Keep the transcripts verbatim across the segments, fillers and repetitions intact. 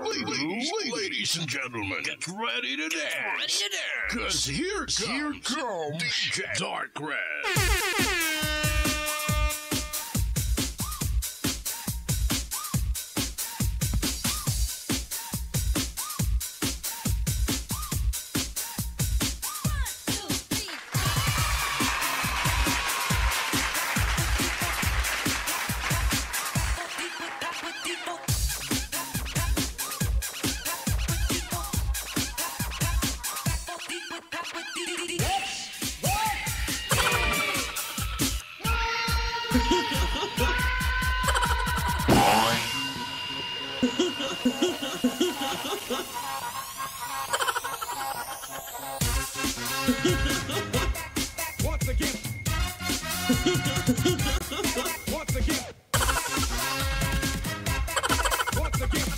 Ladies, ladies and gentlemen, get ready to dance. Cause here comes, here comes D J Dark Red. Once again. Once again. Once again.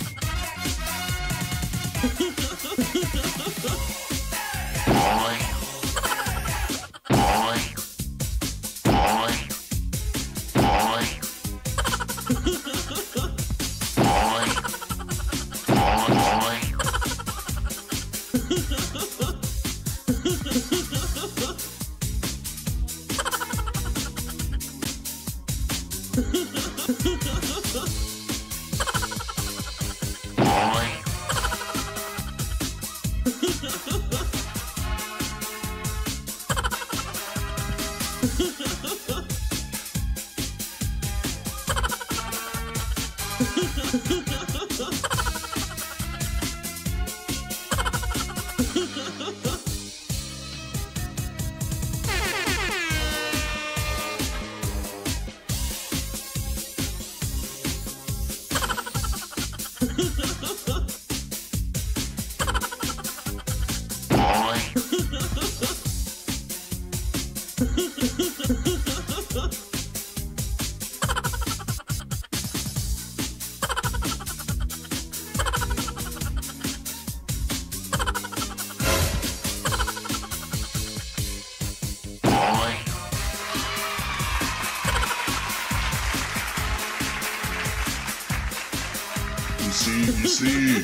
You see, you see.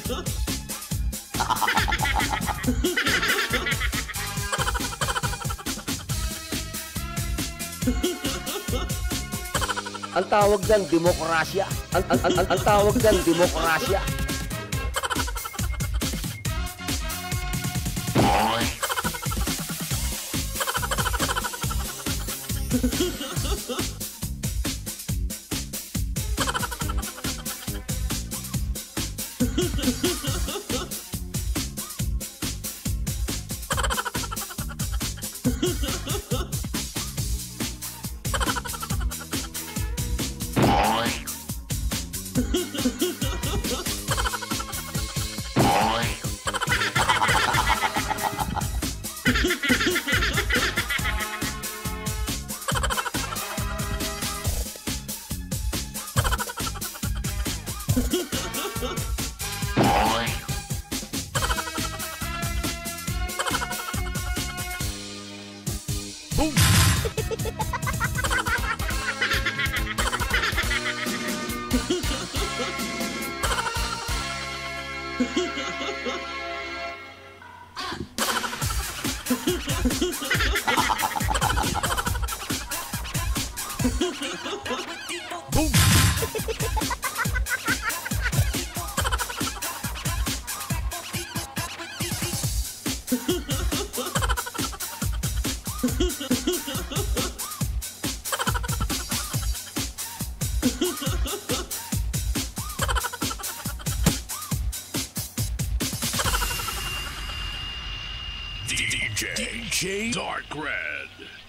Ang tawag dyan, demokrasya. Ang, ang, ang, ang, ang tawag dyan, demokrasya. D J D J Dark Red.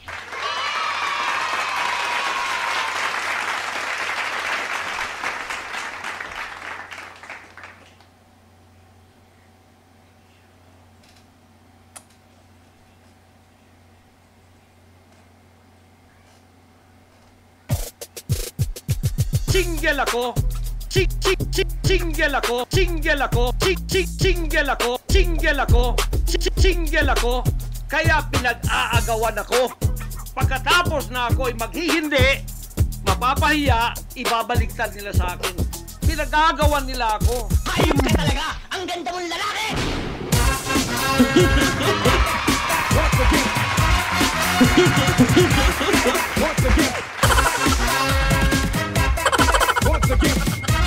Single ako. Sing sing sing single ako. Single ako. Sing sing single ako. Single ako. Single ako. Kaya pinag-aagawan ako. Pagkatapos na ako ay maghihindi, mapapahiya, ibabaliktad nila sa akin. pinag-aagawan nila ako. Hayop ka talaga! Ang ganda mong lalaki! Once again. Once again. Once again.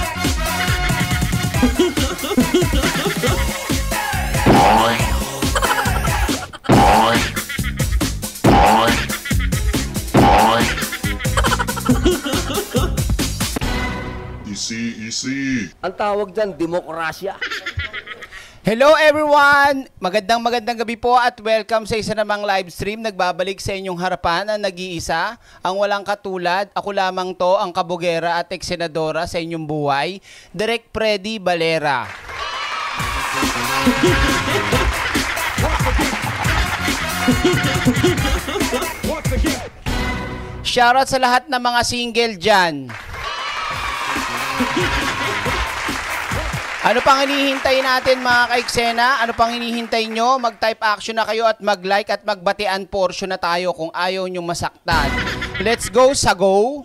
Easy, easy. Ang tawag dyan, demokrasya. Hello everyone! Magandang magandang gabi po at welcome sa isa namang live stream. Nagbabalik sa inyong harapan ang nag-iisa, ang walang katulad. Ako lamang to, ang kabugera at eksenadora sa inyong buhay, Direk Freddy Valera. Once again. Shoutout sa lahat ng mga single dyan. Ano pang hinihintay natin mga kaiksena? Ano pang hinihintay nyo? Mag-type action na kayo at mag-like at magbatian portion na tayo kung ayaw nyong masaktan. Let's go sa go!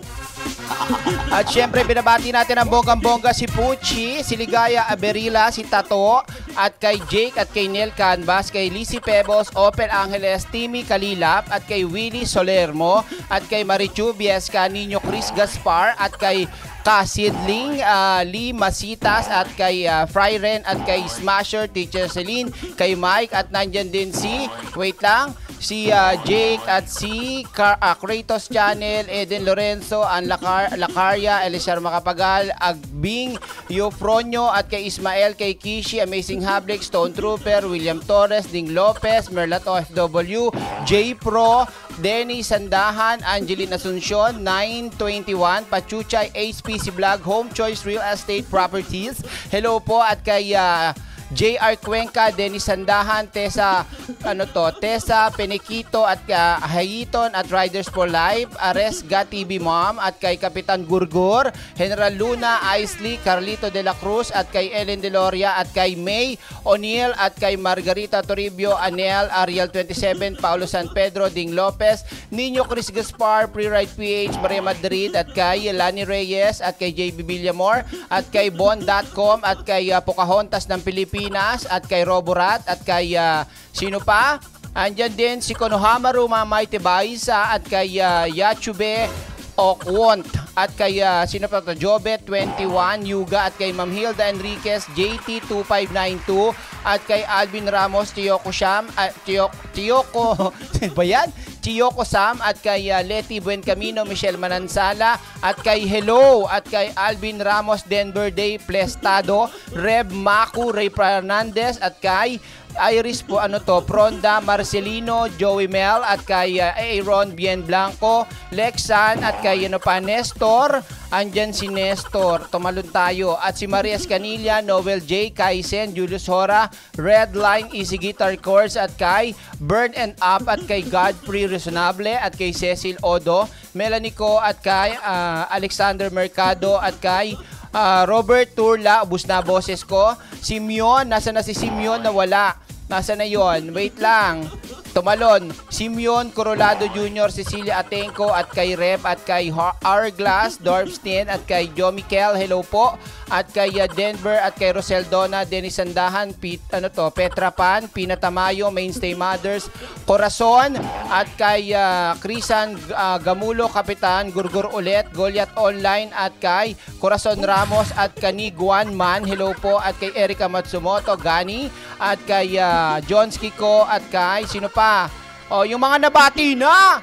At syempre binabati natin ang bonggang-bongga si Pucci, si Ligaya Aberila, si Tato, at kay Jake at kay Neil Canvas, kay Lizzie Pebos, Opel Angeles, Timmy Kalilap, at kay Willie Solermo, at kay Marichu Biesca, Nino Chris Gaspar, at kay Kasidling, uh, Lee Masitas, at kay uh, Fryren, at kay Smasher, Teacher Celine, kay Mike, at nandyan din si, wait lang, si uh, Jake at si Car uh, Kratos Channel, Eden Lorenzo, An Lacar Lacaria, Elisar Macapagal, Agbing, Eufronio, at kay Ismael, kay Kishi, Amazing Hablix, Stone Trooper, William Torres, Ding Lopez, Merlat O F W, J Pro, Denny Sandahan, Angeline Asuncion, nine twenty-one, Pachuchay, H P C Vlog, Home Choice Real Estate Properties. Hello po at kay uh, J R Cuenca, Dennis Sandahan, Tessa, ano to, Tessa Penequito at uh, Hayiton at Riders for Life, Ares Ga T V Mom at kay Kapitan Gurgur, General Luna, Isley, Carlito de la Cruz at kay Ellen Deloria at kay May O'Neill at kay Margarita Toribio, Anel, Ariel twenty-seven, Paulo San Pedro, Ding Lopez, Nino Chris Gaspar, Pre-Ride P H, Maria Madrid at kay Lani Reyes at kay J B Villamor at kay Bon dot com at kay uh, Pocahontas ng Pilipinas at kay Roborat at kay uh, sino pa? Andyan din si Konohamaru Mamay Tebaisa at kay uh, Yachube Okwont at kay uh, sino pa to? Jobet twenty-one, Yuga at kay Ma'am Hilda Enriquez, J T two five nine two at kay Alvin Ramos, Tiyoko Sham, uh, Tiyoko, Tiyoko ba yan? Chiyoko Sam at kay uh, Leti Buencamino, Michelle Manansala at kay Hello at kay Alvin Ramos, Denver Day Plestado, Reb Maku, Ray Fernandez at kay Iris po ano to, Pronda Marcelino, Joey Mel at kay uh, Aaron Bien Blanco, Lexan at kay ano pa, Nestor, andyan si Nestor, tumalon tayo at si Maria Escanilla, Noel J, Kaisen, Julius Hora, Redline, Easy Guitar Chords at kay Burn and Up at kay Godfrey Resonable at kay Cecil Odo, Melanie Co at kay uh, Alexander Mercado at kay uh, Robert Turla, ubus na boses ko, Simeon, nasa na si Simeon na wala, nasa na yon, wait lang, tumalon, Simeon Corolado Junior, Cecilia Atenco at kay Rep at kay Hourglass, Dorfstein at kay Joe Mikel, hello po, at kay uh, Denver at kay Rosel Dona, Dennis Sandahan, Pit, ano to, Petra Pan, Pina Tamayo, Mainstay Mothers, Corazon at kay uh, Crisan uh, Gamulo, Kapitan, Gurgur Ulit, Goliath Online at kay Corazon Ramos at Kanig One Man, hello po, at kay Erika Matsumoto, Gani at kay uh, John Skiko at kay sino pa? Oh, yung mga nabati na.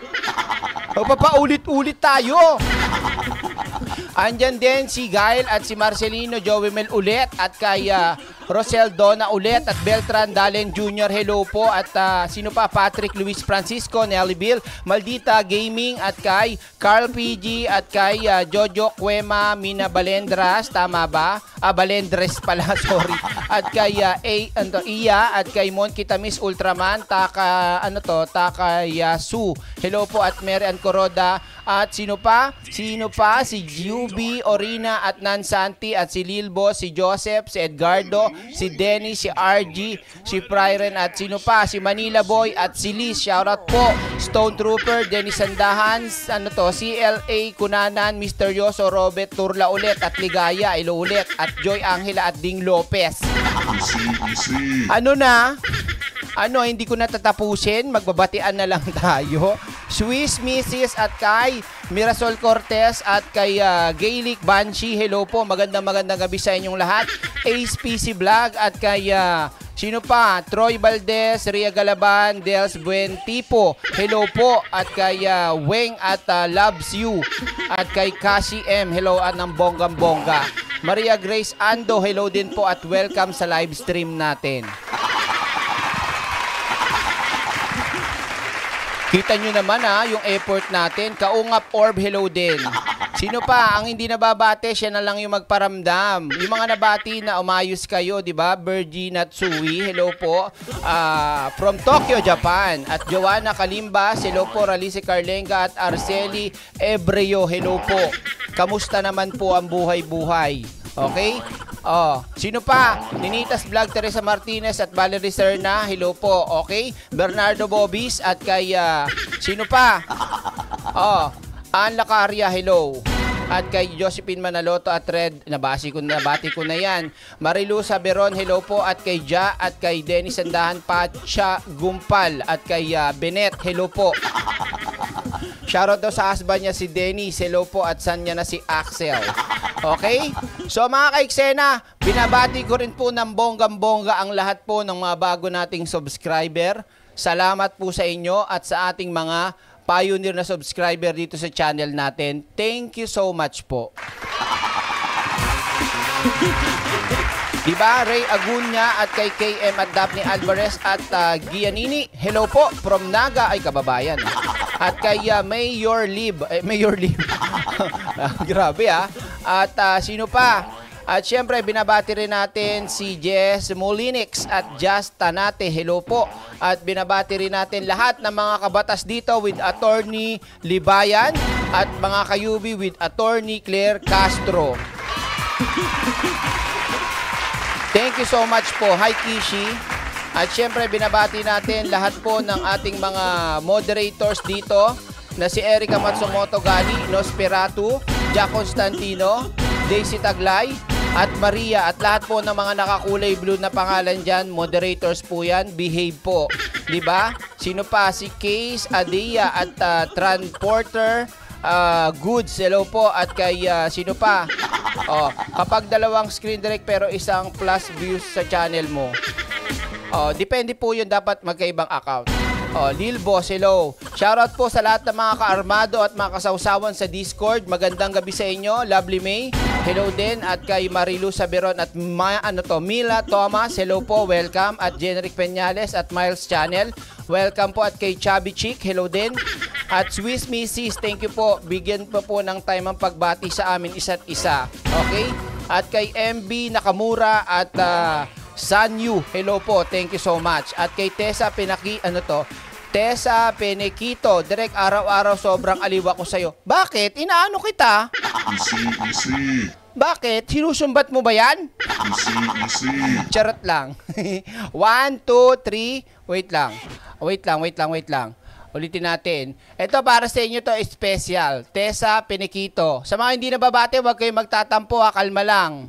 Papaulit-ulit tayo. Andyan din si Gail at si Marcelino Joey Mel ulit at kay uh, Rosel Dona ulit at Beltran Dalen Junior hello po at uh, sino pa? Patrick Luis Francisco, Nelly Bill, Maldita Gaming at kay Carl P G at kay uh, Jojo Cuema, Mina Balendras, tama ba? Ah, Balendres pala, sorry. At kay uh, A, ano, Iya at kay Mon Kitamis Ultraman, Taka, ano to, Takayasu. Hello po at Mary Ann Coroda at sino pa? Sino pa? Si Juby, Orina at Nansanti at si Lilbo, si Joseph, si Edgardo, si Denny, si R G, si Pryren at sino pa, si Manila Boy at si Liz. Shoutout po. Stone Trooper, Denny Sandahan, ano to, C L A Kunanan, Misteryoso, Robert Turla ulit at Ligaya, ilo ulit at Joy Angela at Ding Lopez. Ano na? Ano, hindi ko natatapusin. Magbabatian na lang tayo. Swiss Missus at kay Mirasol Cortez at kay uh, Gaelic Banshee. Hello po. Magandang magandang gabi sa inyong lahat. Ace P C Vlog at kay uh, sino pa? Troy Valdez, Ria Galaban, Dels Buentipo. Hello po. At kay uh, Weng at uh, Loves You. At kay Cassie M. Hello at ng bonggang bongga. Maria Grace Ando. Hello din po at welcome sa live stream natin. Kita nyo naman ha, yung effort natin. Kaungap Orb, hello din. Sino pa? Ang hindi nababate, siya na lang yung magparamdam. Yung mga nabati na umayos kayo, di ba? Bergie Natsui, hello po. Uh, from Tokyo, Japan. At Joanna Kalimbas, hello po. Ralice Carlenga at Arceli Ebreo, hello po. Kamusta naman po ang buhay-buhay? Okay? Oh, sino pa? Ninitas Vlog, Teresa Martinez at Valerie Serna. Hello po. Okay? Bernardo Bobis at kay uh, sino pa? Oh, Ann Lacaria. Hello. At kay Josephine Manaloto at Red, nabasi ko na, bati ko na yan. Marilu Saberon, hello po. At kay Ja at kay Dennis Sandahan Pacha Gumpal at kay uh, Benet, hello po. Shoutout daw sa husband niya si Dennis, hello po. At san niya na si Axel. Okay? So mga kaiksena, binabati ko rin po ng bonggang-bongga ang lahat po ng mga bago nating subscriber. Salamat po sa inyo at sa ating mga pioneer na subscriber dito sa channel natin. Thank you so much po. Diba? Ray Agunya at kay K M at Daphne Alvarez at uh, Giannini. Hello po from Naga. Ay, kababayan. At kay uh, Mayor Lib. Eh, Mayor Lib. Grabe ah. At uh, sino pa? At syempre, binabati rin natin si Jess Molinix at Just Tanate. Hello po. At binabati rin natin lahat ng mga kabatas dito with Attorney Libayan at mga kayubi with Attorney Claire Castro. Thank you so much po. Hi, Kishi. At syempre, binabati natin lahat po ng ating mga moderators dito na si Erica Matsumoto Gali, Nosferatu, Jack Constantino, Daisy Taglay, at Maria, at lahat po ng mga nakakulay blue na pangalan dyan, moderators po yan, behave po. Diba? Sino pa? Si Case, Adia, at uh, Transporter, uh, Goods, hello po, at kay, uh, sino pa? Oh, kapag dalawang screen direct pero isang plus views sa channel mo. Oh, depende po yun, dapat magkaibang account. Oh, Lil Boss, hello. Shoutout po sa lahat ng mga kaarmado at mga kasawsawan sa Discord. Magandang gabi sa inyo. Lovely May, hello din. At kay Marilu Saberon at Ma, ano to, Mila Thomas, hello po, welcome. At Generic Peñales at Miles Channel, welcome po. At kay Chubby Chick, hello din. At Swiss Missus, thank you po. Bigyan po po ng time ang pagbati sa amin isa't isa. Okay? At kay M B Nakamura at uh, Sanyu, hello po, thank you so much. At kay Tessa Pinaki, ano to? Tessa Penequito, direct araw-araw sobrang aliwa ko sa'yo. Bakit? Inaano kita? Easy, easy. Bakit? Sinusumbat mo ba yan? Easy, easy. Charot lang. One, two, three. Wait lang. Wait lang, wait lang, wait lang. Ulitin natin. Ito para sa inyo to, special. Tessa Penequito. Sa mga hindi nababate, huwag kayong magtatampo ha, kalma lang.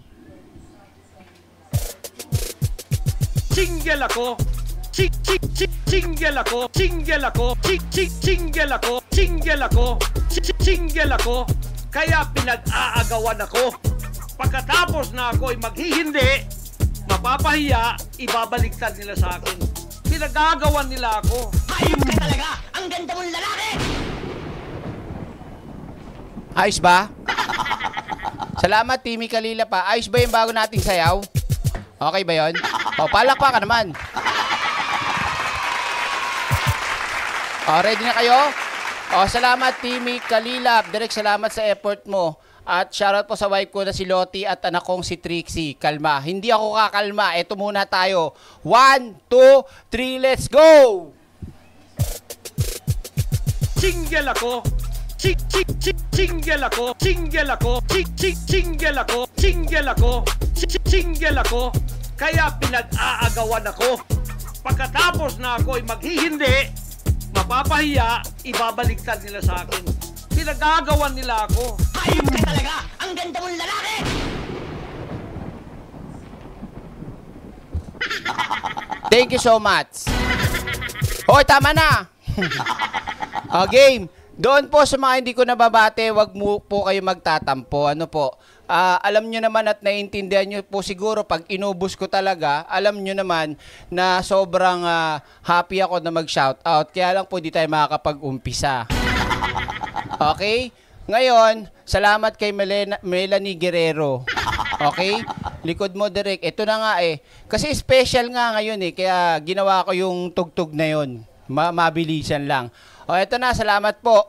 Single ako. Chik chik chik single ako. Single ako. Chik chik single ako. Single ako. Chik single ako. Kaya pinag-aagawan ako. Pagkatapos na ako ay maghihindi, mapapahiya, ibabaliktad nila sa akin. Pinag-aagawan nila ako. Hayop ka talaga! Ang ganda mong lalaki! Ayos ba? Salamat, Timmy Kalila pa. Ayos ba yung bago nating sayaw? Okay ba yun? O, palakpa ka naman. O, ready na kayo? O, salamat, Timmy Kalila. Direct salamat sa effort mo. At shoutout po sa wife ko na si Lottie at anak kong si Trixie. Kalma. Hindi ako kakalma. Ito muna tayo. One, two, three, let's go! Single ako. Chik chik chik single ako. Single ako. Chik chik single ako. Single ako. Chik single ako. Kaya pinag-aagawan ako. Pagkatapos na ako'y maghihindi, mapapahiya, ibabaliktad nila sa akin. Pinag-aagawan nila ako. Hayop ka talaga! Ang ganda mong lalaki! Thank you so much. Hoy, tama na. O, game. Doon po sa mga hindi ko nababate, wag mo po kayo magtatampo. Ano po? Uh, alam nyo naman at naiintindihan nyo po siguro pag inubos ko talaga, alam nyo naman na sobrang uh, happy ako na mag-shoutout. Kaya lang po di tayo makakapag-umpisa. Okay? Ngayon, salamat kay Melena, Melanie Guerrero. Okay? Likod mo, Direk. Ito na nga eh. Kasi special nga ngayon eh. Kaya ginawa ko yung tugtog na yun. Ma mabilisan lang. O, ito na. Salamat po.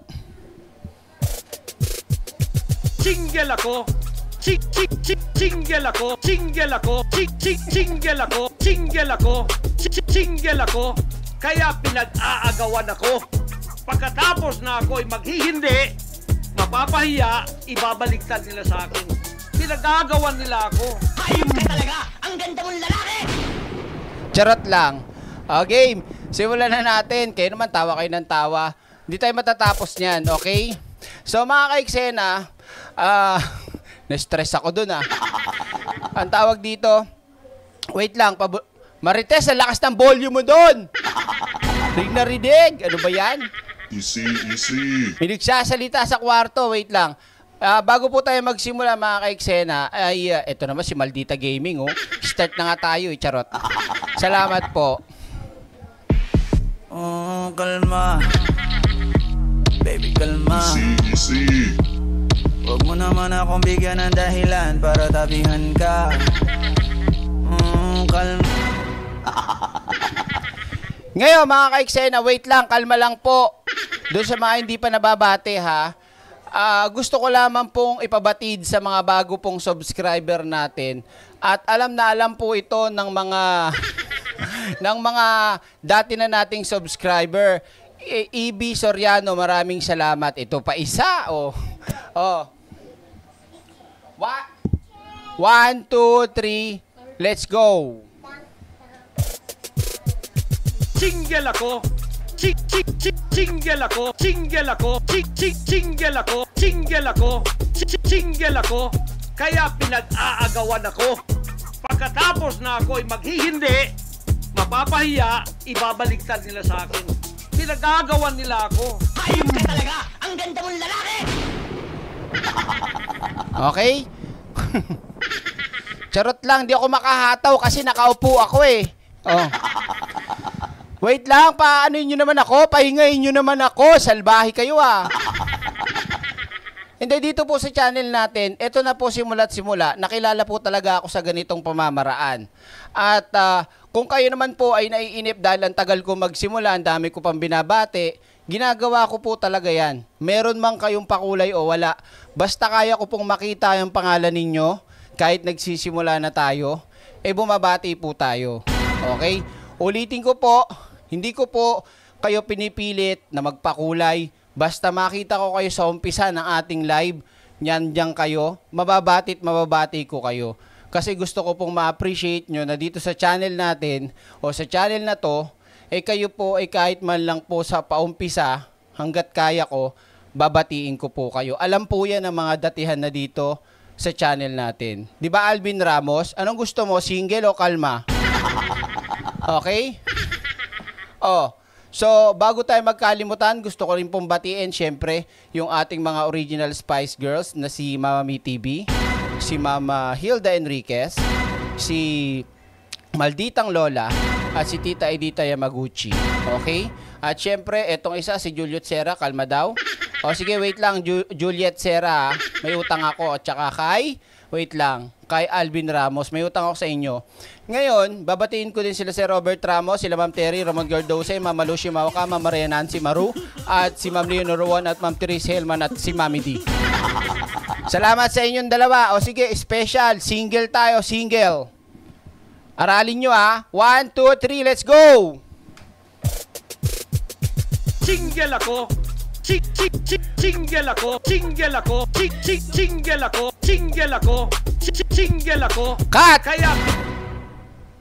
Single ako. Ching, ching, ching, single ako. Single ako. Ching, ching, single ako. Single ako. Ching, single ako. Kaya pinag-aagawan ako. Pagkatapos na ako'y maghihindi, mapapahiya, ibabaliktad nila sa akin. Pinag-aagawan nila ako. Hayop ka talaga! Ang ganda mong lalaki! Charot lang. O, game. Simulan na natin. Kayo naman, tawa kayo ng tawa. Hindi tayo matatapos niyan, okay? So, mga ka-eksena, ah... Uh, na-stress ako dun, ah. Ang tawag dito, wait lang, Marites, ang lakas ng volume mo dun. Rig na ridig. Ano ba yan? Easy, easy. May nagsasalita sa kwarto, wait lang. Uh, bago po tayo magsimula, mga ka-eksena, ay, uh, ito naman si Maldita Gaming, oh. Start na nga tayo, eh, charot. Salamat po. Oh, kalma. Baby, kalma. Easy, easy. Huwag mo naman akong bigyan ng dahilan para tabihan ka. Mm, kalma. Ngayon, mga ka-eksena, wait lang, kalma lang po. Doon sa mga hindi pa nababate, ha. Uh, gusto ko lamang pong ipabatid sa mga bago pong subscriber natin. At alam na alam po ito ng mga ng mga dati na nating subscriber. E, E B Soriano, maraming salamat. Ito pa isa, oh. Oh. What? One, two, three. Let's go. Single ako. Ching, ching, ching, single ako. Single ako. Ching, ching, single ako. Single ako. Ching, single ako. Kaya pinag-aagawan ako. Pagkatapos na ako'y maghihindi, mapapahiya, ibabaliktad nila sa akin. Pinag-aagawan nila ako. Hayop ka talaga! Ang ganda mong lalaki! Okay? Charot lang, di ako makahataw kasi nakaupo ako eh. Oh. Wait lang, paano nyo naman ako? Pahingayin nyo naman ako. Salbahe kayo, ah. Hindi, dito po sa channel natin, ito na po simula't simula. Nakilala po talaga ako sa ganitong pamamaraan. At uh, kung kayo naman po ay naiinip dahil ang tagal ko magsimula, ang dami ko pang binabate, ginagawa ko po talaga yan. Meron mang kayong pakulay o wala. Basta kaya ko pong makita yung pangalan ninyo, kahit nagsisimula na tayo, eh bumabati po tayo. Okay? Ulitin ko po, hindi ko po kayo pinipilit na magpakulay. Basta makita ko kayo sa umpisa ng ating live, nyan dyan kayo, mababatit mababati ko kayo. Kasi gusto ko pong ma-appreciate nyo na dito sa channel natin o sa channel na to, eh kayo po ay eh kahit man lang po sa paumpisa, hanggat kaya ko, babatiin ko po kayo. Alam po yan ang mga datihan na dito sa channel natin. Di ba Alvin Ramos? Anong gusto mo? Single o kalma? Okay? Oh. So, bago tayo magkalimutan, gusto ko rin pong batiin, syempre, yung ating mga original Spice Girls na si Mama Mi T V, si Mama Hilda Enriquez, si Malditang Lola, at si Tita Edita Yamaguchi. Okay? At syempre, etong isa, si Juliet Serra, kalma daw. O sige, wait lang, Ju Juliet Serra, may utang ako. At saka kay, wait lang, kay Alvin Ramos, may utang ako sa inyo. Ngayon, babatiin ko din sila si Robert Ramos, sila Ma'am Terry, Ramon Gardose, Ma'am Lucy Mawaka, Ma'am Maria Nancy Maru, at si Ma'am Leonor Juan at Ma'am Therese Helman at si Mami D. Salamat sa inyong dalawa. O sige, special, single tayo, single. Aralin nyo ha. One, two, three, let's go! Single ako. Ching, ching, ching, single ako. Single ako. Ching, ching, single ako. Single ako. Ching, single ako. Cut! Kaya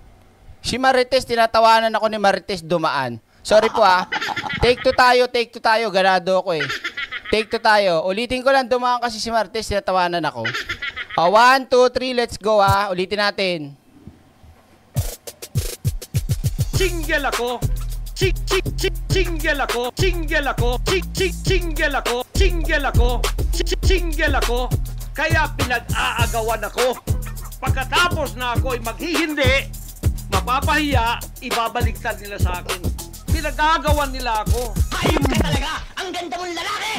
Si Marites, tinatawanan ako ni Marites dumaan. Sorry po ah. Take two tayo, take two tayo. Ganado ako eh. Take two tayo. Ulitin ko lang, dumaan kasi si Marites, tinatawanan ako. Oh, one, two, three, let's go ah. Ulitin natin. Single ako. Ching, ching, ching, single ako. Single ako. Ching, ching, single ako. Single ako. Single ako. Kaya pinag-aagawan ako. Pagkatapos na ako ay maghihindi, mapapahiya, ibabaliktad nila sa akin. Pinag-aagawan nila ako. Hayop ka talaga! Ang ganda mong lalaki!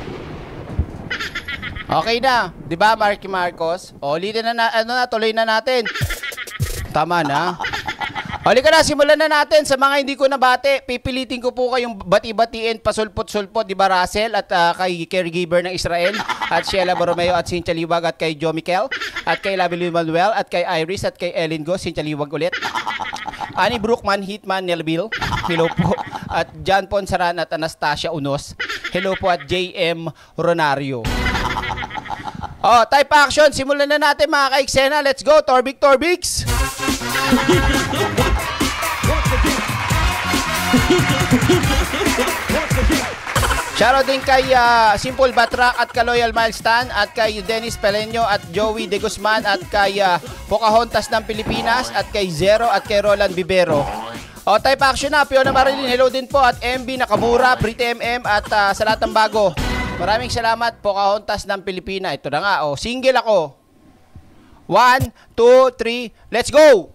Okay na. Di ba, Marky Marcos? O, ulitin na, na, ano na, tuloy na natin. Tama na. Halika na, simulan na natin. Sa mga hindi ko nabati, pipilitin ko po kayong bati-batiin, pasulpot-sulpot, di ba, Russell, at uh, kay caregiver ng Israel, at Sheila Borromeo, at Cynthia Liwag, at kay Joe Mikel, at kay Lavely Manuel, at kay Iris, at kay Ellen Go, Cynthia Liwag ulit. Annie Brookman, Hitman, Nelville, hello po. At John Ponsaran, at Anastasia Unos, hello po, at J M Ronario. Oh, type action, simulan na natin mga ka-eksena. Let's go, Torbik Torbiks! Shoutout din kay uh, Simple Batrak at kay Loyal Milestone at kay Dennis Peleño at Joey De Guzman at kay uh, Pocahontas ng Pilipinas at kay Zero at kay Roland Vivero. O, type action na. Fiona Marilyn, hello din po at M B Nakamura, Brite M M at uh, sa lahat ng bago. Maraming salamat, Pocahontas ng Pilipinas. Ito na nga, o, single ako. One, two, three, let's go!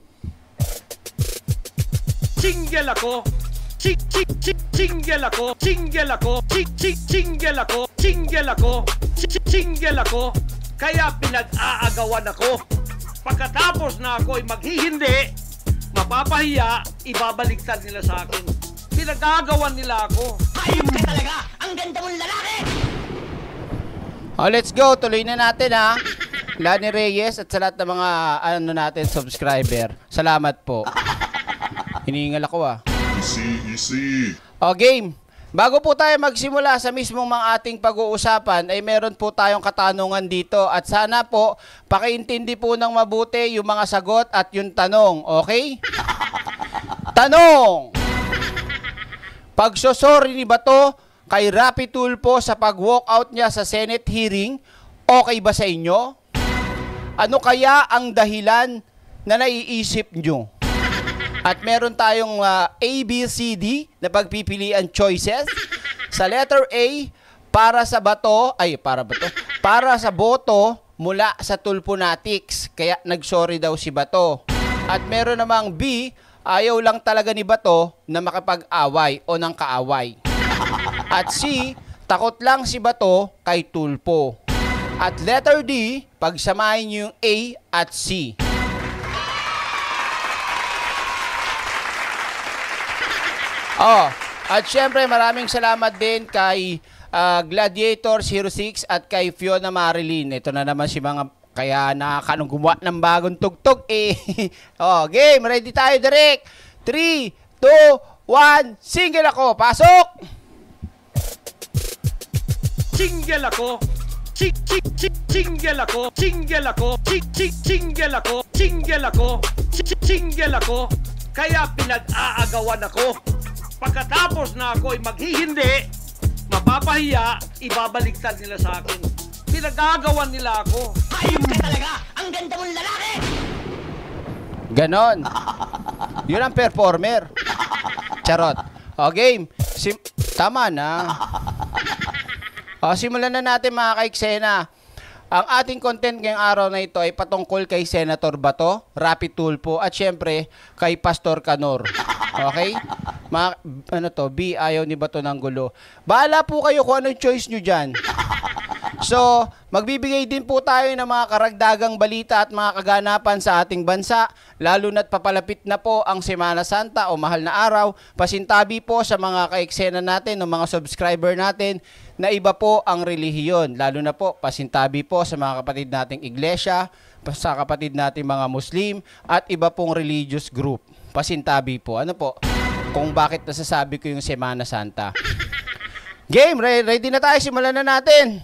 Single ako. Ching, ching, ching, single ako. Single ako. Ching, ching, single ako. Single ako. Ching, single ako. Kaya pinag-aagawan ako. Pagkatapos na ako ay maghihindi, mapapahiya, ibabaliktad nila sa akin. Pinag-aagawan nila ako. Hayop ka talaga! Ang ganda mong lalaki! Oh, let's go. Tuloy na natin ha. Lani Reyes at sa lahat ng mga ano natin subscriber. Salamat po. Hinihingal ako ah. Easy, easy. O, game. Bago po tayo magsimula sa mismong mga ating pag-uusapan, ay meron po tayong katanungan dito. At sana po, pakiintindi po ng mabuti yung mga sagot at yung tanong. Okay? Tanong! Pagsosorry ni Bato kay Rapi Tulfo sa pag-walkout niya sa Senate hearing, okay ba sa inyo? Ano kaya ang dahilan na naiisip nyo? At meron tayong uh, A, B, C, D na pagpipilian choices. Sa letter A, para sa bato, ay para bato, para sa boto mula sa Tulfonatics. Kaya nagsorry daw si Bato. At meron namang B, ayaw lang talaga ni Bato na makapag-away o ng kaaway. At C, takot lang si Bato kay Tulfo. At letter D, pagsamahin niyo yung A at C. Oh, at syempre maraming salamat din kay uh, Gladiator zero six at kay Fiona Marilyn. Ito na naman si mga kaya nakakanong gumawa ng bagong tugtog eh. Oh, game, ready tayo direct. three, two, one, single ako. Pasok! Single ako. Ching, ching, ching, single ako. Single ako. Ching, ching, single ako. Single ako. Ching, single ako. Kaya pinag-aagawan ako. Pagkatapos na ako ay maghihindi, mapapahiya, ibabaliktad nila sa akin. Pinag-aagawan nila ako. Hayop ka talaga! Ang ganda mong lalaki! Ganon. Yun ang performer. Charot. O, game. Sim- Tama na. O, simulan na natin mga ka-eksena. Ang ating content ngayong araw na ito ay patungkol kay Senator Bato, Rapi Tulfo, at syempre kay Pastor Canor. Okay? Ma- ano to? B, ayaw ni Bato ng gulo. Bahala po kayo kung anong choice nyo dyan. So, magbibigay din po tayo ng mga karagdagang balita at mga kaganapan sa ating bansa, lalo na't papalapit na po ang Semana Santa o mahal na araw. Pasintabi po sa mga ka-eksena natin o mga subscriber natin na iba po ang relihiyon. Lalo na po, pasintabi po sa mga kapatid nating iglesia, sa kapatid nating mga Muslim, at iba pong religious group. Pasintabi po. Ano po? Kung bakit nasasabi ko yung Semana Santa. Game, ready na tayo. Simulan na natin.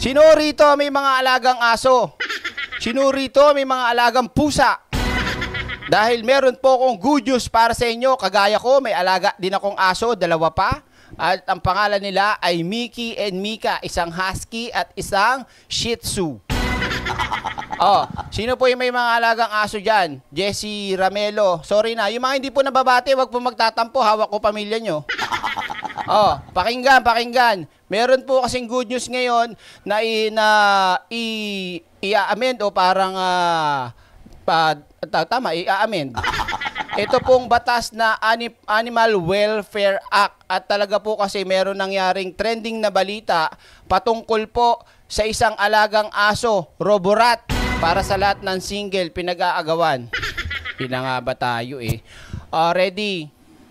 Sino rito may mga alagang aso? Sino rito may mga alagang pusa? Dahil meron po akong good news para sa inyo. Kagaya ko, may alaga din akong aso, dalawa pa. At ang pangalan nila ay Mickey and Mika, isang husky at isang shih tzu. Oh, sino po yung may mga alagang aso dyan? Jessie Ramelo. Sorry na, yung mga hindi po nababati, wag po magtatampo, hawak ko pamilya nyo. Oh, pakinggan, pakinggan. Meron po kasing good news ngayon na i na i i-amend o parang uh, pa, tama, i-amend. Ito pong batas na Ani- Animal Welfare Act at talaga po kasi meron nangyaring trending na balita patungkol po sa isang alagang aso, Roborat, para sa lahat ng single pinag-aagawan. Pina nga ba tayo eh? Uh, ready?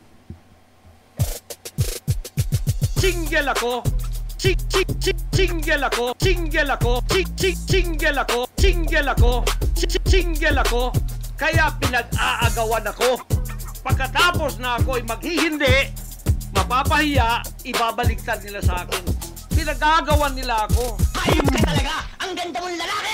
Single ako. Ching ching ching single ako. Single ako. Ching ching single ako. Single ako. Ching single ako. Kaya pinag-aagawan ako. Pagkatapos na ako ay maghihindi, mapapahiya, ibabaliktad nila sa akin. Pinag-aagawan nila ako. Hayop ka talaga! Ang ganda mong lalaki!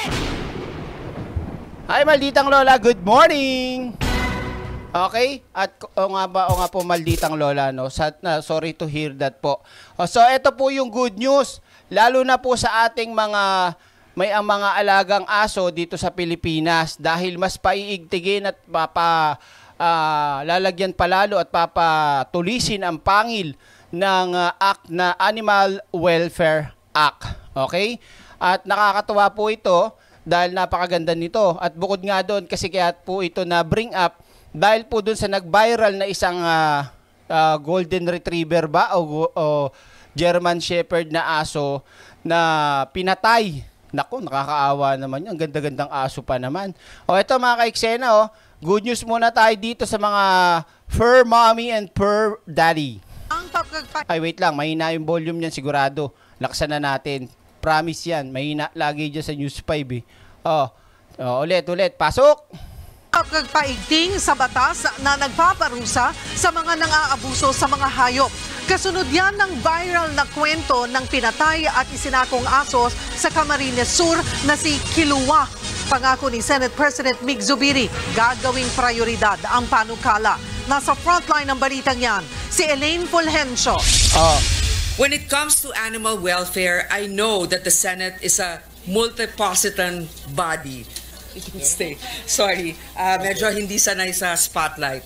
Hi, malditang lola. Good morning! Okay? At o nga ba, o nga po malditang lola, no? Sa, na, sorry to hear that po. O, so, ito po yung good news. Lalo na po sa ating mga may ang mga alagang aso dito sa Pilipinas dahil mas paiigtigin at papa uh, lalagyan palalo at papatulisin ang pangil ng uh, act na Animal Welfare Act. Okay? At nakakatuwa po ito dahil napakaganda nito. At bukod nga doon kasi kaya po ito na bring up dahil po doon sa nag-viral na isang uh, uh, Golden Retriever ba o, o German Shepherd na aso na pinatay. Naku, nakakaawa naman yun. Ang ganda-gandang aso pa naman. O ito mga ka-eksena, oh, good news muna tayo dito sa mga fur mommy and fur daddy. Ay, wait lang. Mahina yung volume niyan sigurado. Laksan na natin. Promise yan. Mahina lagi dyan sa News five eh. Oh, oh ulit, ulit. Pasok! Pagpaigting sa batas na nagpaparusa sa mga nang-aabuso sa mga hayop. Kasunod yan ng viral na kwento ng pinatay at isinakong aso sa Camarines Sur na si Kilua. Pangako ni Senate President Mig Zubiri, gagawing prioridad ang panukala. Nasa frontline ng balitang yan, si Elaine Fulgencio. Oh. When it comes to animal welfare, I know that the Senate is a multipositan body. Stay. Sorry, uh, medyo hindi sanay sa spotlight.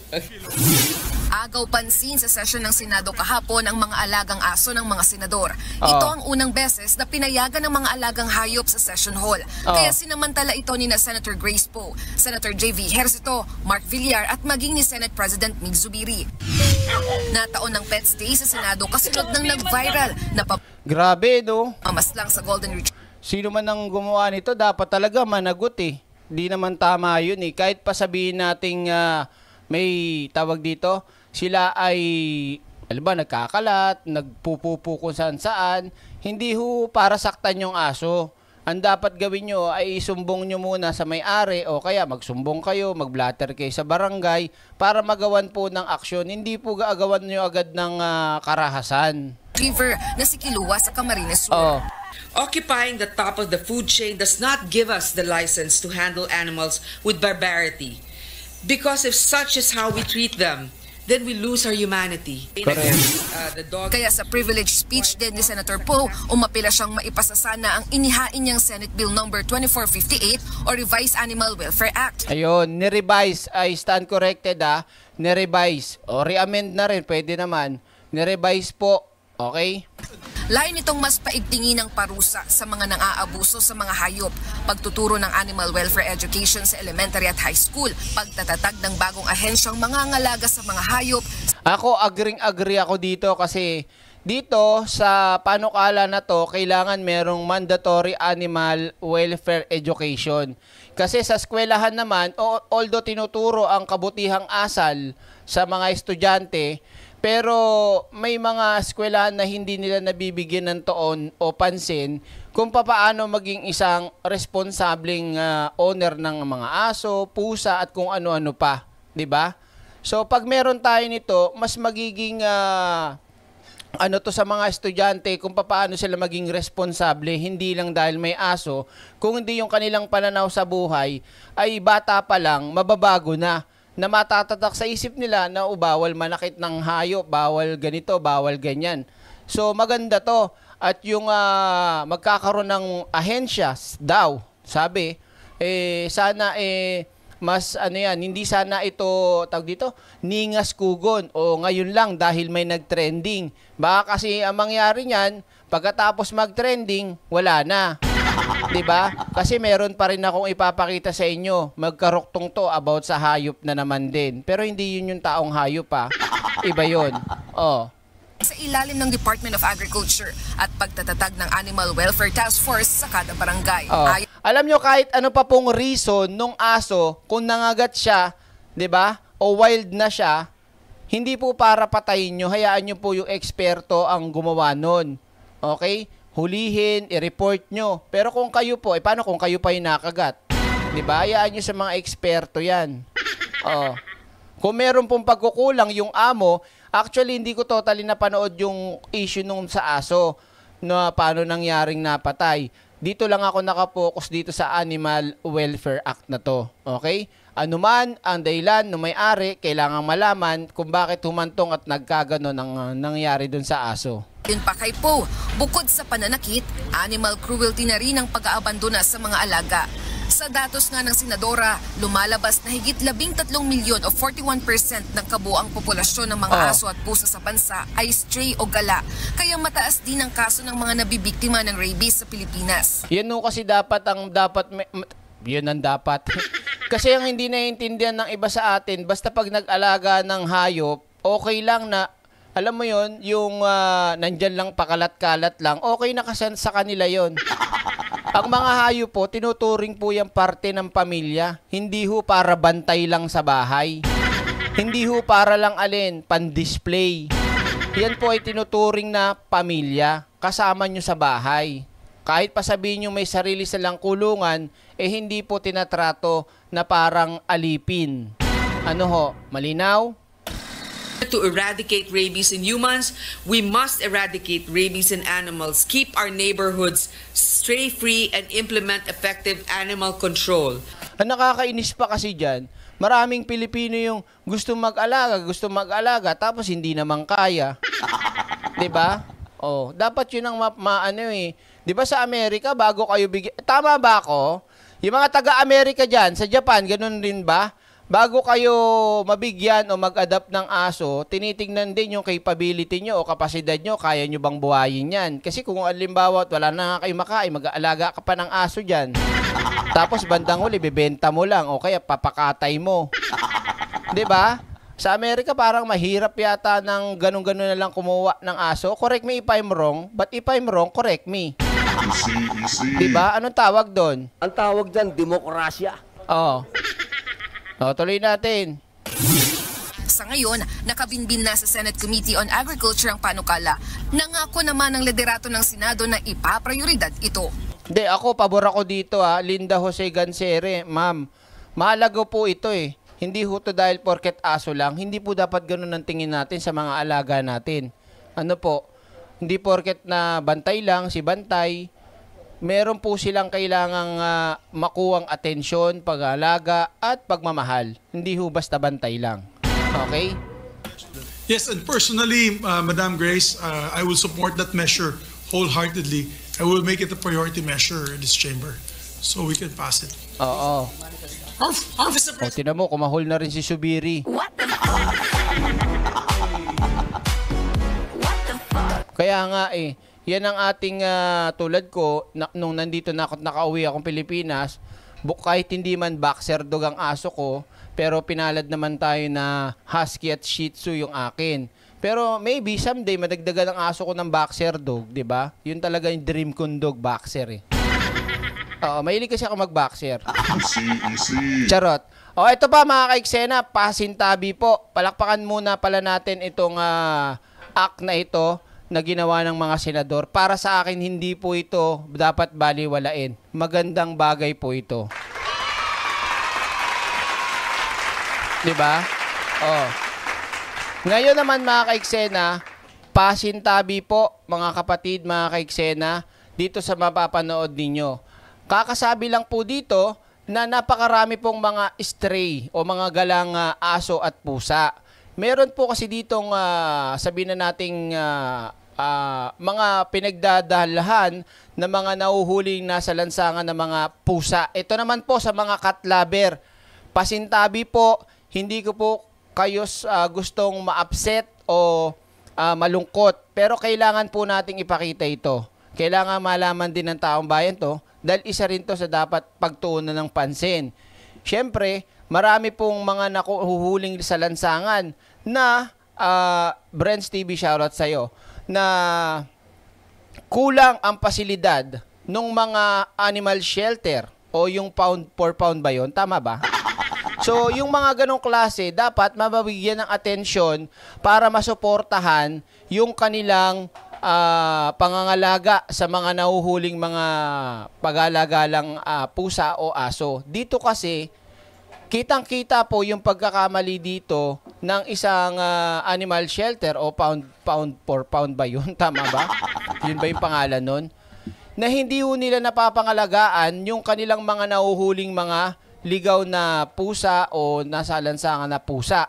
Agaw pansin sa session ng Senado kahapon ang mga alagang aso ng mga senador. Oh. Ito ang unang beses na pinayagan ng mga alagang hayop sa session hall. Oh. Kaya sinamantala ito ni na Senator Grace Poe, Senator J V Ejercito, Mark Villar at maging ni Senate President Mig Zubiri. Nataon ng Pets Day sa Senado kasunod ng nag-viral na pa- Grabe, no? Mamaslang sa Golden Retriever. Sino man ang gumawa nito, dapat talaga managot eh. Di naman tama yun eh. Kahit pa sabihin nating uh, may tawag dito, sila ay, alam ba, nagkakalat, nagpupupu kung saan saan, hindi ho para saktan yung aso. Ang dapat gawin nyo ay isumbong nyo muna sa may-ari o kaya magsumbong kayo, mag-blatter kayo sa barangay para magawan po ng aksyon. Hindi po gaagawan nyo agad ng uh, karahasan. River na si Kilua sa Camarines Sur. Oh. Occupying the top of the food chain does not give us the license to handle animals with barbarity. Because if such is how we treat them, then we lose our humanity. Uh, the dog... Kaya sa privilege speech din ni Senator Poe, umapila siyang maipasa sana ang inihain niyang Senate Bill number twenty-four fifty-eight o Revised Animal Welfare Act. Ayun, ni-revise, I stand corrected ah, ni-revise o re-amend na rin, pwede naman, ni-revise po, okay? Layo nitong mas paigtingin ng parusa sa mga nang-aabuso sa mga hayop, pagtuturo ng animal welfare education sa elementary at high school, pagtatatag ng bagong ahensyang mangangalaga sa mga hayop. Ako, agring-agree ako dito kasi dito sa panukala na to, kailangan merong mandatory animal welfare education. Kasi sa eskwelahan naman, although tinuturo ang kabutihang asal sa mga estudyante, pero may mga eskwelahan na hindi nila nabibigyan ng toon o pansin kung papaano maging isang responsableng uh, owner ng mga aso, pusa at kung ano-ano pa, 'di ba? So pag meron tayo nito, mas magiging uh, ano to sa mga estudyante kung paano sila maging responsable, hindi lang dahil may aso, kung hindi yung kanilang pananaw sa buhay ay bata pa lang, mababago na, na matatatak sa isip nila na oh, bawal manakit ng hayop, bawal ganito, bawal ganyan. So maganda to. At yung uh, magkakaroon ng ahensya daw, sabi, eh sana eh mas ano yan, hindi sana ito, tawag dito, ningas kugon o ngayon lang dahil may nag-trending. Baka kasi ang mangyari niyan, pagkatapos mag-trending, wala na. 'Di ba? Kasi meron pa rin akong ipapakita sa inyo, magkaruktong to about sa hayop na naman din. Pero hindi yun yung taong hayop pa. Iba yun. Oh. Sa ilalim ng Department of Agriculture at pagtatatag ng Animal Welfare Task Force sa kada barangay. Oh. Ay- Alam nyo, kahit ano pa pong reason nung aso, kung nangagat siya, 'di ba? O wild na siya, hindi po para patayin nyo, hayaan nyo po yung eksperto ang gumawa nun. Okay? Hulihin, i-report nyo. Pero kung kayo po, eh paano kung kayo pa yung nakagat? 'Di ba? Hayaan nyo sa mga eksperto yan. Oh. Kung meron pong pagkukulang yung amo, actually hindi ko totally napanood yung issue nung sa aso na paano nangyaring napatay. Dito lang ako nakapokus dito sa Animal Welfare Act na to. Okay? Anuman ang dahilan ng may-ari, kailangang malaman kung bakit humantong at nagkagano ng uh, nangyari dun sa aso. Yun pa kay Po, bukod sa pananakit, animal cruelty na rin ang pag-aabandona sa mga alaga. Sa datos nga ng Senadora, lumalabas na higit labing tatlong milyon o forty-one percent ng kabuang populasyon ng mga Oh. aso at pusa sa bansa ay stray o gala. Kaya mataas din ang kaso ng mga nabibiktima ng rabies sa Pilipinas. Yan no kasi dapat ang dapat may, yun ang dapat. Kasi ang hindi naiintindihan ng iba sa atin, basta pag nag-alaga ng hayop, okay lang na, alam mo yon yung uh, nandyan lang pakalat-kalat lang, okay na kasi sa kanila yon. Ang mga hayop po, tinuturing po yung parte ng pamilya. Hindi ho para bantay lang sa bahay. Hindi ho para lang alin, pan-display. Yan po ay tinuturing na pamilya. Kasama nyo sa bahay. Kahit pa sabihin nyo may sarili silang kulungan, eh hindi po tinatrato na parang alipin. Ano ho, malinaw? To eradicate rabies in humans, we must eradicate rabies in animals, keep our neighborhoods stray-free, and implement effective animal control. Ang nakakainis pa kasi dyan, maraming Pilipino yung gusto mag-alaga, gusto mag-alaga, tapos hindi naman kaya. 'Di ba? Oh, dapat yun ang ma- ma- ano eh. 'Di ba sa Amerika, bago kayo bigyan, tama ba ako? Yung mga taga-Amerika dyan, sa Japan, ganun rin ba? Bago kayo mabigyan o mag-adapt ng aso, tinitingnan din yung capability nyo o kapasidad nyo, kaya nyo bang buhayin yan. Kasi kung alimbawa wala na kayo makain, mag-aalaga ka pa ng aso dyan. Tapos bandang huli, bibenta mo lang o kaya papakatay mo. 'Di ba? Sa Amerika parang mahirap yata ng ganun-ganun na lang kumuha ng aso. Correct me if I'm wrong, but if I'm wrong, correct me. Easy, easy. 'Di ba? Anong tawag doon? Ang tawag dyan, demokrasya. Oo. O, tuloy natin. Sa ngayon, nakabinbin na sa Senate Committee on Agriculture ang panukala. Nangako naman ang liderato ng Senado na ipaprioridad ito. Hindi, ako, pabor ako dito ha. Linda Jose Gansere, ma'am. Mahalaga po ito eh. Hindi ho to dahil porket aso lang. Hindi po dapat ganun ang tingin natin sa mga alaga natin. Ano po? Hindi porket na bantay lang, si bantay. Meron po silang kailangang uh, makuwang atensyon, pag-alaga at pagmamahal. Hindi ho basta bantay lang. Okay? Yes, and personally, uh, Madam Grace, uh, I will support that measure wholeheartedly. I will make it a priority measure in this chamber so we can pass it. Oo. Our, our Mister O, tinan mo, kumahol na rin si Subiri. What the fuck? What the fuck? Kaya nga eh, yan ang ating uh, tulad ko, na, nung nandito na ako, nakauwi akong Pilipinas, buk, kahit hindi man boxer dog ang aso ko, pero pinalad naman tayo na husky at shih tzu yung akin. Pero maybe someday madagdagan ang aso ko ng boxer dog, di ba? Yun talaga yung dream kong dog, boxer eh. Oo, mahilig kasi ako mag-boxer. Easy, easy. Charot. O, ito pa mga kaiksena, pasintabi po. Palakpakan muna pala natin itong uh, act na ito na ginawa ng mga senador. Para sa akin, hindi po ito dapat baliwalain. Magandang bagay po ito. Diba? Oh. Ngayon naman mga kaiksena, pasintabi po mga kapatid, mga kaiksena, dito sa mapapanood ninyo. Kakasabi lang po dito na napakarami pong mga stray o mga galang uh, aso at pusa. Meron po kasi ditong uh, sabihin na nating uh, uh, mga pinagdadalahan na mga nahuhuling nasa lansangan ng mga pusa. Ito naman po sa mga cat lover. Pasintabi po, hindi ko po kayo uh, gustong ma-upset o uh, malungkot. Pero kailangan po nating ipakita ito. Kailangan malaman din ng taong bayan to dahil isa rin to sa dapat pagtuunan ng pansin. Siyempre, marami pong mga nakuhuling sa lansangan na uh, Brents T V shoutout sa'yo na kulang ang pasilidad ng mga animal shelter o yung pound per pound ba yun? Tama ba? So, yung mga ganong klase, dapat mababigyan ng atensyon para masuportahan yung kanilang uh, pangangalaga sa mga nahuhuling mga pag-alagalang uh, pusa o aso. Dito kasi, kitang-kita po yung pagkakamali dito ng isang uh, animal shelter o pound, pound per pound ba yun? Tama ba? Yun ba yung pangalan nun? Na hindi ho nila napapangalagaan yung kanilang mga nahuhuling mga ligaw na pusa o nasa lansangan na pusa.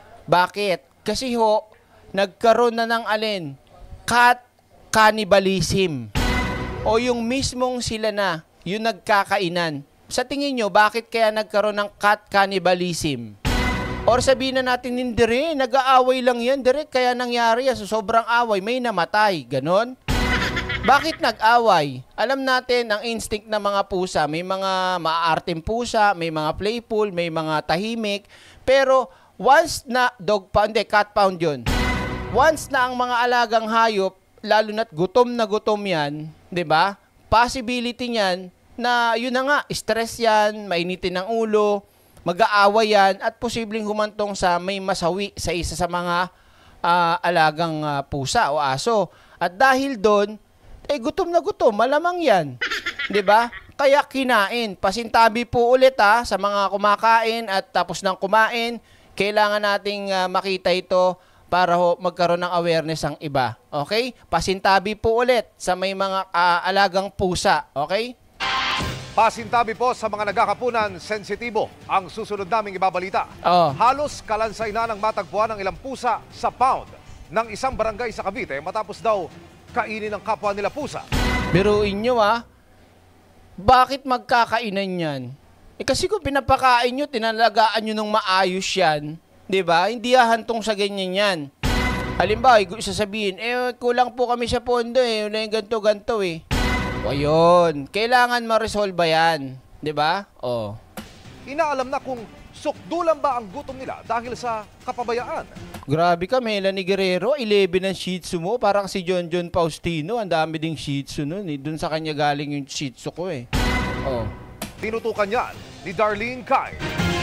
Bakit? Kasi ho, nagkaroon na ng alin? Cat cannibalism. O yung mismong sila na, yung nagkakainan. Sa tingin nyo, bakit kaya nagkaroon ng cat cannibalism? Or sabihin na natin, hindi rin, nag-aaway lang yan, direct kaya nangyari yan. So, sobrang away, may namatay. Ganon? Bakit nag-away? Alam natin, ang instinct ng mga pusa, may mga maaarteng pusa, may mga playful, may mga tahimik. Pero, once na dog pound, hindi, cat pound yun. Once na ang mga alagang hayop, lalo na't gutom na gutom yan, di ba? Possibility niyan na yun na nga, stress yan, mainitin ng ulo, mag-aaway yan, at posibleng humantong sa may masawi sa isa sa mga uh, alagang uh, pusa o aso. At dahil doon, eh gutom na gutom, malamang yan. 'Di ba? Kaya kinain. Pasintabi po ulit ha, sa mga kumakain at tapos ng kumain, kailangan nating uh, makita ito para ho, magkaroon ng awareness ang iba. Okay? Pasintabi po ulit sa may mga uh, alagang pusa. Okay? Pasintabi po sa mga nagkakapunan, sensitibo ang susunod naming ibabalita. Oh. Halos kalansay na ng matagpuan ng ilang pusa sa pound ng isang barangay sa Cavite matapos daw kainin ng kapwa nila pusa. Biruin nyo ah, bakit magkakainan yan? Eh kasi kung pinapakain nyo, tinalagaan nyo ng maayos yan, di ba? Hindi hahantong sa ganyan yan. Halimbawa, sasabihin, eh kulang po kami sa pondo eh, wala yung ganto-ganto eh. O yun, kailangan ma-resolve yan, di ba? O. Inaalam na kung sukdulan ba ang gutom nila dahil sa kapabayaan. Grabe ka, Melanie Guerrero, eleven ang Shih Tzu mo, parang si John John Faustino, ang dami ding Shih Tzu nun eh. Doon sa kanya galing yung Shih Tzu ko eh. Oh. Tinutukan yan ni Darlene Kai.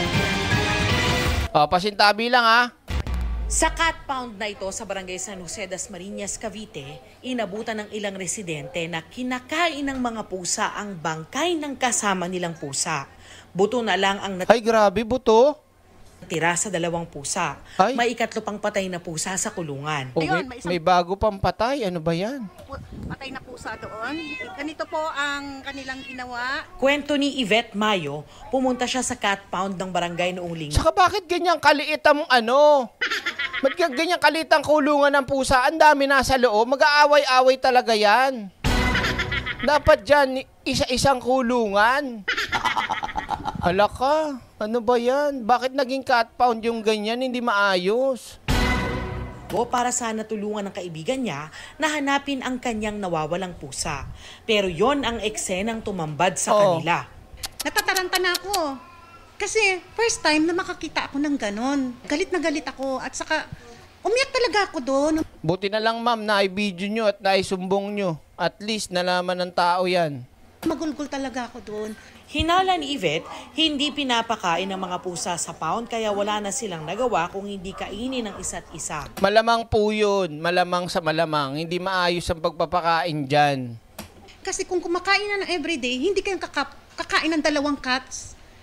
Oh, pasintabi lang ah. Sa cat pound na ito sa barangay San Jose das Marinas, Cavite, inabutan ng ilang residente na kinakain ng mga pusa ang bangkay ng kasama nilang pusa. Buto na lang ang natira. Ay, grabe, buto. Natira sa dalawang pusa. Ay. May ikatlo pang patay na pusa sa kulungan. Oh, may, may bago pang patay. Ano ba yan? Patay na pusa doon. Ganito po ang kanilang ginawa. Kwento ni Yvette Mayo, pumunta siya sa cat pound ng barangay noong linggo. Saka bakit ganyan kaliit ang ano? Ba't ganyan kaliit ang kulungan ng pusa? Ang dami nasa loob. Mag-aaway-away talaga yan. Dapat dyan, isa-isang kulungan. Hala ka, ano ba yan? Bakit naging cat pound yung ganyan? Hindi maayos. O para sana tulungan ng kaibigan niya na hanapin ang kanyang nawawalang pusa. Pero yon ang eksenang tumambad sa oh. kanila. Natataranta na ako. Kasi first time na makakita ako ng ganon. Galit na galit ako at saka umiyak talaga ako doon. Buti na lang ma'am na i-video nyo at naisumbong nyo. At least nalaman ng tao yan. Magulgol talaga ako doon. Hinala ni Yvette, hindi pinapakain ng mga pusa sa pound kaya wala na silang nagawa kung hindi kainin ng isa't isa. Malamang po yun, malamang sa malamang, hindi maayos ang pagpapakain dyan. Kasi kung kumakain na ng everyday, hindi kayong kaka- kakain ng dalawang cats.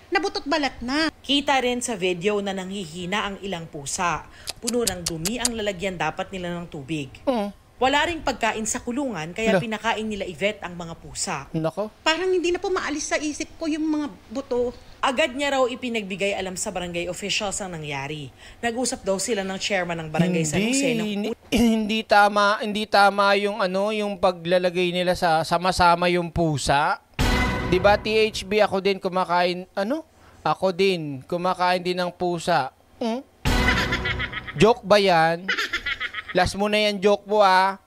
nabutot balat na. Kita rin sa video na nanghihina ang ilang pusa. Puno ng dumi ang lalagyan dapat nila ng tubig. Mm. Wala ring pagkain sa kulungan kaya Ala. pinakain nila Yvette ang mga pusa. Nako. Parang hindi na po maalis sa isip ko yung mga buto. Agad niya raw ipinagbigay alam sa barangay officials ang nangyari. Nag-usap daw sila ng chairman ng barangay San Jose. Ng... Hindi, hindi tama, hindi tama yung ano, yung paglalagay nila sa sama-sama yung pusa. 'Di ba T H B ako din kumakain ano? Ako din kumakain din ng pusa. Hmm? Joke ba 'yan? Last mo na yan joke mo ah.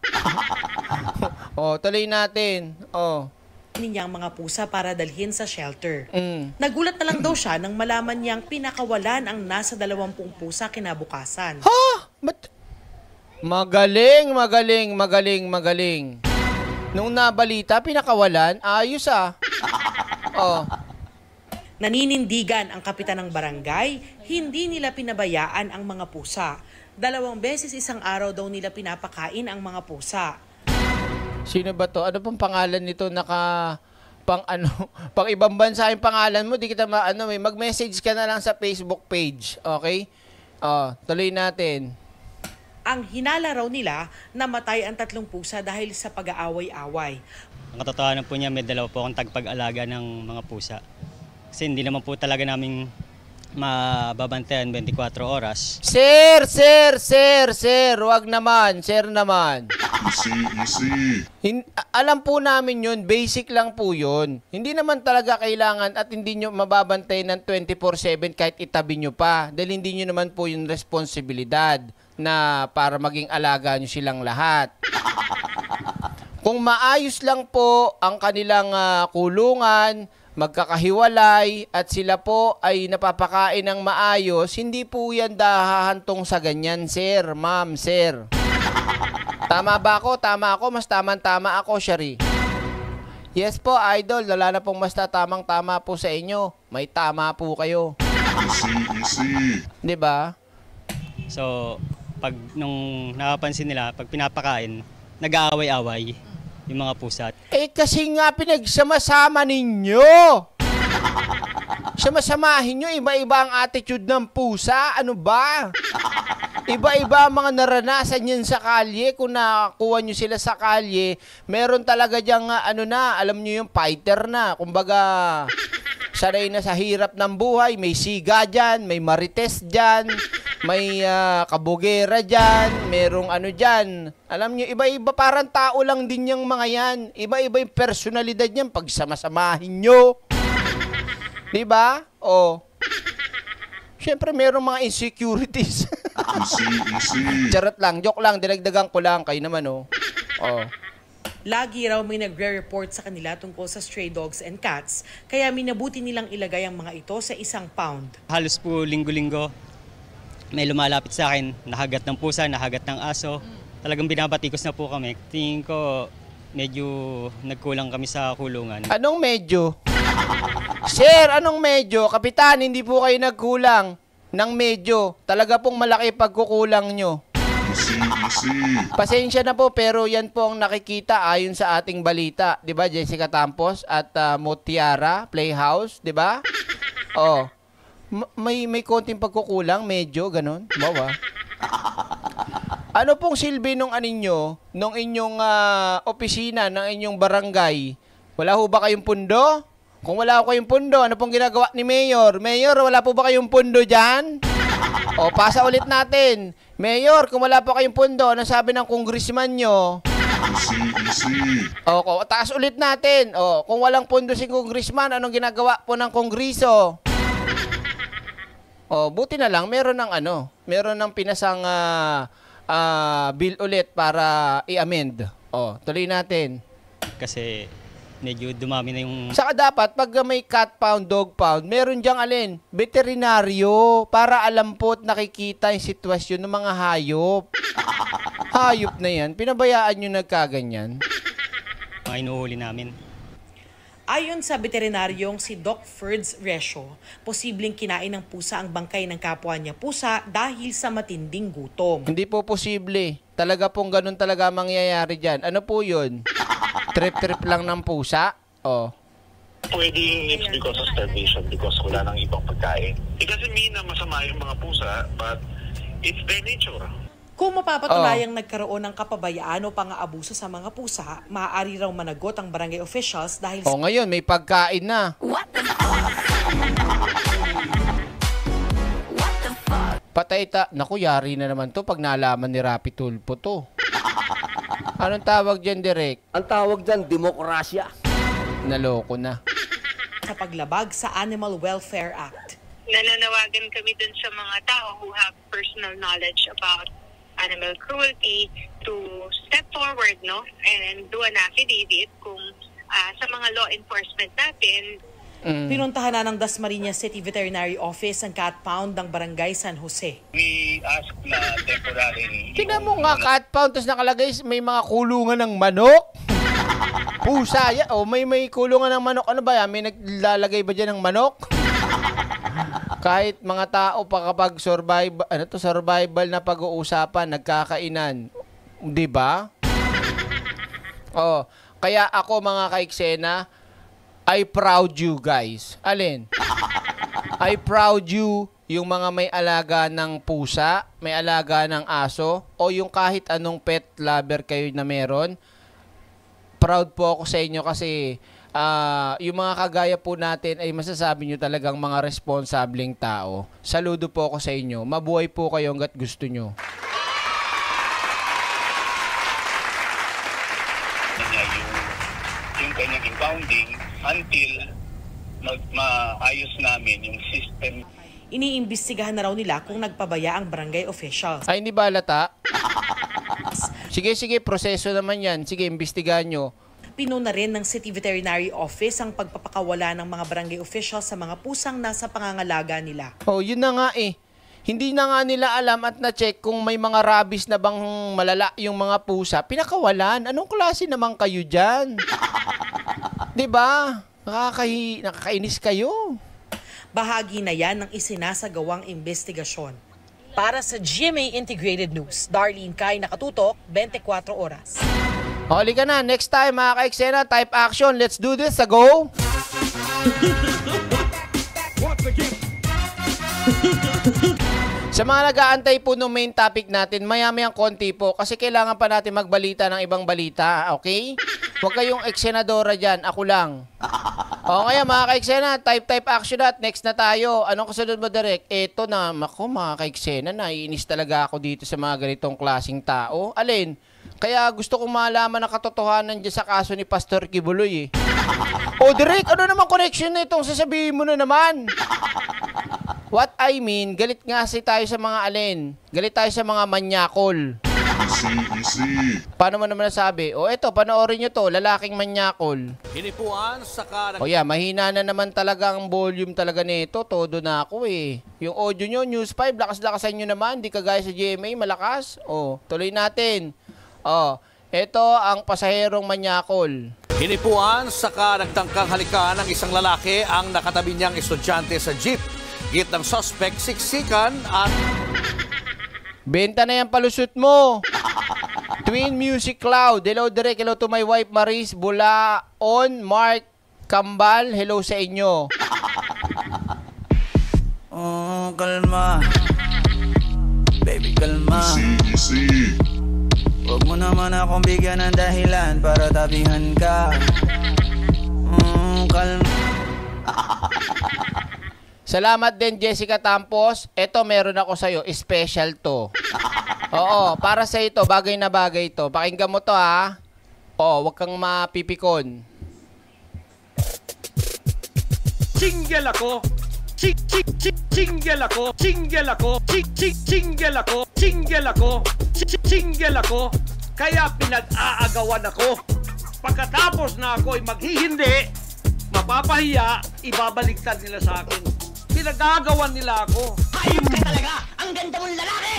Oh, tuloy natin. Oh. Niyang mga pusa para dalhin sa shelter. Mm. Nagulat na lang daw siya nang malaman niyang pinakawalan ang nasa dalawampung pusa kinabukasan. Ha? But, magaling, magaling, magaling, magaling. Nung nabalita, pinakawalan, ayos ah. Oh. Naninindigan ang kapitan ng barangay, hindi nila pinabayaan ang mga pusa. Dalawang beses isang araw daw nila pinapakain ang mga pusa. Sino ba to? Ano pong pangalan nito? Naka pang ano, pang ibang bansa yung pangalan mo, di kita maano, may mag-message ka na lang sa Facebook page, okay? Oh, tuloy natin. Ang hinala raw nila, namatay ang tatlong pusa dahil sa pag-aaway-away. Ang katotohanan po niya, may dalawa po akong tagpag-alaga ng mga pusa. Kasi hindi naman po talaga namin mababantayan twenty-four oras. Sir, sir, sir, sir, wag naman, sir naman. Easy, easy. Hin- alam po namin yun, basic lang po yun. Hindi naman talaga kailangan at hindi nyo mababantay ng twenty-four seven kahit itabi nyo pa. Dahil hindi nyo naman po yung responsibilidad na para maging alaga nyo silang lahat. Kung maayos lang po ang kanilang uh, kulungan, magkakahiwalay at sila po ay napapakain ng maayos, hindi po yan dahahantong sa ganyan, sir, ma'am, sir. Tama ba ako? Tama ako? Mas tamang-tama ako, Shari. Yes po, idol. Wala na pong mas tamang-tama po sa inyo. May tama po kayo. Easy, easy. Diba? So, pag nung napapansin nila, pag pinapakain, nag-aaway-away yung mga pusa. Eh kasi nga pinagsama-sama ninyo. Sama-samahin nyo, iba-iba ang attitude ng pusa. Ano ba? Iba-iba ang mga naranasan yan sa kalye. Kung nakakuha nyo sila sa kalye, meron talaga dyang, uh, ano na, alam nyo yung fighter na. Kumbaga, sanay na sa hirap ng buhay. May siga dyan, may marites dyan, may uh, kabugera dyan, merong ano dyan. Alam nyo, iba-iba, parang tao lang din yung mga yan. Iba-iba yung personalidad niyan pag sama-samahin nyo. Diba? O. Siyempre, merong mga insecurities. Easy, easy. Charot lang, joke lang, dinagdagan ko lang. Kayo naman, oh. Oh. Lagi raw may nagre-report sa kanila tungkol sa stray dogs and cats, kaya minabuti nilang ilagay ang mga ito sa isang pound. Halos po linggo-linggo, may lumalapit sa akin, nahagat ng pusa, nahagat ng aso. Talagang binabatikos na po kami. Tingin ko, medyo nagkulang kami sa kulungan. Anong medyo? Sir, anong medyo? Kapitan, hindi po kayo nagkulang ng medyo. Talaga pong malaki pagkukulang nyo. Easy, easy. Pasensya na po, pero yan po ang nakikita ayon sa ating balita. Diba, Jessica Tampos at uh, Motiara Playhouse, diba? Oh. M- may, may konting pagkukulang, medyo, ganun. Bawa. Ano pong silbi nung aninyo, nung inyong uh, opisina, ng inyong barangay? Wala ho ba kayong pundo? Kung wala ko kayong pundo, ano pong ginagawa ni Mayor? Mayor, wala po ba kayong pundo dyan? O, pasa ulit natin. Mayor, kung wala po kayong pundo, ano sabi ng congressman nyo? Easy, easy. O, o, taas ulit natin. O, kung walang pundo si congressman, anong ginagawa po ng kongreso? O, buti na lang, meron ng ano, meron ng pinasang uh, uh, bill ulit para i-amend. O, tuloy natin. Kasi medyo dumami na yung... Saka dapat, pag may cat pound, dog pound, meron diyang alin, veterinaryo, para alam po at nakikita yung sitwasyon ng mga hayop. Hayop na yan, pinabayaan nyo nagkaganyan. Mga inuhuli namin. Ayon sa veterinaryong si Doc Ferds Resio, posibleng kinain ng pusa ang bangkay ng kapwa niya pusa dahil sa matinding gutom. Hindi po posible. Talaga pong ganun talaga mangyayari dyan. Ano po yun? Trip-trip lang ng pusa? Oh. pwedeng it's because of starvation, because wala nang ibang pagkain. It doesn't mean na masama yung mga pusa, but it's their nature. Kung mapapatulayang oh. nagkaroon ng kapabayaan o pang-aabuso sa mga pusa, maaari raw managot ang barangay officials dahil... O ngayon, may pagkain na. What the fuck? What the fuck? Patay ta... Naku, yari na naman to pag nalaman ni Rapi Tulfo to. Anong tawag dyan, Direk? Ang tawag dyan, demokrasya. Naloko na. Sa paglabag sa Animal Welfare Act. Nananawagan kami dun sa mga tao who have personal knowledge about animal cruelty to step forward, no, and do an affidavit kung uh, sa mga law enforcement natin. Mm. Pinuntahan na ng Dasmariñas City Veterinary Office ang cat pound ng Barangay San Jose. We ask na temporarily. Tingnan mo nga cat pound, tapos nakalagay may mga kulungan ng manok. Pusa, ya, oh, may may kulungan ng manok. Ano ba yan? May naglalagay ba dyan ng manok? Kahit mga tao pa kapag survival, ano to, survival na pag-uusapan, nagkakainan. 'Di ba? Oh, kaya ako mga kaiksena, I proud you guys. Alin? I proud you yung mga may alaga ng pusa, may alaga ng aso, o yung kahit anong pet lover kayo na meron. Proud po ako sa inyo kasi Uh, yung mga kagaya po natin ay masasabi nyo talagang mga responsableng tao. Saludo po ako sa inyo. Mabuhay po kayo hanggat gusto nyo. Yung, yung kanyang impounding until mag, maayos namin yung system. Iniimbestigahan na raw nila kung nagpabaya ang barangay officials. Ay, hindi ba halata? Sige, sige, proseso naman yan. Sige, imbestigahan nyo. Pinuna rin ng City Veterinary Office ang pagpapakawala ng mga barangay officials sa mga pusang nasa pangangalaga nila. Oh, yun na nga eh. Hindi na nga nila alam at na-check kung may mga rabies na bang malala yung mga pusa. Pinakawalan. Anong klase naman kayo dyan? Diba? Nakakahi, nakakainis kayo. Bahagi na yan ng isinasagawang investigasyon. Para sa G M A Integrated News, Darlene Kai, nakatutok, twenty-four oras. Huli ka na. Next time, mga ka-eksena, type action. Let's do this. Sa go! Sa mga nag-aantay po ng main topic natin, maya-mayang konti po kasi kailangan pa natin magbalita ng ibang balita. Okay? Huwag kayong eksenadora dyan. Ako lang. O ngayon, mga ka-eksena, type-type action at next na tayo. Anong kasunod mo, Direk? Eto na. Ako, mga ka-eksena, naiinis talaga ako dito sa mga ganitong klaseng tao. Alin? Kaya gusto kong malaman ang katotohanan dyan sa kaso ni Pastor Kibuloy eh. O Direk, ano naman connection na itong sasabihin mo na naman? What I mean, galit nga si tayo sa mga alin. Galit tayo sa mga manyakol. Easy, easy. Paano mo naman nasabi? O eto, panoorin nyo to, lalaking manyakol. Hinipuan sa karang... O yeah, mahina na naman talaga ang volume talaga nito. Todo na ako eh. Yung audio nyo, News five, lakas-lakasan nyo naman. Di kagaya sa G M A, malakas. O, tuloy natin. Oh, ito ang pasaherong manyakol. Hinipuan saka nagtangkang halikan ng isang lalaki ang nakatabi niyang estudyante sa jeep. Git ng suspect, siksikan at... Benta na yan palusot mo. Twin Music Cloud. Hello Direk, hello to my wife Maris Bulaon, Mark Kambal. Hello sa inyo. Oh, kalma. Baby, kalma. Easy, easy. Huwag mo naman akong bigyan ng dahilan para tabihan ka. Mm, kalma. Salamat din Jessica Tampos. Ito meron ako sa'yo. Special to. Oo, para sa ito. Bagay na bagay to. Pakinggan mo to ha. Oo, huwag kang mapipikon. Single ako. Ching, ching, ching, single ako. Single ako. Ching, ching, single ako. Single ako. Single ako. Kaya pinag-aagawan ako. Pagkatapos na ako'y maghihindi, mapapahiya, ibabaliktad nila sa akin. Pinag-aagawan nila ako. Hayop ka talaga! Ang ganda mong lalaki!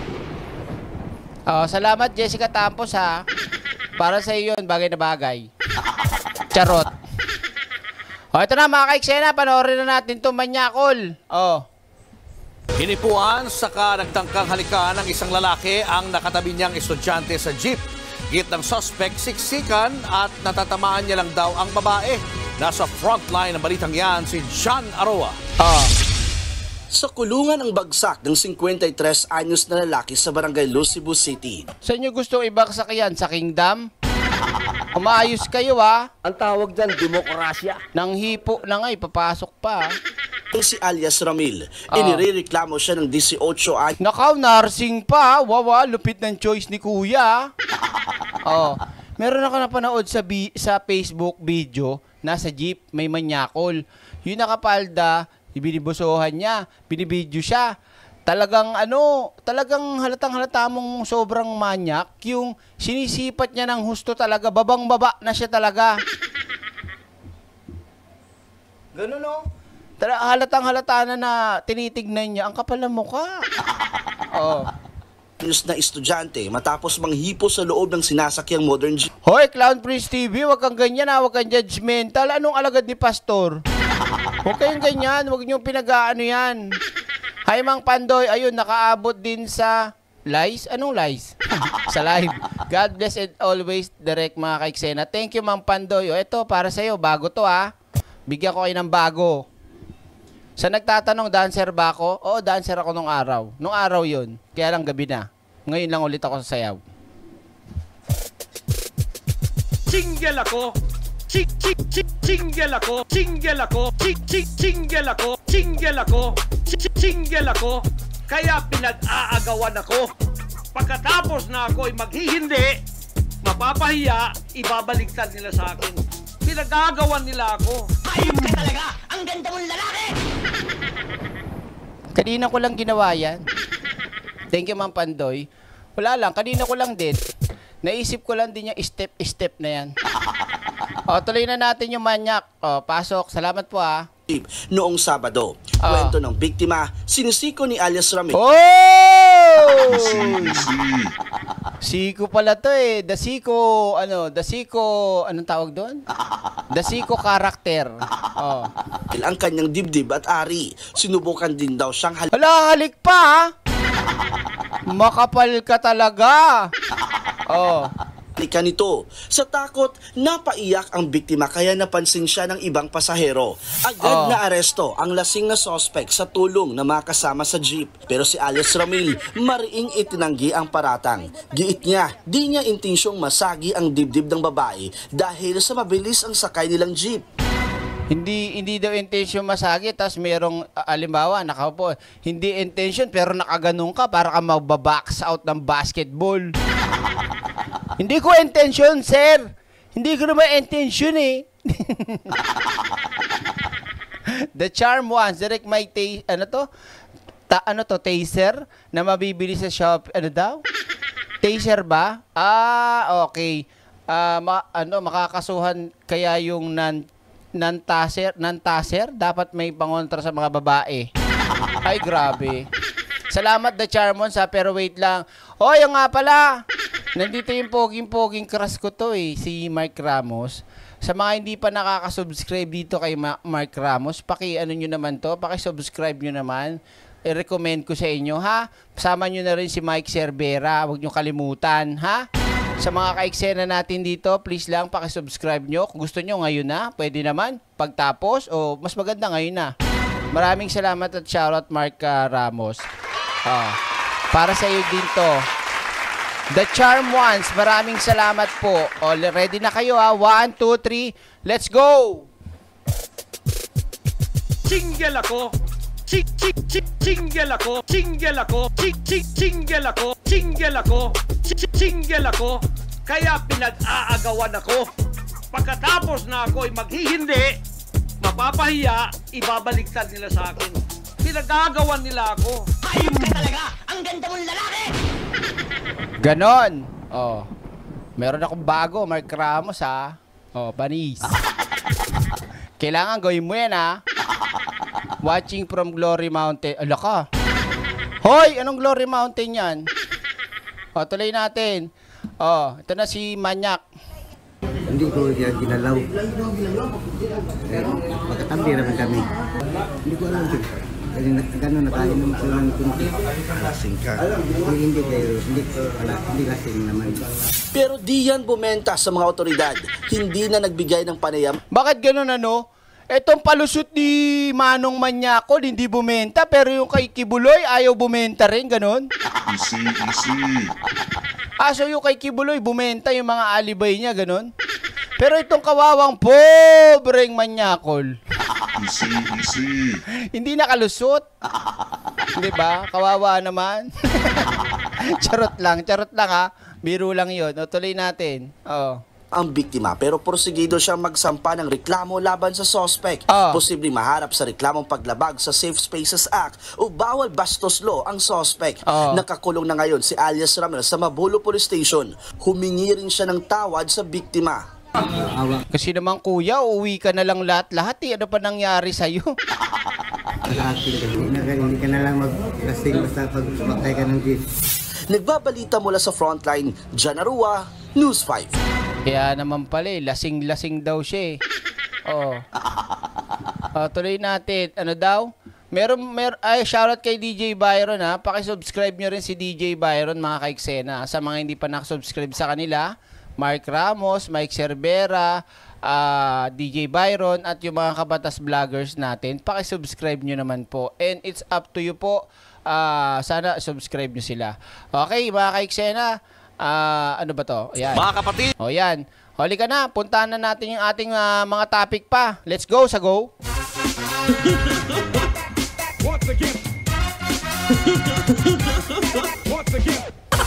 Oh, salamat Jessica Tampos ha. Para sa iyo yun, bagay na bagay. Charot. O, ito na mga ka-eksena, panoorin na natin itong manyakol. Oh. Hinipuan saka nagtangkang halikan ng isang lalaki ang nakatabi niyang estudyante sa jeep. Git ng suspect, siksikan at natatamaan niya lang daw ang babae. Nasa frontline ng balitang yan si John Aroa. Ah. Sa kulungan ang bagsak ng fifty-three anyos na lalaki sa barangay Los, Cebu City. Sa inyo gusto ibagsak yan sa Kingdom? Umaayos kayo ha. Ang tawag dyan, demokrasya. Nang hipo na nga, ipapasok pa. Si alias Ramil, Ah. inireklamo siya ng eighteen anyos. Nakaw, nursing pa. Wawa, lupit ng choice ni kuya. Oh, meron ako napanood sa, bi- sa Facebook video, nasa jeep, may manyakol. Yung nakapalda, ibinibusuhan niya, binibidyo siya. Talagang ano, talagang halatang halata mong sobrang manyak, yung sinisipat niya ng husto talaga, babang baba na siya talaga. Ganun no? Tala, halatang halata na na tinitignan niya, ang kapal ng mukha. Oh. na estudyante matapos manghipo sa loob ng sinasakyang modern jeep. Hoy, Clown Prince T V, wag kang ganyan ha, wag kang judgmental. Anong alagad ni Pastor? Huwag kayong ganyan, wag niyong pinag-aano yan. Hi, Mang Pandoy, ayun, nakaabot din sa lies. Anong lies? Sa live. God bless and always direct mga kaiksena. Thank you, Mang Pandoy. O, ito, para sa'yo, bago to ha. Bigyan ko kayo ng bago. Sa nagtatanong, dancer ba ako? Oo, dancer ako nung araw. Nung araw yun. Kaya lang gabi na. Ngayon lang ulit ako sa sayaw. Single ako. Chik, chik, chik, single ako. Single ako. Chik, chik, single ako. Single ako. Chik, single ako. Kaya pinag-aagawan ako. Pagkatapos na ako'y maghihindi, mapapahiya, ibabaliktad nila sa akin. Pinag-aagawan nila ako. Ayun ka talaga! Ang ganda mong lalaki! Kanina ko lang ginawa yan. Thank you, Ma'am Pandoy. Wala lang, kanina ko lang din. Naisip ko lang din yung step-step na yan. O, tuloy na natin yung manyak. O, pasok. Salamat po ha. Noong Sabado, kwento ng biktima, sinisiko ni alias Ramil. Oh! Siko pala to eh. The Siko, ano, The Siko, anong tawag doon? The Siko character. Oh. Ang kanyang dibdib at ari, sinubukan din daw siyang halik. Hala, halik pa ha? Makapal ka talaga. Oh. Halikan nito. Sa takot, napaiyak ang biktima kaya napansin siya ng ibang pasahero. Agad Oh. na aresto ang lasing na suspect sa tulong na makasama sa jeep. Pero si alias Ramil, mariing itinanggi ang paratang. Giit niya, di niya intensyong masagi ang dibdib ng babae dahil sa mabilis ang sakay nilang jeep. Hindi hindi daw intention masagi, tapos merong uh, alimbawa, nakaupo. Hindi intention pero nakaganong ka para ka magbabox out ng basketball. Hindi ko intention, sir. Hindi ko naman intention eh. The charm ones, direct my ta- ano to? Ta- ano to, taser na mabibili sa shop, ano daw? Taser ba? Ah, okay. Ah, ma- ano makakasuhan kaya yung nan non-taser, non-taser, dapat may pangontra sa mga babae. Ay, grabe. Salamat, The Charmons, ha, pero wait lang. Hoy, yung nga pala, nandito yung poging-poging crush ko to eh, si Mark Ramos. Sa mga hindi pa nakaka-subscribe dito kay Ma- Mark Ramos, paki-ano nyo naman to, paki-subscribe nyo naman. I-recommend ko sa inyo, ha? Kasama nyo na rin si Mike Cervera, huwag nyo kalimutan, ha? Sa mga kaiksena natin dito, please lang pakisubscribe nyo. Kung gusto nyo ngayon na, pwede naman. Pagtapos, o mas maganda ngayon na. Maraming salamat at shoutout Mark uh, Ramos. Oh, para sa iyo din to. The Charm Ones, maraming salamat po. O, ready na kayo ha? One, two, three, let's go! Single ako. Chik, chik, chik, single ako. Single ako. Chik, chik, single ako. Single ako. Chik, single ako. Kaya pinag-aagawan ako. Pagkatapos na ako'y maghihindi, mapapahiya, ibabaliktad nila sa akin. Pinag-aagawan nila ako. Ayun ka talaga! Ang ganda mong lalaki! Ganon. Oh. Meron akong bago, Mark Ramos ha. Oh, panis. Kailangan gawin mo yan ha. Watching from Glory Mountain. Ala ka. Hoy, anong Glory Mountain yan? O, tuloy natin. O, ito na si Manyak. Hindi ko yan ginalaw. Eh, magkatambi naman kami. Hindi ko alam din. Kasi na, gano'n, nakainom ko ng kunti. Lasing ka. Hindi, hindi kayo, hindi ko, wala, hindi lasing naman. Pero di yan bumenta sa mga otoridad. Hindi na nagbigay ng panayam. Bakit gano'n ano? Etong palusot ni Manong Manyakol, hindi bumenta, pero yung kay Kibuloy, ayaw bumenta rin, gano'n? Easy, easy. Ah, so yung kay Kibuloy, bumenta yung mga alibay niya, gano'n? Pero itong kawawang pobreng Manyakol, Easy, easy. hindi nakalusot. Di ba? Kawawa naman. Charot lang, charot lang ha. Biro lang yun. O, tuloy natin. Oo. Ang biktima pero porsigido siyang magsampa ng reklamo laban sa suspect. Oh. Posibleng maharap sa reklamong paglabag sa Safe Spaces Act o bawal bastos law ang suspect. Oh. Nakakulong na ngayon si Alias Ramil sa Mabulo Police Station. Humingi rin siya ng tawad sa biktima. Kasi naman kuya, uuwi ka na lang lahat-lahat eh. Ano pa nangyari sa'yo? Hindi ka na lang maglasing basta pag sumakay ka ng jeep. Nagbabalita mula sa Frontline, Jan Arua, News five. Kaya naman pala eh, lasing-lasing daw siya eh. Oo. Oh, tuloy natin. Ano daw? Meron, mer ay, shoutout kay D J Byron ha. Pakisubscribe nyo rin si D J Byron mga kaiksena. Sa mga hindi pa nakasubscribe sa kanila, Mark Ramos, Mike Cervera, uh, D J Byron, at yung mga kabatas vloggers natin, pakisubscribe nyo naman po. And it's up to you po. Uh, sana subscribe nyo sila. Okay, mga kaiksena. Uh, ano ba to? Ayan. Mga kapatid. O yan. Huli ka na. Puntahan na natin yung ating uh, mga topic pa. Let's go sa go. Once again. Once again.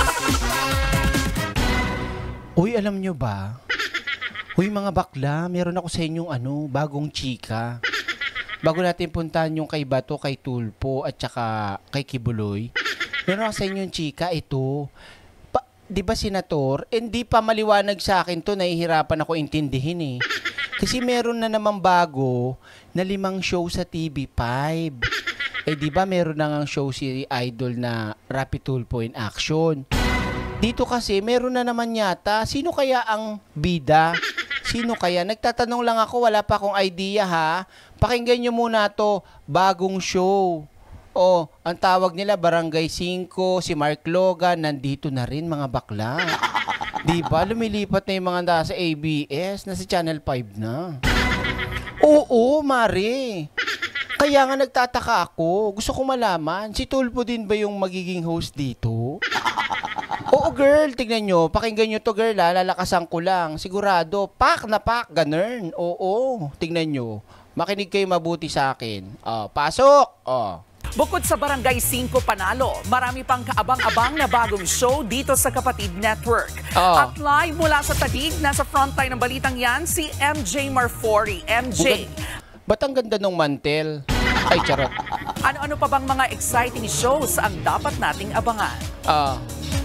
Uy, alam nyo ba? Uy, mga bakla, meron ako sa inyong ano, bagong chika. Bago natin puntahan yung kay Bato, kay Tulpo, at saka kay Kibuloy, meron ako sa inyong chika, ito. Di ba, Senator? Hindi pa maliwanag sa akin to, nahihirapan ako intindihin eh. Kasi meron na naman bago na limang show sa T V five. Eh di ba meron na ngang show si Idol na Rapi Tulpo in Action. Dito kasi meron na naman yata. Sino kaya ang bida? Sino kaya? Nagtatanong lang ako, wala pa akong idea ha. Pakinggan nyo muna to, bagong show. Oh, ang tawag nila Barangay five, si Mark Logan, nandito na rin mga bakla. Di ba? Lumilipat na yung mga nasa A B S, nasa Channel five na. Oo, Mare. Kaya nga nagtataka ako. Gusto ko malaman, si Tulpo din ba yung magiging host dito? Oo, girl, tignan nyo. Pakinggan nyo to, girl, ha? Lalakasan ko lang. Sigurado, pak na pak, ganun. Oo, tignan nyo. Makinig kayo mabuti sa akin. Oh, pasok! Oh. Bukod sa Barangay five Panalo, marami pang kaabang-abang na bagong show dito sa Kapatid Network. Oh. At live mula sa Taguig, nasa frontline ng balitang yan, si M J Marfori. M J. Ba't ang ganda ng mantel? Ay, charot. Ano-ano pa bang mga exciting shows ang dapat nating abangan? Ah. Uh.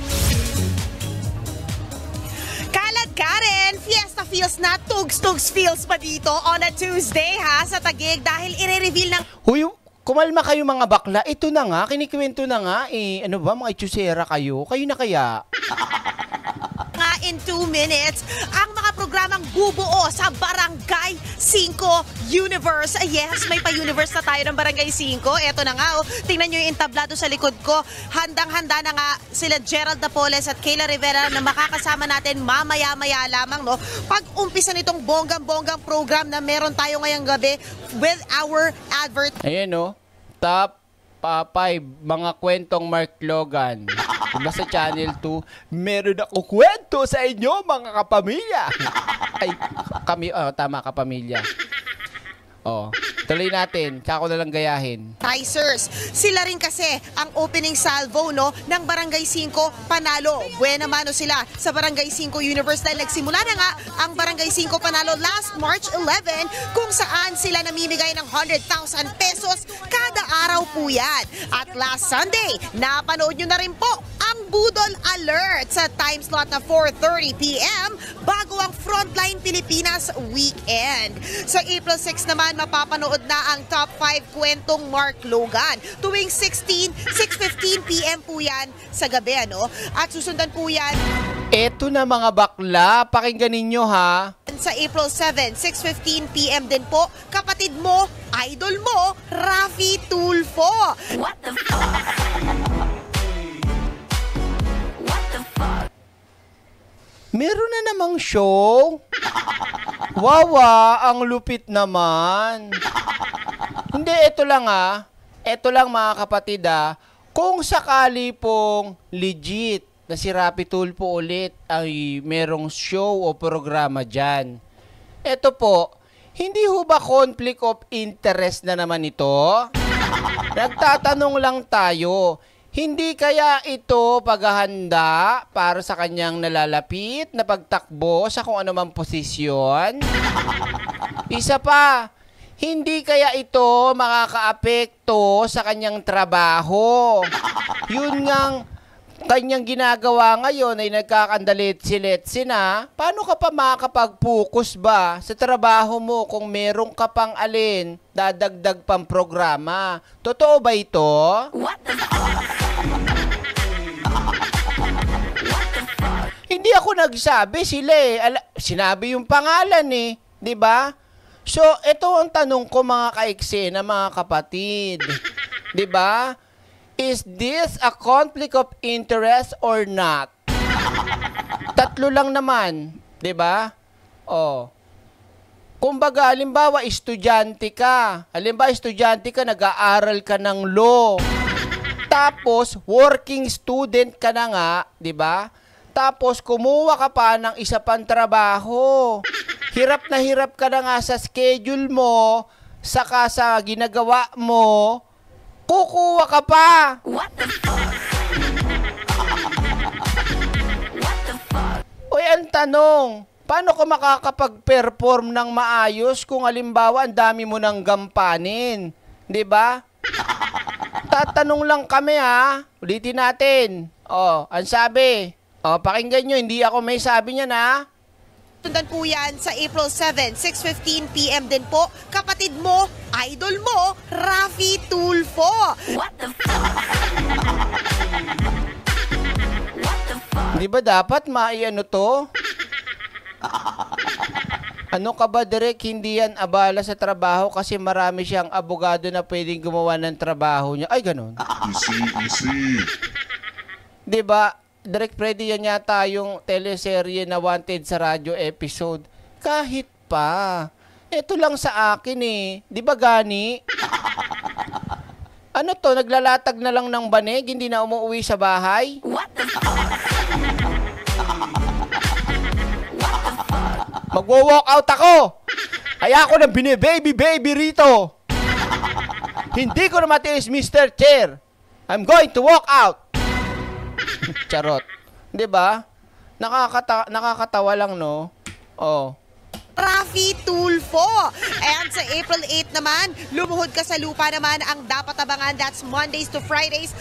Karen, Fiesta Feels na, Tugs-Tugs Feels pa dito on a Tuesday ha, sa Taguig dahil i-reveal ng... Huy, kumalma kayo mga bakla. Ito na nga, kinikwento na nga eh. Ano ba, mga itsusera kayo? Kayo na kaya? Nga in two minutes, ang mga programang bubuo sa Barangay five Universe. Yes, may pa-universe na tayo ng Barangay five. Eto na nga, oh. Tingnan nyo yung entablado sa likod ko. Handang-handa na nga sila Gerald Napoles at Kayla Rivera na makakasama natin mamaya-maya lamang, no? Pag-umpisa nitong bonggang-bonggang program na meron tayo ngayong gabi with our advert. Ayan, no? Top pa five, mga kwentong Mark Logan. Diba sa Channel two, meron ako kwento sa inyo, mga kapamilya. Ay, kami, oh, tama, kapamilya. Oh, tuloy natin. Kako na lang gayahin. Ticers. Sila rin kasi ang opening salvo, no, ng Barangay five Panalo. Buena mano sila sa Barangay five Universe dahil nagsimula na nga ang Barangay five Panalo last March eleventh kung saan sila namimigay ng one hundred thousand pesos kada araw po yan. At last Sunday, napanood nyo na rin po ang Budol Alert sa time slot na four thirty p m bago ang Frontline Pilipinas Weekend. Sa April six naman, mapapanood na ang top five kwentong Mark Logan. Tuwing sixteen, six fifteen p m po yan sa gabi, ano? At susundan po yan. Eto na mga bakla, pakinggan ninyo ha. Sa April seventh, six fifteen p m din po, kapatid mo, idol mo, Raffy Tulfo. What the fuck? What the fuck? Meron na namang show? Wawa, ang lupit naman. Hindi, ito lang ah. Ito lang mga kapatid ah. Kung sakali pong legit na si Raffy Tulfo ulit ay merong show o programa dyan. Ito po, hindi ho ba conflict of interest na naman ito? Nagtatanong lang tayo, hindi kaya ito paghahanda para sa kanyang nalalapit na pagtakbo sa kung anumang posisyon? Isa pa, hindi kaya ito makakaapekto sa kanyang trabaho? Yun ngang kanyang ginagawa ngayon ay nagkakandalit-silit na, paano ka pa makakapag-focus ba sa trabaho mo kung merong ka pang alin, dadagdag pang programa? Totoo ba ito? What the fuck? Hindi ako nagsabi, sila eh. Ala, sinabi yung pangalan eh. 'Di ba? So, ito ang tanong ko mga ka-eksena, mga kapatid. 'Di ba? Is this a conflict of interest or not? Tatlo lang naman, 'di ba? Oh. Kumbaga, halimbawa, estudyante ka. Halimbawa, estudyante ka, nag-aaral ka ng law. Tapos, working student ka na nga, 'di ba? Tapos, kumuha ka pa ng isa pang trabaho. Hirap na hirap ka na nga sa schedule mo, saka sa ginagawa mo, kukuha ka pa. What the fuck? What the fuck? Uy, ang tanong, paano ka makakapag-perform ng maayos kung halimbawa ang dami mo ng gampanin? 'Di ba? Tatanong lang kami ha. Ulitin natin. Oh, ang sabi. Oh, pakinggan nyo, hindi ako may sabi niya na. Tundan po yan sa April seventh, six fifteen p m din po, kapatid mo, idol mo, Raffy Tulfo. What the fuck? What the fuck? Di ba dapat maiano to? Ano ka ba, Direk? Hindi yan abala sa trabaho kasi marami siyang abogado na pwedeng gumawa ng trabaho niya. Ay, ganun. Easy, easy. Di ba? Direct pwede yan yata yung teleserye na Wanted sa radyo episode. Kahit pa. Ito lang sa akin eh. Di ba gani? Ano to? Naglalatag na lang ng banig? Hindi na umuwi sa bahay? What the fuck? Magwo-walk out ako! Kaya ako na bini-baby-baby rito! Hindi ko na matiis, Mister Chair! I'm going to walk out! Charot. 'Di ba? Nakakata nakakatawa lang, no? Oh. Raffy Tulfo. And sa April eighth naman, lumuhod ka sa lupa naman ang dapat abangan. That's Mondays to Fridays.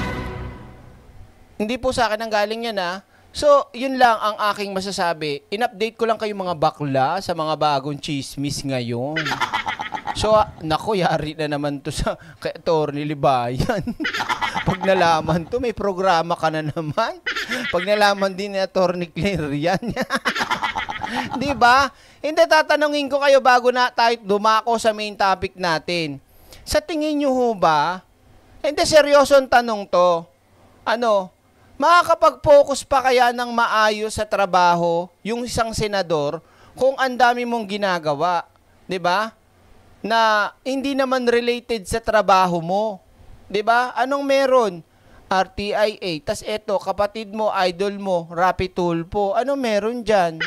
Hindi po sa akin ang galing yan, ha? So, yun lang ang aking masasabi. In-update ko lang kayo mga bakla sa mga bagong chismis ngayon. So, naku, yari na naman to sa kay Atty. Libayan. Pag nalaman to, may programa ka na naman. Pag nalaman din ni Atty. Claire yan. Di ba? Hindi, tatanungin ko kayo bago na tayo dumako sa main topic natin. Sa tingin nyo ho ba, hindi, seryosong tanong to. Ano, makakapag-focus pa kaya ng maayos sa trabaho yung isang senador kung ang dami mong ginagawa? Di ba? Na hindi naman related sa trabaho mo. 'Di ba? Anong meron? R T I A. Tas eto, kapatid mo, idol mo, Raffy Tulfo. Ano meron diyan?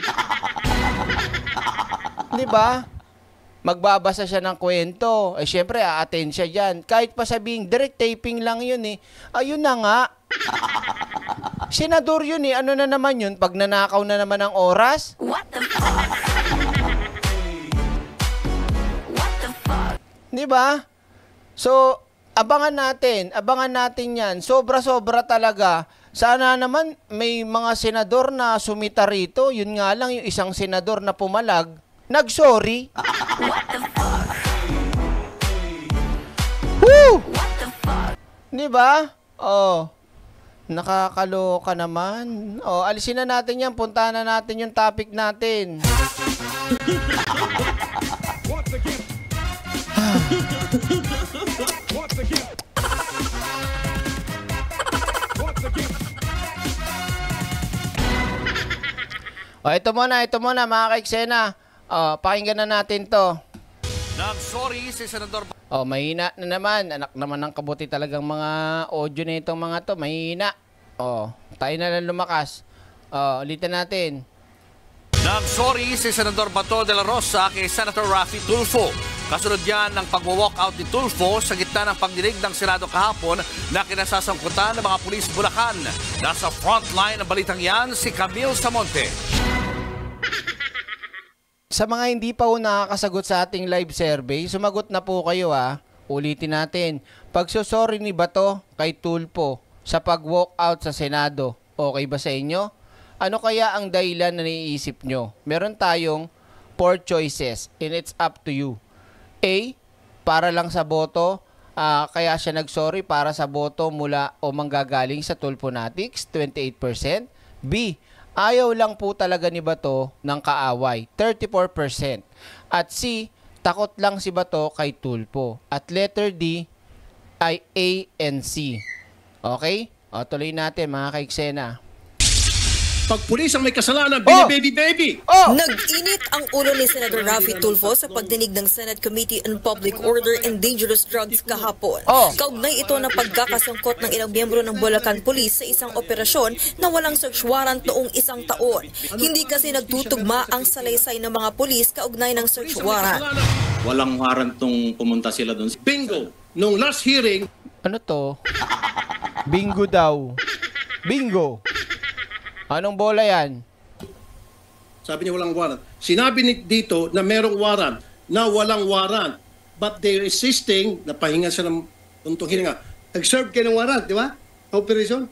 'Di ba? Magbabasa siya ng kwento. Eh syempre, a-attend siya diyan. Kahit pa sabing direct taping lang 'yun eh. Ayun na nga. Senador 'yun eh. Ano na naman 'yun pag nanakaw na naman ang oras? What the fuck? Di ba? So, abangan natin. Abangan natin yan. Sobra-sobra talaga. Sana naman may mga senador na sumita rito. Yun nga lang, yung isang senador na pumalag, nag-sorry. What the fuck? Woo! What the fuck? Di ba? Oh. Nakakaloka naman. O, alisin na natin yan. Puntahan na natin yung topic natin. Once again. Once again. Once again. O, ito muna, ito muna mga ka-eksena. O, pakinggan na natin to. Nag-sorry si Senador... O, mahina na naman. Anak naman ng kabuti talagang mga audio na itong mga to. Mahina. O, tayo na lang lumakas. O, ulitin natin. Nag-sorry si Senador Bato de la Rosa kay Senator Raffy Tulfo. Kasunod yan ng pag-walkout ni Tulfo sa gitna ng pagdinig ng Senado kahapon na kinasasangkutan ng mga pulis Bulacan. Nasa frontline ng balitang yan si Camille Samonte. Sa mga hindi pa po nakakasagot sa ating live survey, sumagot na po kayo ha. Ulitin natin. Pagsusorry ni Bato kay Tulfo sa pag-walkout sa Senado, okay ba sa inyo? Ano kaya ang dahilan na naiisip nyo? Meron tayong four choices and it's up to you. A, para lang sa boto, uh, kaya siya nagsorry para sa boto mula o manggagaling sa Tulfonatics, twenty-eight percent. B, ayaw lang po talaga ni Bato ng kaaway, thirty-four percent. At C, takot lang si Bato kay Tulfo. At letter D ay A and C. Okay? O, tuloy natin mga ka-eksena. Pag pulis ang may kasalanan, bini-baby-baby. Oh! Nag-init ang ulo ni Senator Raffy Tulfo sa pagdinig ng Senate Committee on Public Order and Dangerous Drugs kahapon. Oh! Kaugnay ito ng pagkakasangkot ng ilang miyembro ng Bulacan Police sa isang operasyon na walang search warrant noong isang taon. Hindi kasi nagtutugma ang salaysay ng mga pulis kaugnay ng search warrant. Walang warrant nung pumunta sila doon. Bingo! Nung last hearing... Ano to? Bingo daw. Bingo! Anong bola yan? Sabi niya walang warrant. Sinabi ni dito na merong warrant, na walang warrant. But they're insisting na pahinga siya ng tuntong hininga. Nag-serve kayo ng warrant, di ba? Operation?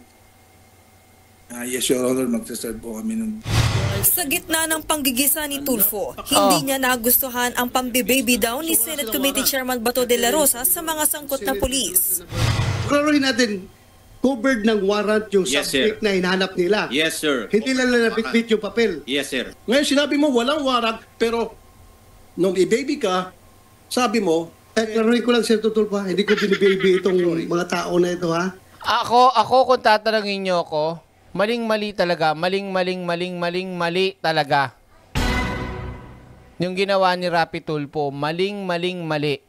Uh, yes, Your Honor. Mag-serve po kami ng... Sa gitna ng panggigisa ni Tulfo, hindi oh. niya nagustuhan ang pambibaby down ni Senate Committee Chairman Bato de la Rosa sa mga sangkot na pulis. Klaruhin natin, covered ng warrant yung yes, subject sir. Na hinahanap nila. Yes, sir. Hindi lang na nabitbit yung papel. Yes, sir. Ngayon, sinabi mo walang warrant, pero nung i-baby ka, sabi mo, eh, klaruhin ko lang, Sir Tulfo, hindi ko binibaby itong mga tao na ito, ha? Ako, ako kung tatanungin nyo ako, maling-mali talaga. Maling-maling, maling-maling, mali talaga. Yung ginawa ni Raffy Tulfo, maling-maling, mali.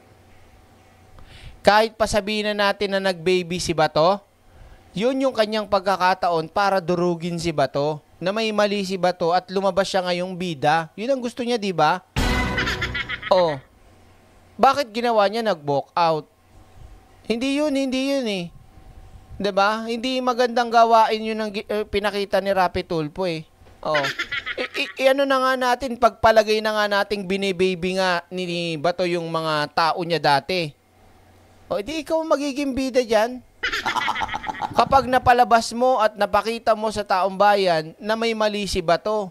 Kahit pasabihin na natin na nag-baby si Bato, yun yung kanyang pagkakataon para durugin si Bato, na may mali si Bato at lumabas siya ngayong bida. Yun ang gusto niya, di ba? Oh. Bakit ginawa niya nag-walk out? Hindi yun, hindi yun eh. Di ba? Hindi magandang gawain yun ang uh, pinakita ni Raffy Tulfo eh. Oh. I-ano na nga natin, pagpalagay na nga nating binibaby nga ni Bato yung mga tao niya dati. O, di ikaw magiging bida dyan. Kapag napalabas mo at napakita mo sa taong bayan na may mali si Bato.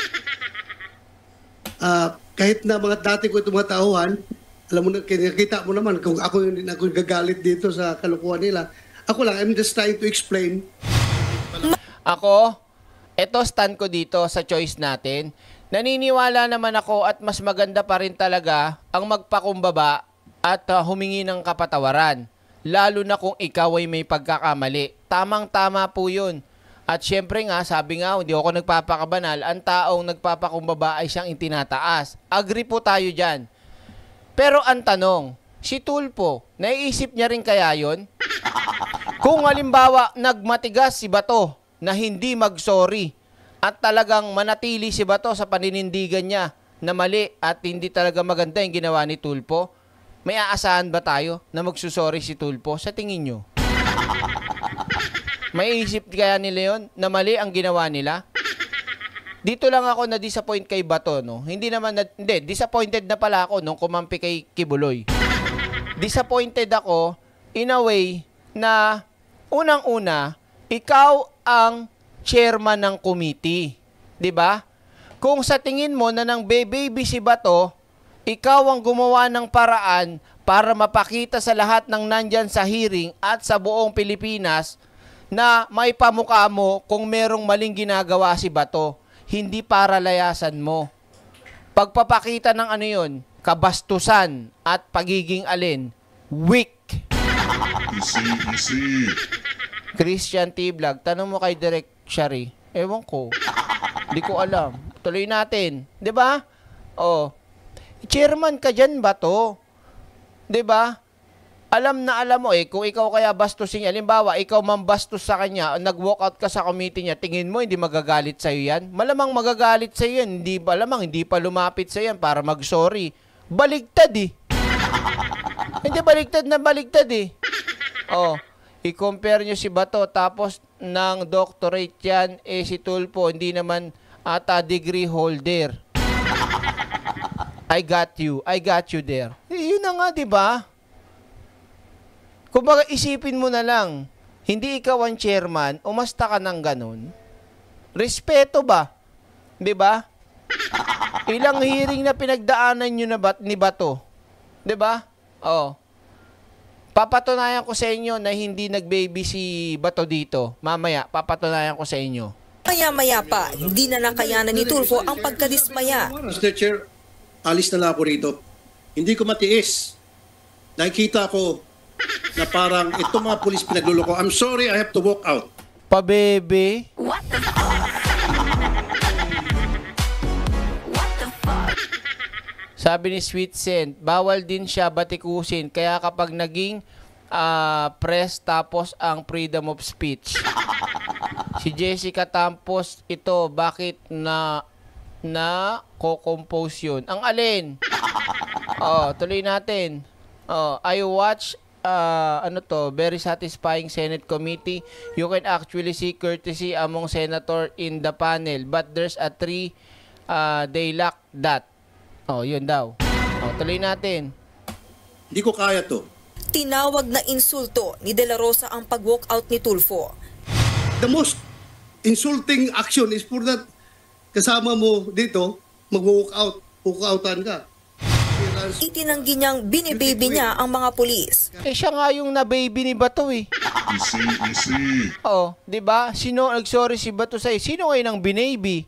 Uh, kahit na mga dati ko tumatauhan, alam mo na, nakita mo naman kung ako yung ako gagalit dito sa kalukuhan nila. Ako lang, I'm just trying to explain. Ako, eto stand ko dito sa choice natin. Naniniwala naman ako at mas maganda pa rin talaga ang magpakumbaba at uh, humingi ng kapatawaran. Lalo na kung ikaw ay may pagkakamali. Tamang-tama po yun. At syempre nga, sabi nga, hindi ako nagpapakabanal, ang taong nagpapakumbaba ay siyang itinataas. Agree po tayo dyan. Pero ang tanong, si Tulfo, naiisip niya rin kaya yun? Kung halimbawa, nagmatigas si Bato na hindi mag-sorry at talagang manatili si Bato sa paninindigan niya na mali at hindi talaga maganda yung ginawa ni Tulfo, may aasahan ba tayo na magsusorry si Tulfo? Sa tingin nyo? May isip kaya nila yun na mali ang ginawa nila? Dito lang ako na-disappoint kay Bato, no? Hindi naman, na, hindi, disappointed na pala ako nung kumampi kay Kibuloy. Disappointed ako in a way na unang-una, ikaw ang chairman ng committee. Diba? Kung sa tingin mo na nang baby si Bato, ikaw ang gumawa ng paraan para mapakita sa lahat ng nandyan sa hearing at sa buong Pilipinas na may pamukha mo kung merong maling ginagawa si Bato. Hindi para layasan mo. Pagpapakita ng ano yun, kabastusan at pagiging alin, weak. Easy, easy. Christian T. Vlog, tanong mo kay Direk Shari. Ewan ko. Hindi ko alam. Tuloy natin. 'Di ba? Oh. Chairman ka dyan, Bato. 'Di ba? Alam na alam mo eh, kung ikaw kaya bastusin niya, halimbawa, ikaw mambastos sa kanya, nag-walk out ka sa committee niya, tingin mo, hindi magagalit sa'yo yan? Malamang magagalit sa'yo yan, hindi pa, malamang hindi pa lumapit sa'yo yan para mag-sorry. Baligtad eh. Hindi baligtad na baligtad eh. Oh, i-compare nyo si Bato, tapos ng doctorate yan, eh si Tulfo, hindi naman ata degree holder. I got you, I got you there. Eh, yun na nga, diba? Kumbaga, isipin mo na lang, hindi ikaw ang chairman, umasta ka ng ganun. Respeto ba? Di ba? Ilang hearing na pinagdaanan nyo na bat, ni Bato. Di ba? Oo. Papatunayan ko sa inyo na hindi nag-baby si Bato dito. Mamaya, papatunayan ko sa inyo. Maya-maya pa, hindi na nakayanan ni Tulfo ang pagkadismaya. mister Chair, alis na lang ako rito. Hindi ko matiis. Nakikita ko na parang itong mga pulis pinagluloko. I'm sorry, I have to walk out. Pa-bebe? What the fuck? What the fuck? Sabi ni Sweet Scent, bawal din siya batikusin. Kaya kapag naging uh, press tapos ang freedom of speech. Si Jessica Tampos, ito, bakit na na co-compose yun? Ang alin? Oh, tuloy natin. Oh, I watch Uh, ano to, very satisfying Senate committee. You can actually see courtesy among senator in the panel, but there's a three uh, they lack that. Oh, yun daw. Oh, tuloy natin. Hindi ko kaya to. Tinawag na insulto ni De La Rosa ang pag-walk out ni Tulfo. The most insulting action is for that kasama mo dito, mag-walk out, walk outan ka. Itinanggi niyang binibaby niya ang mga pulis. Eh siya nga yung na-baby ni Bato eh. Easy, easy. Oh, 'di ba? Sino nag-sorry si Bato sa'yo? Sino ngayon ang binaby?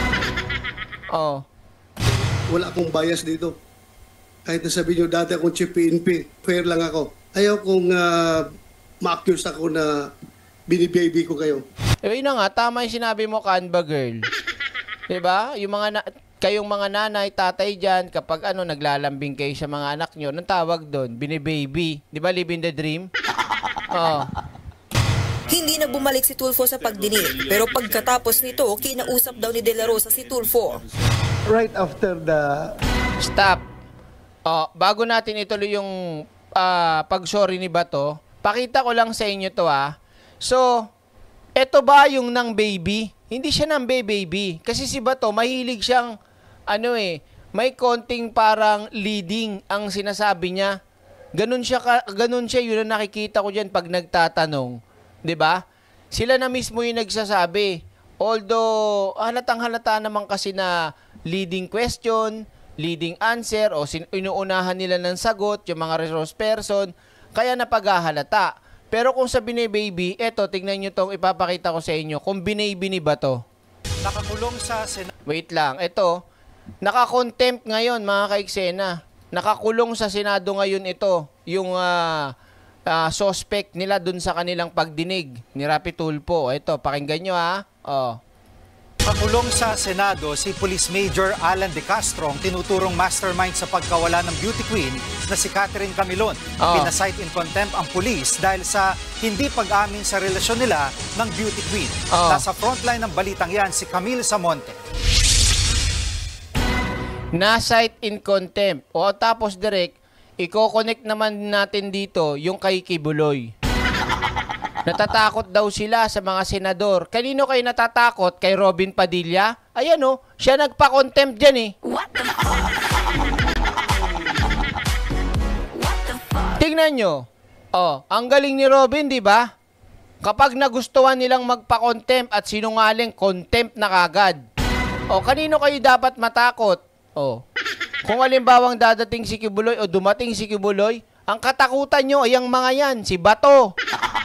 Oh. Wala akong bias dito. Kahit nasabi niyo dati akong chief P N P, fair lang ako. Ayaw kong uh, ma-accuse ako na binibaby ko kayo. Eh yun na nga, tama yung sinabi mo, Canva girl. 'Di ba? Yung mga na- kayong mga nanay, tatay dyan, kapag ano, naglalambing kayo sa mga anak nyo, anong tawag doon? Binibaby. Di ba, living the dream? Oh. Hindi na bumalik si Tulfo sa pagdinig, pero pagkatapos nito, kinausap daw ni De La Rosa si Tulfo. Right after the... Stop. Oh, bago natin ituloy yung uh, pag-sorry ni Bato, pakita ko lang sa inyo to ah. So, eto ba yung nang baby? Hindi siya nang baby. Kasi si Bato, mahilig siyang ano eh, may konting parang leading ang sinasabi niya. Ganun siya, ganun siya, yun ang nakikita ko dyan pag nagtatanong. 'Di ba? Sila na mismo yung nagsasabi. Although, halatang halata naman kasi na leading question, leading answer, o sin- inuunahan nila ng sagot, yung mga resource person, kaya napaghahalata. Pero kung sa binababy, eto, tignan nyo tong ipapakita ko sa inyo. Kung binaby ni Bato. Nakakulong sa Senado. Wait lang, eto. Naka-contempt ngayon, mga kaiksena. Nakakulong sa Senado ngayon ito. Yung uh, uh, suspect nila dun sa kanilang pagdinig ni Rapi Tulfo. Eto, pakinggan nyo ha. Oh. Nakakulong sa Senado si Police Major Alan De Castro, ang tinuturong mastermind sa pagkawala ng beauty queen na si Catherine Camilon. Oh. Pinasight in contempt ang police dahil sa hindi pag-amin sa relasyon nila ng beauty queen. Oh. Nasa frontline ng balitang yan si Camille Samonte. Na-cite in contempt. O tapos direct, i-connect naman natin dito yung kay Kibuloy. Natatakot daw sila sa mga senador. Kanino kayo natatakot? Kay Robin Padilla? Ayan o, siya nagpa-contempt dyan eh. What the fuck? What the fuck? Tingnan nyo. Oh, ang galing ni Robin, di ba? Kapag nagustuhan nilang magpa-contempt at sinungaling, contempt na kagad. O, kanino kayo dapat matakot? O, kung halimbawang dadating si Kibuloy o dumating si Kibuloy, ang katakutan nyo ay ang mga yan, si Bato.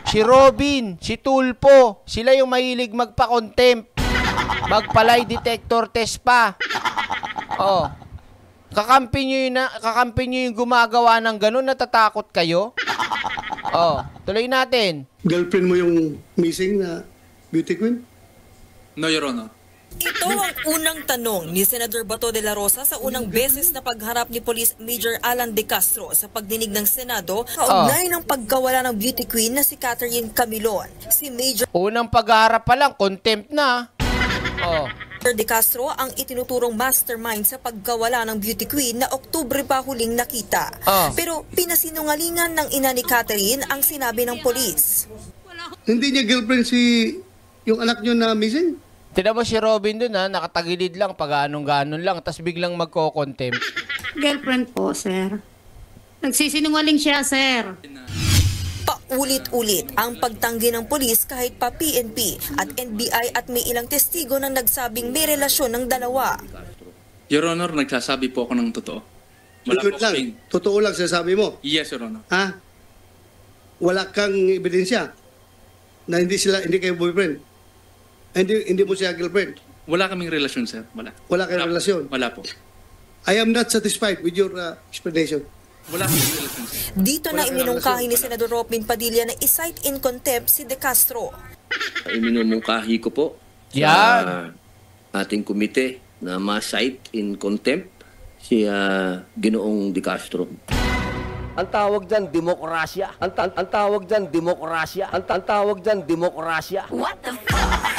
si Robin, si Tulpo, sila yung mahilig magpa-contempt. Magpa-lie detector test pa. Oh. Kakampi nyo yung, na, kakampi nyo yung gumagawa ng ganun, natatakot kayo? Oh, tuloy natin. Girlfriend mo yung missing na beauty queen? No, Your Honor. Ito ang unang tanong ni Senador Bato de la Rosa sa unang beses na pagharap ni Police Major Alan De Castro sa pagdinig ng Senado kaugnay ng pagkawala ng beauty queen na si Catherine Camilon. Si Major Unang pagharap pa lang, contempt na. Oh. De Castro ang itinuturong mastermind sa pagkawala ng beauty queen na Oktubre pa huling nakita. Oh. Pero pinasinungalingan ng ina ni Catherine ang sinabi ng polis. Hindi niya girlfriend si yung anak niyo na missing? Tignan mo si Robin dun ha, nakatagilid lang, pag anong-ganon lang, tas biglang magko-contempt. Girlfriend po, sir. Nagsisinungaling siya, sir. Paulit-ulit ang pagtanggi ng polis kahit pa P N P at N B I at may ilang testigo na nagsabing may relasyon ng dalawa. Your Honor, nagsasabi po ako ng totoo. Wala Totoo po lang, kaming- totoo lang sinasabi mo. Yes, Your Honor. Ha? Wala kang ebidensya na hindi sila hindi kayo boyfriend. Hindi hindi mo siya girlfriend. Wala kaming relasyon, sir. Wala. Wala kayong relasyon. Wala po. I am not satisfied with your uh, explanation. Wala kaming relasyon, sir. Dito na iminungkahi ni Senador Robin Padilla na isight in contempt si De Castro. Iminumungkahi ko po Yan. sa ating komite na ma-cite in contempt si uh, Ginoong De Castro. Ang tawag dyan, demokrasya. Ang, ang, ang tawag dyan, demokrasya. Ang, ang tawag dyan, demokrasya. What the fuck?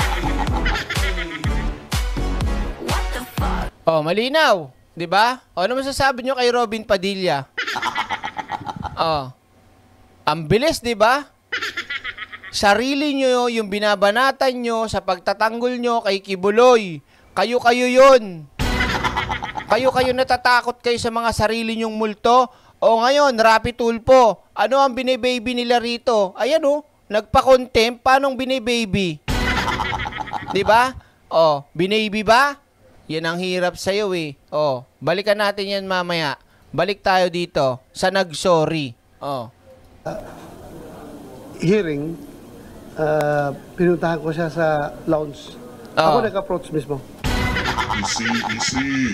Oh, malinaw, 'di ba? O ano masasabi nyo kay Robin Padilla? Oh. Ang bilis, 'di ba? Sarili nyo yung binabanatan nyo sa pagtatanggol nyo kay Kibuloy. Kayo-kayo 'yon. Kayo-kayo natatakot kayo sa mga sarili nyong multo. O ngayon, Rapi Tulpo, ano ang binibaby nila rito? Ayan oh, nagpa-contempt, paanong binibaby? 'Di ba? Oh, binaby ba? Yan ang hirap sa'yo eh. Oh, balikan natin yan mamaya. Balik tayo dito sa nag-sorry. Oh. Uh, hearing, uh, pinuntahan ko siya sa lounge. Oh. Ako nag-approach mismo. Easy, easy.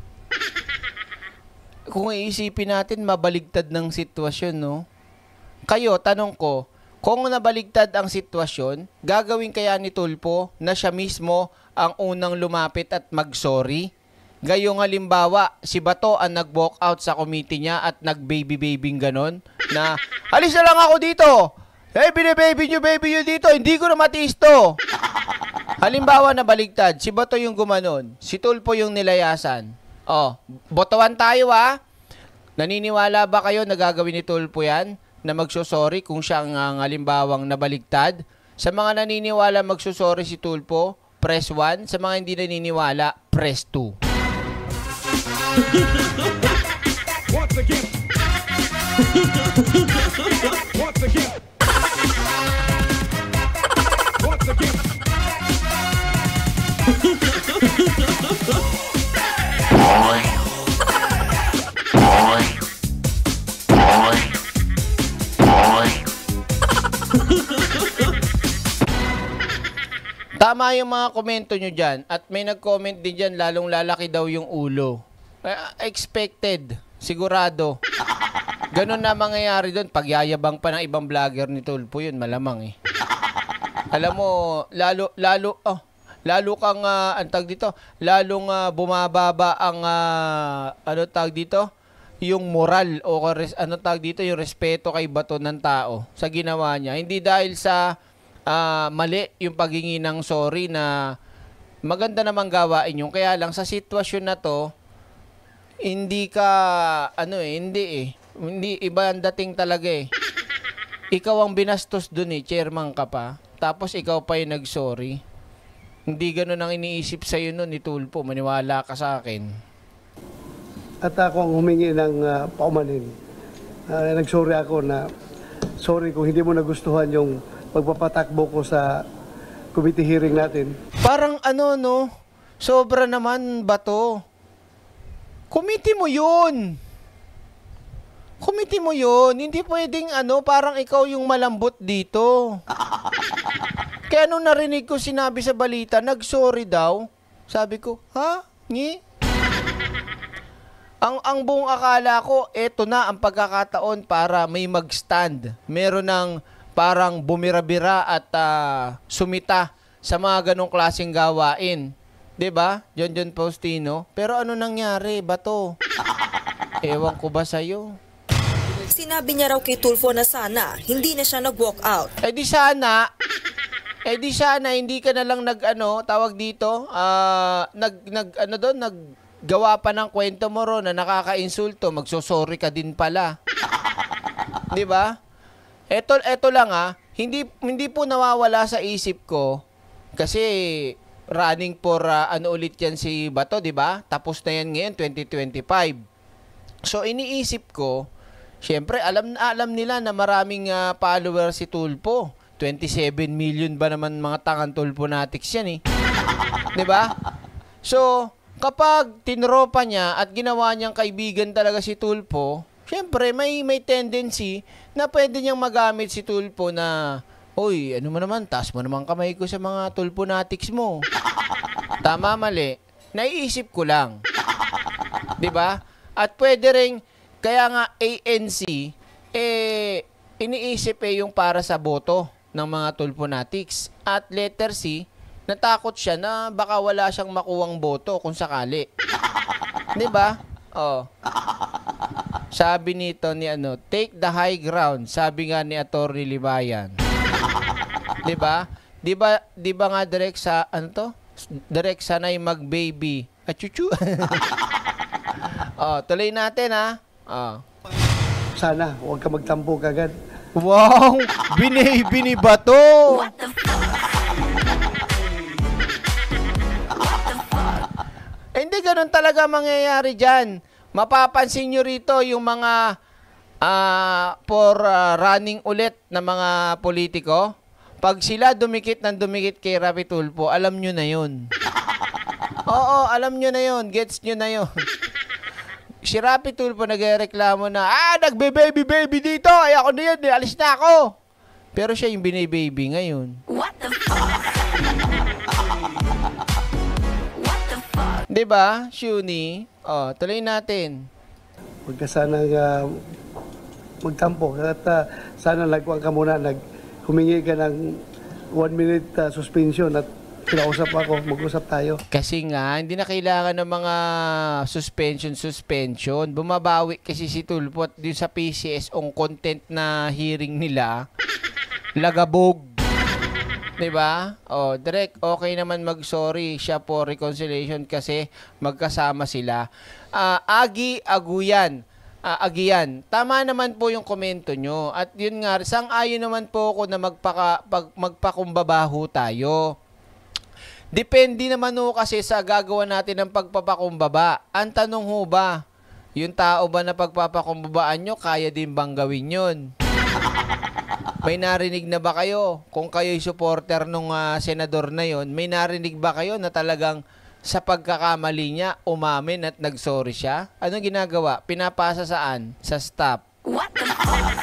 Kung iisipin natin, mabaligtad ng sitwasyon, no? Kayo, tanong ko, kung nabaligtad ang sitwasyon, gagawin kaya ni Tulpo na siya mismo ang unang lumapit at mag-sorry? Gayong halimbawa, si Bato ang nag-walk out sa committee niya at nag-baby-babing ganon, na, alis na lang ako dito! Hey, bine-baby nyo, baby nyo dito, hindi ko na matiis to! Halimbawa na baligtad, si Bato yung gumanon, si Tulpo yung nilayasan. Oh, botohan tayo ha! Naniniwala ba kayo na gagawin ni Tulpo yan? Na magsusorry kung siya ang uh, halimbawang nabaligtad? Sa mga naniniwala magsusorry si Tulpo, press one. Sa mga hindi naniniwala, press two. Once again. Once again. Once again. Tama yung mga komento nyo dyan. At may nag-comment din dyan, lalong lalaki daw yung ulo. Uh, expected. Sigurado. Ganon na mangyayari doon. Pagyayabang pa ng ibang vlogger ni Tulpo yun, malamang eh. Alam mo, lalo, lalo, oh, lalo kang, uh, ang tag dito, lalong uh, bumababa ang, uh, ano tag dito? Yung moral o ano tag dito, yung respeto kay Bato ng tao sa ginawa niya. Hindi dahil sa Uh, mali yung paghingi ng sorry na maganda namang gawain yung. Kaya lang sa sitwasyon na to, hindi ka, ano eh, hindi eh. Hindi, iba ang dating talaga eh. Ikaw ang binastos dun eh, chairman ka pa. Tapos ikaw pa yung nag-sorry. Hindi ganun ang iniisip sa'yo nun ni Tulpo. Maniwala ka sa akin. At ako ang humingi ng uh, paumanin. Uh, nag-sorry ako na, sorry kung hindi mo nagustuhan yung pagpapatakbo ko sa committee hearing natin. Parang ano no, sobra naman Bato. Committee mo yun. Committee mo yun. Hindi pwedeng ano, parang ikaw yung malambot dito. Kaya nung narinig ko sinabi sa balita, nag-sorry daw. Sabi ko, ha? Ngi? Ang, ang buong akala ko, eto na ang pagkakataon para may mag-stand. Meron ng parang bumira-bira at uh, sumita sa mga ganong klaseng gawain. 'Di ba? John John Faustino. Pero ano nangyari ba to? Ewan ko ba sa'yo? Sinabi niya raw kay Tulfo na sana hindi na siya nag-walk out. Eh di sana, eh di sana hindi ka na lang nag-ano, tawag dito, uh, nag, nag, ano doon, nag, gawa pa ng kwento mo ro na nakaka-insulto, magsosorry ka din pala. 'Di ba? Eto eto lang ah, hindi hindi po nawawala sa isip ko kasi running for uh, ano ulit 'yan si Bato, 'di ba? Tapos na 'yan ngayon twenty twenty-five. So iniisip ko, syempre alam alam nila na maraming uh, follower si Tulfo. twenty-seven million ba naman mga tangan Tulfonatics 'yan eh. 'Di ba? So kapag tinropa niya at ginawa niyang kaibigan talaga si Tulfo, syempre may may tendency na pwede niyang magamit si Tulfo na, "Oy, ano mo naman, taas mo naman kamay ko sa mga Tulfonatics mo." Tama, mali. Naiisip ko lang. 'Di ba? At pwede ring kaya nga A N C eh iniisip eh yung para sa boto ng mga Tulfonatics. At letter C, natakot siya na baka wala siyang makuwang boto kung sakali. 'Di ba? Oh. Sabi nito ni ano, take the high ground, sabi nga ni Atty. Libayan. 'Di ba? 'Di ba 'di ba nga direct sa ano to? Direct sanay mag-baby. Achuchu. Oh, tuloy natin ha. Oh. Sana huwag ka magtampo kagad. Wow! Binibi ni Bato! What the fuck? Eh, hindi ganun talaga mangyayari dyan. Mapapansin nyo rito yung mga uh, for uh, running ulit na mga politiko. Pag sila dumikit ng dumikit kay Rapi Tulfo, alam nyo na yun. Oo, alam nyo na yun. Gets nyo na yun. Si Rapi Tulfo nagreklamo na, ah, nagbe-baby-baby dito. Ay, ako na yun. Alis na ako. Pero siya yung bini-baby ngayon. What the fuck? Diba, Shuni? Oh, tuloy natin. Huwag ka sana uh, magtampo. At uh, sana nagkuhan ka muna, nag, humingi ka ng one minute uh, suspension at kinausap ako, mag-usap tayo. Kasi nga, hindi na kailangan ng mga suspension, suspension. Bumabawi kasi si Tulfo at sa P C S ang content na hearing nila, lagabog. Diba? Oh, direct, okay naman mag-sorry siya po reconciliation kasi magkasama sila. Uh, Agi Aguyan. Uh, Agian. Tama naman po yung komento nyo. At yun nga, sang-ayon naman po ako na magpaka, pag, magpakumbabaho tayo. Depende naman ho kasi sa gagawa natin ng pagpapakumbaba. Ang tanong ho ba, yung tao ba na pagpapakumbabaan nyo, kaya din bang gawin yun? May narinig na ba kayo? Kung kayo'y supporter nung uh, senador na yon, may narinig ba kayo na talagang sa pagkakamali niya, umamin at nagsorry siya? Anong ginagawa? Pinapasa saan? Sa staff. What the fuck?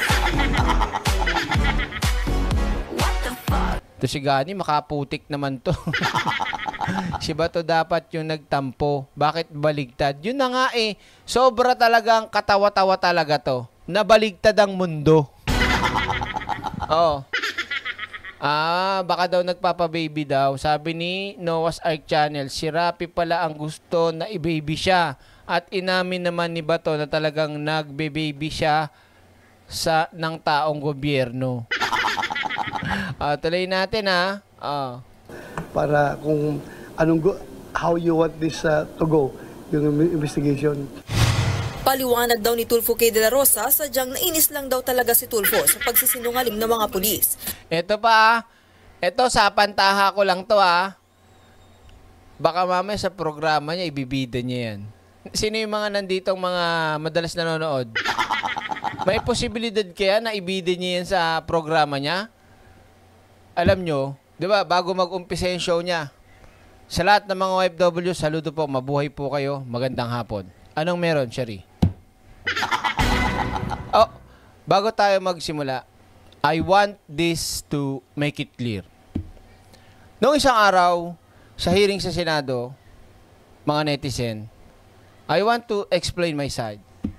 What the fuck? Ito si Gani, makaputik naman to. Si Bato dapat yung nagtampo. Bakit baligtad? Yun na nga eh. Sobra talagang katawa-tawa talaga to. Nabaligtad ang mundo. Oh. Ah, baka daw nagpapa-baby daw. Sabi ni Noah's Ark Channel, si Rapi pala ang gusto na i-baby siya. At inamin naman ni Bato na talagang nagbe-baby siya sa ng taong gobyerno. Ah, tuloy natin ha. Ah. Para kung anong go, how you want this uh, to go, yung investigation. Paliwanag daw ni Tulfo kay De La Rosa, sadyang nainis lang daw talaga si Tulfo sa pagsisinungaling ng mga pulis. Ito pa, ito sa pantaha ko lang to ah. Baka mamaya sa programa niya, ibibida niya yan. Sino yung mga nanditong mga madalas nanonood? May posibilidad kaya na ibida niya yan sa programa niya? Alam nyo, di ba, bago mag-umpisa yung show niya, sa lahat ng mga O F W, saludo po, mabuhay po kayo, magandang hapon. Anong meron, Sherry? Oh, bago tayo magsimula, I want this to make it clear. Noong isang araw, sa hearing sa Senado, mga netizen, I want to explain my side.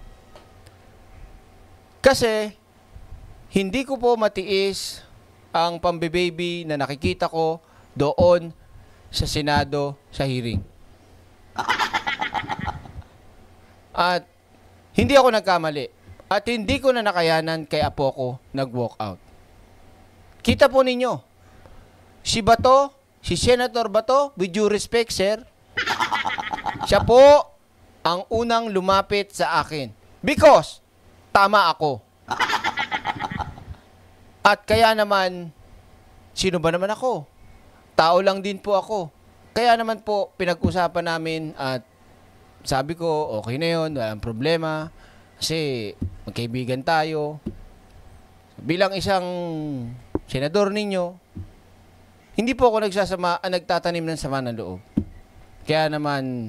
Kasi, hindi ko po matiis ang pambibaby na nakikita ko doon sa Senado sa hearing. At hindi ako nagkamali. At hindi ko na nakayanan kay apo ko nag-walk out. Kita po ninyo, si Bato, si Senator Bato, with due respect, sir, siya po ang unang lumapit sa akin. Because, tama ako. At kaya naman, sino ba naman ako? Tao lang din po ako. Kaya naman po, pinag-usapan namin at sabi ko, okay na yun, walang problema. Kasi magkaibigan tayo. Bilang isang senador ninyo, hindi po ako nagsasama, ah, nagtatanim ng sama ng loob. Kaya naman,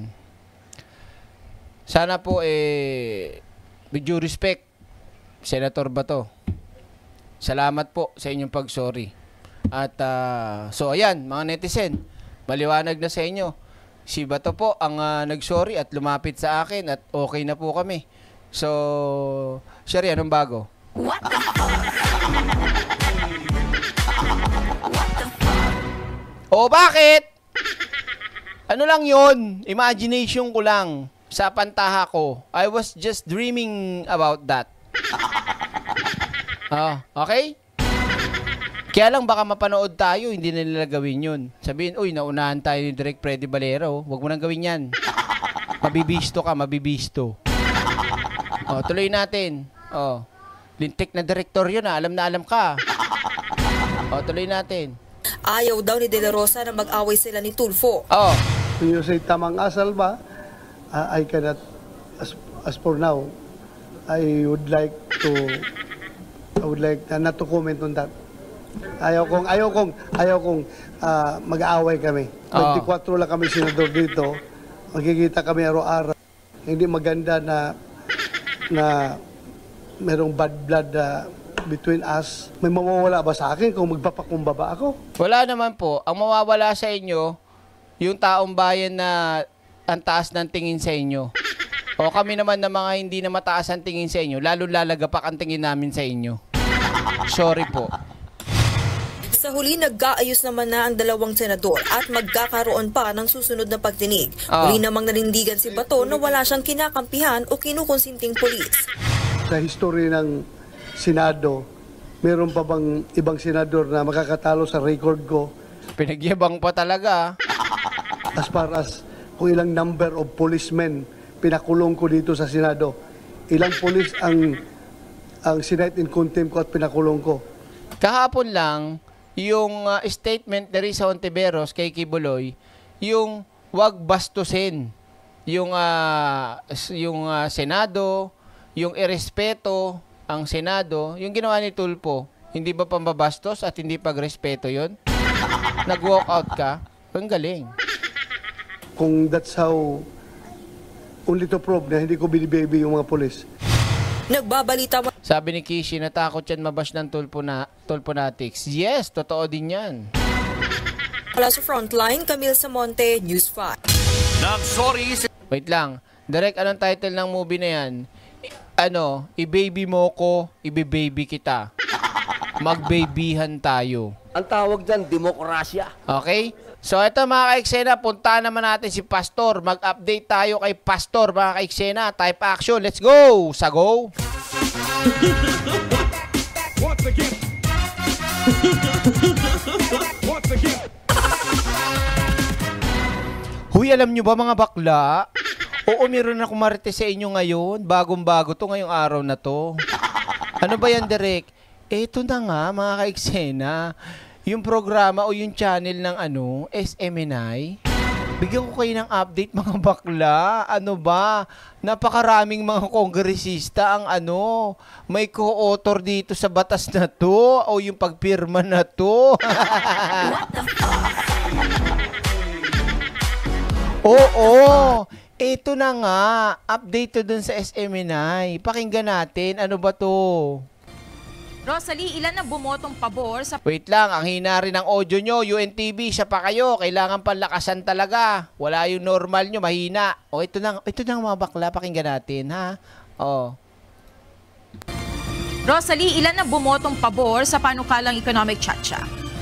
sana po eh, with due respect, Senator Bato, salamat po sa inyong pag-sorry. At uh, so ayan, mga netizen, maliwanag na sa inyo. Si Bato po ang uh, nag-sorry at lumapit sa akin at okay na po kami. So, Sherry, anong bago? What the O bakit? Ano lang yon? Imagination ko lang. Sa pantaha ko. I was just dreaming about that. Oh, okay? Kaya lang baka mapanood tayo, hindi na nila gawin yun. Sabihin, uy, naunahan tayo ni Direk Freddy Valero. Huwag mo nang gawin yan. Mabibisto ka, mabibisto. Oh, tuloy natin. Oh, lintik na direktor yun, ha? Alam na alam ka. Oh, tuloy natin. Ayaw daw ni De La Rosa na mag-away sila ni Tulfo. Oh. When you say tamang asal ba, uh, I cannot, as, as for now, I would like to, I would like uh, not to comment on that. Ayaw kong, ayaw kong, ayaw kong uh, mag-aaway kami. twenty-four lang kami senador dito. Magkikita kami araw-araw. Hindi maganda na na merong bad blood uh, between us. May mawawala ba sa akin kung magpapakumbaba ako? Wala naman po. Ang mawawala sa inyo, yung taong bayan na ang taas ng tingin sa inyo. O kami naman na mga hindi na mataas ang tingin sa inyo, lalo lalagapak ang tingin namin sa inyo. Sorry po. Sa huli, nag-aayos naman na ang dalawang senador at magkakaroon pa ng susunod na pagdinig. Oh. Huli namang nanindigan si Bato na wala siyang kinakampihan o kinukonsinting polis. Sa history ng Senado, meron pa bang ibang senador na makakatalo sa record ko? Pinagyabang pa talaga. As far as kung ilang number of policemen pinakulong ko dito sa Senado. Ilang police ang ang sinite in contempt ko at pinakulong ko. Kahapon lang, yung uh, statement ni Risa Ontiveros kay Kibuloy, yung wag bastusin yung uh, yung uh, Senado, yung irespeto ang Senado, yung ginawa ni Tulfo, hindi ba pambabastos at hindi pagrespeto yon? Nag-walk out ka? Ang galing. Kung that's how, only to prove na hindi ko binibaby yung mga polis. Nagbabalita mo. Sabi ni Kishi, natakot yan mabash ng Tulfo na, Tulfonatics. Yes, totoo din yan. Wala sa Frontline, Camille Samonte, News five. Nag-sorry si... Wait lang. Direk, anong title ng movie na yan? I- ano, i-baby mo ko, i-baby kita. Mag-babyhan tayo. Ang tawag dyan, demokrasya. Okay? So, ito mga ka-eksena, punta naman natin si Pastor. Mag-update tayo kay Pastor, mga ka-eksena. Type action, let's go! Sa go! Once again. Once again. Huy, alam nyo ba mga bakla? Oo, meron akong marites sa inyo ngayon. Bagong-bago to ngayong araw na to. Ano ba yan, Direk? Eto na nga, mga ka-eksena. Yung programa o yung channel ng ano, S M N I. Bigyan ko kayo ng update, mga bakla. Ano ba? Napakaraming mga kongresista ang ano, may co-author dito sa batas na to o yung pagpirma na to. Oo, Ito na nga, update to dun sa S M N I. Pakinggan natin, ano ba to? Rosalie, ilan na bumotong pabor sa... Wait lang, ang hina rin ng audio nyo, U N T V, siya pa kayo. Kailangan palakasan talaga. Wala yung normal nyo, mahina. O, ito na, ito na mga bakla, pakinggan natin, ha? O. Rosalie, ilan na bumotong pabor sa panukalang economic chacha?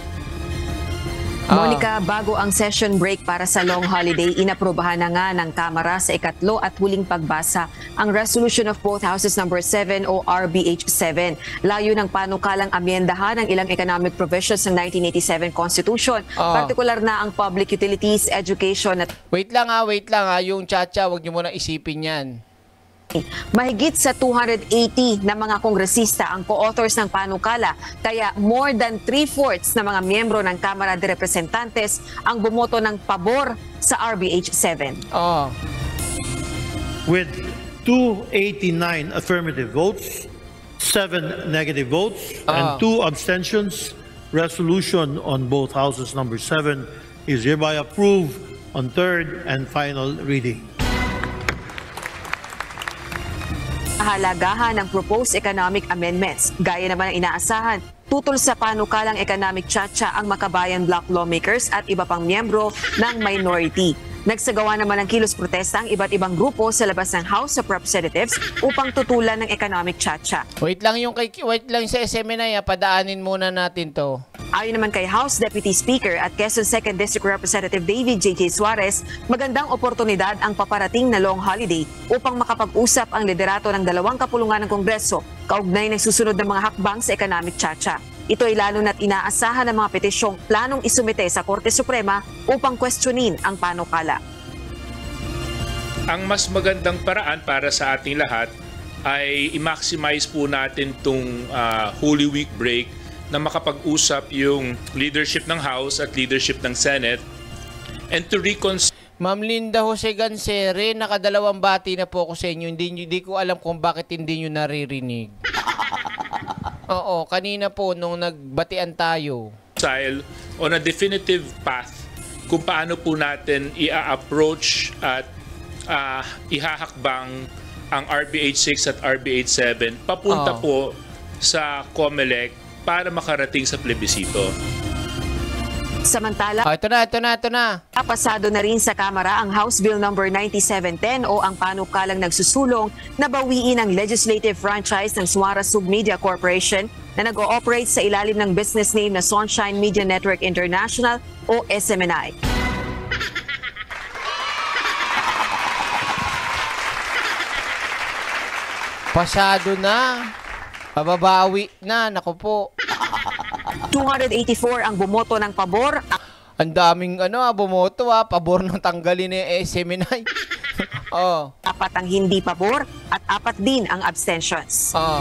Monica, bago ang session break para sa long holiday, inaprobahan na nga ng Kamara sa ikatlo at huling pagbasa ang Resolution of both Houses number seven o R B H seven. Layo ng panukalang amyendahan ng ilang economic provisions ng nineteen eighty-seven Constitution, Ah. partikular na ang public utilities, education at... Wait lang ha, wait lang ha. Yung chacha, wag nyo muna isipin yan. Mahigit sa two hundred eighty na mga kongresista ang co-authors ng panukala, kaya more than three-fourths na mga miyembro ng Kamara de Representantes ang bumoto ng pabor sa R B H seven. Oh. With two hundred eighty-nine affirmative votes, seven negative votes, Ah. and two abstentions, resolution on both houses number seven is hereby approved on third and final reading. Kahalagahan ng proposed economic amendments. Gaya naman ang inaasahan, tutol sa panukalang economic chacha ang makabayan bloc lawmakers at iba pang miyembro ng minority. Nagsagawa naman ng kilos protesta ang iba't ibang grupo sa labas ng House of Representatives upang tutulan ng economic chacha. Wait lang yung kay, wait lang sa S M N I, ha. Padaanin muna natin to. Ayon naman kay House Deputy Speaker at Quezon second District Representative David J J Suarez, magandang oportunidad ang paparating na long holiday upang makapag-usap ang liderato ng dalawang kapulungan ng Kongreso kaugnay ng susunod na mga hakbang sa economic chacha. Ito ay lalo na't inaasahan ng mga petisyong planong isumite sa Korte Suprema upang questionin ang panukala. Ang mas magandang paraan para sa ating lahat ay i-maximize po natin itong uh, Holy Week break na makapag-usap yung leadership ng House at leadership ng Senate and to reconcile. Ma'am Linda Jose Gansere, nakadalawang bati na po ako sa inyo. Hindi, hindi ko alam kung bakit hindi nyo naririnig. Oo, kanina po nung nagbatian tayo. On a definitive path kung paano po natin i-approach at uh, ihahakbang ang R B H six at R B H seven papunta Oh. po sa COMELEC para makarating sa plebisito. Samantala, oh, ito na, ito na, ito na. Pasado na rin sa Kamara ang House Bill number ninety-seven ten o ang panukalang nagsusulong na bawiin ang legislative franchise ng Suara Submedia Corporation na nag-ooperate sa ilalim ng business name na Sunshine Media Network International o S M N I. Pasado na. Pababawi na, naku po. two hundred eighty-four ang bumoto ng pabor. Ang daming ano, ah, bumoto ah, pabor ng tanggalin ni S M N I. Oh. Apat ang hindi pabor at apat din ang abstentions. Oh.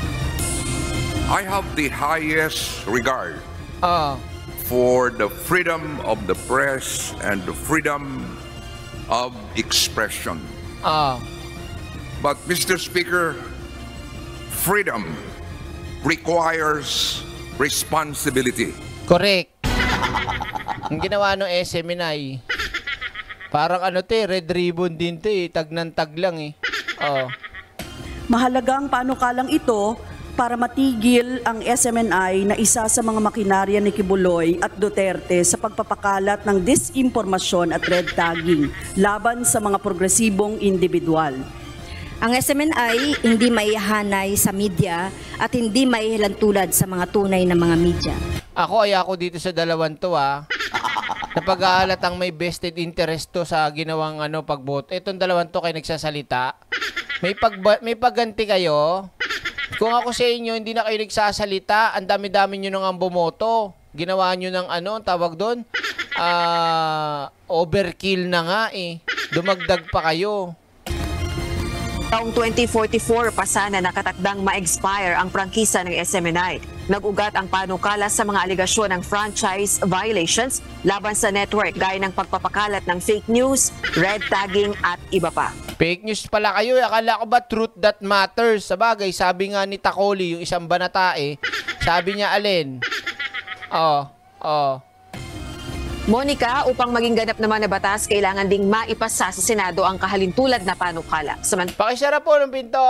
I have the highest regard Oh. for the freedom of the press and the freedom of expression. Oh. But Mister Speaker, freedom requires responsibility. Correct. Ang ginawa ng S M N I, parang ano te, red ribbon din te, tag ng tag lang eh. Oh. Mahalagang panukalang ito para matigil ang S M N I na isa sa mga makinarya ni Kibuloy at Duterte sa pagpapakalat ng disinformasyon at red tagging laban sa mga progresibong individual. Ang S M N I hindi maihanay sa media at hindi maihilantulad sa mga tunay na mga media. Ako ay ako dito sa dalawang to ah. Napag-aalatang may vested interest to sa ginawang ano pagboto. Itong dalawang to kayo nagsasalita. May pag may pagganti kayo. Kung ako sa inyo hindi na kayo nagsasalita, ang dami-dami niyo nang ang bumoto. Ginawa niyo ng ano, tawag doon, ah, overkill na nga eh. Dumagdag pa kayo. Taong twenty forty-four, pa sana nakatakdang ma-expire ang prangkisa ng S M N I. Nag-ugat ang panukala sa mga aligasyon ng franchise violations laban sa network gaya ng pagpapakalat ng fake news, red tagging at iba pa. Fake news pala kayo. Akala ko ba truth that matters? Sabagay, sabi nga ni Takoli, yung isang banata eh. Sabi niya alin? Oh, oh. Monica, upang maging ganap naman na batas, kailangan ding maipasa sa Senado ang kahalintulad na panukala. Samant- Pakisara po ng pinto.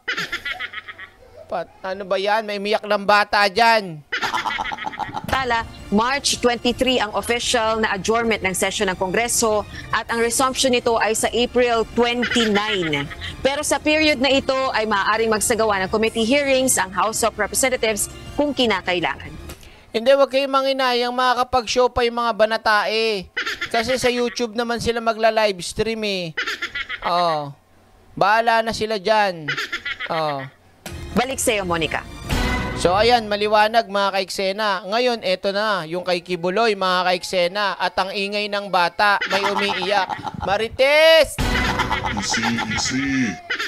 Pat, ano ba yan? May umiyak ng bata dyan. Tala, March twenty-three ang official na adjournment ng session ng Kongreso at ang resumption nito ay sa April twenty-nine. Pero sa period na ito ay maaaring magsagawa ng committee hearings ang House of Representatives kung kinakailangan. Hindi, wag kayong manginayang makakapag-show pa yung mga banatae. Kasi sa YouTube naman sila magla-livestream eh. Oh. Bahala na sila dyan. Oh. Balik sa'yo, Monica. So ayan, maliwanag mga kaiksena. Ngayon, eto na, yung kay Kibuloy mga kaiksena. At ang ingay ng bata, may umiiyak. Marites! Easy, easy.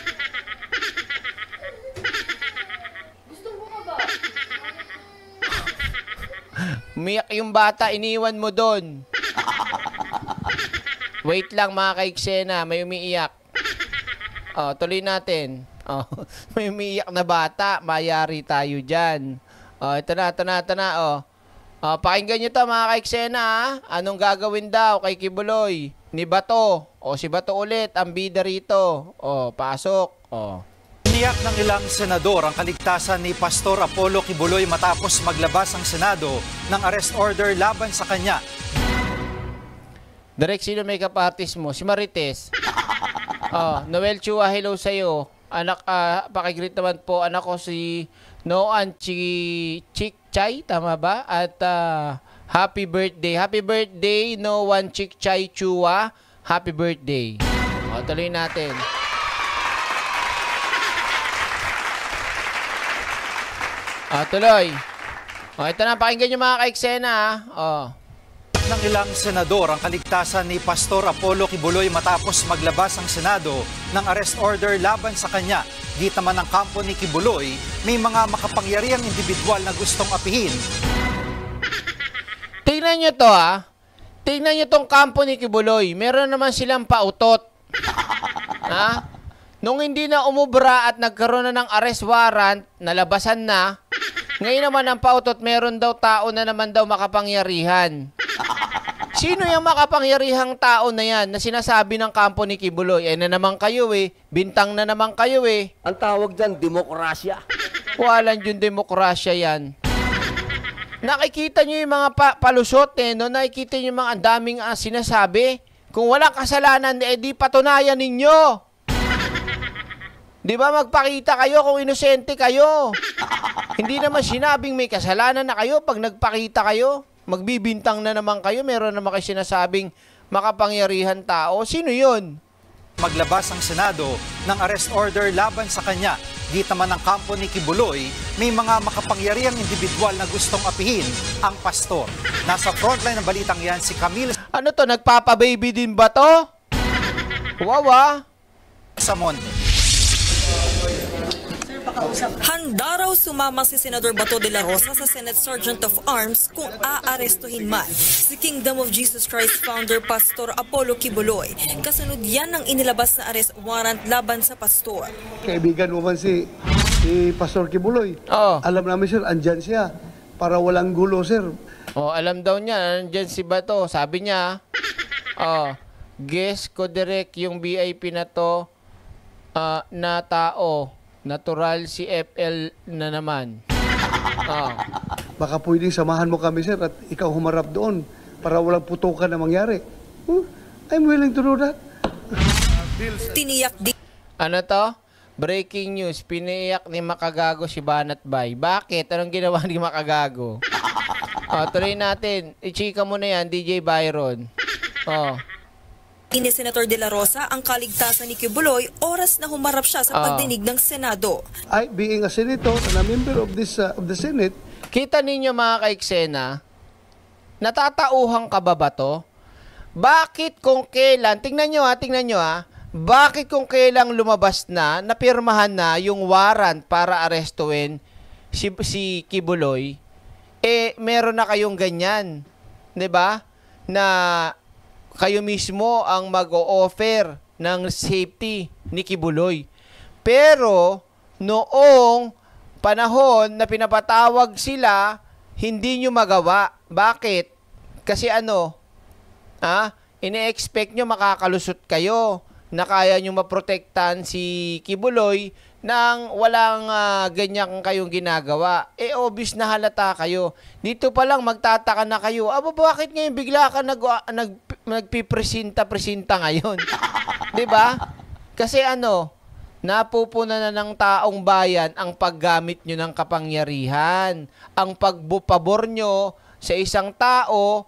Umiyak yung bata, iniwan mo doon. Wait lang mga kaiksena, may umiiyak. Oh, tuloy natin. Oh, may umiiyak na bata, mayari tayo dyan. Oh, ito na, ito na, ito na, oh. Oh, pakinggan nyo to mga kaiksena, ha? Anong gagawin daw kay Kibuloy? Ni Bato. O, si Bato ulit, ang bida rito. Oh, pasok. Oh. Iniyak ng ilang senador ang kaligtasan ni Pastor Apollo Kibuloy matapos maglabas ang Senado ng arrest order laban sa kanya. Direk, sino may kapartis mo? Si Marites. Oh, Noel Chua, hello sa'yo. Anak, uh, pakigreet naman po, anak ko si Noan Chi Chik Chay, tama ba? At uh, happy birthday. Happy birthday, Noan Chik Chay Chua. Happy birthday. O, tuloy natin. O, tuloy. O, ito na, pakinggan nyo mga kaiksena, ha? O. Ng ilang senador ang kaligtasan ni Pastor Apollo Kibuloy matapos maglabas ang Senado ng arrest order laban sa kanya. Git naman ng kampo ni Kibuloy, may mga makapangyarihang individual na gustong apihin. Tingnan nyo to ha. Tingnan nyo tong kampo ni Kibuloy. Meron naman silang pautot. Ha? Nung hindi na umubra at nagkaroon na ng arrest warrant, nalabasan na, ngayon naman ang pautot, meron daw tao na naman daw makapangyarihan. Sino yung makapangyarihang tao na yan na sinasabi ng kampo ni Kibuloy? Eh na naman kayo eh. Bintang na naman kayo eh. Ang tawag dyan, demokrasya. Walang yung demokrasya yan. Nakikita nyo yung mga pa palusot eh, no? Nakikita nyo yung mga daming uh, sinasabi. Kung walang kasalanan, eh di patunayan ninyo. Di ba magpakita kayo kung inosente kayo? Hindi naman sinabing may kasalanan na kayo pag nagpakita kayo. Magbibintang na naman kayo, meron naman kayo sinasabing makapangyarihan tao. Sino yun? Maglabas ang Senado ng arrest order laban sa kanya. Git naman ng kampo ni Kibuloy, may mga makapangyarihang individual na gustong apihin ang pastor. Nasa frontline ng balitang yan si Camille. Ano to, nagpapababy din ba to? Wawa. Sa Monte. Handa raw sumama si Senador Bato de la Rosa sa Senate Sergeant of Arms kung aarestuhin man si Kingdom of Jesus Christ founder Pastor Apollo Kibuloy. Kasunod yan ng inilabas na arrest warrant laban sa pastor. Kaibigan mo man si, si Pastor Kibuloy. Oh. Alam namin sir, andyan siya para walang gulo sir. Oh, alam daw niya, andyan si Bato. Sabi niya, oh, guess ko direct yung V I P na to uh, na tao. Natural si F L na naman. Oh. Baka pwedeng samahan mo kami, sir, at ikaw humarap doon para walang putukan na mangyari. Hmm? I'm willing to do that. Tiniyak di... Ano to? Breaking news. Piniyak ni Makagago si Banat Bay. Bakit? Anong ginawa ni Makagago? Oh, tuloy natin. I-chika mo na yan, D J Byron. Oh. Ini Senator De La Rosa ang kaligtasan ni Kibuloy oras na humarap siya sa pagdinig ng Senado. I, being a senator and a member of this uh, of the Senate, kita ninyo mga kaiksena, natatauhan ka ba ba to? Bakit kung kailan, tingnan nyo ha, tingnan nyo ha, bakit kung kailang lumabas na, napirmahan na yung warrant para arestuin si, si Kibuloy, eh meron na kayong ganyan, 'di ba? Na kayo mismo ang mag-o-offer ng safety ni Kibuloy. Pero, noong panahon na pinapatawag sila, hindi nyo magawa. Bakit? Kasi ano, Ha? Ine-expect nyo makakalusot kayo na kaya nyo maprotektahan si Kibuloy nang walang uh, ganyan kayong ginagawa. Eh, obvious na halata kayo. Dito pa lang magtataka na kayo, aba, bakit ngayon bigla ka nag, uh, nag, nagpipresenta-presenta ngayon? Diba? Kasi ano, napupuna na ng taong bayan ang paggamit nyo ng kapangyarihan. Ang pagbupabor nyo sa isang tao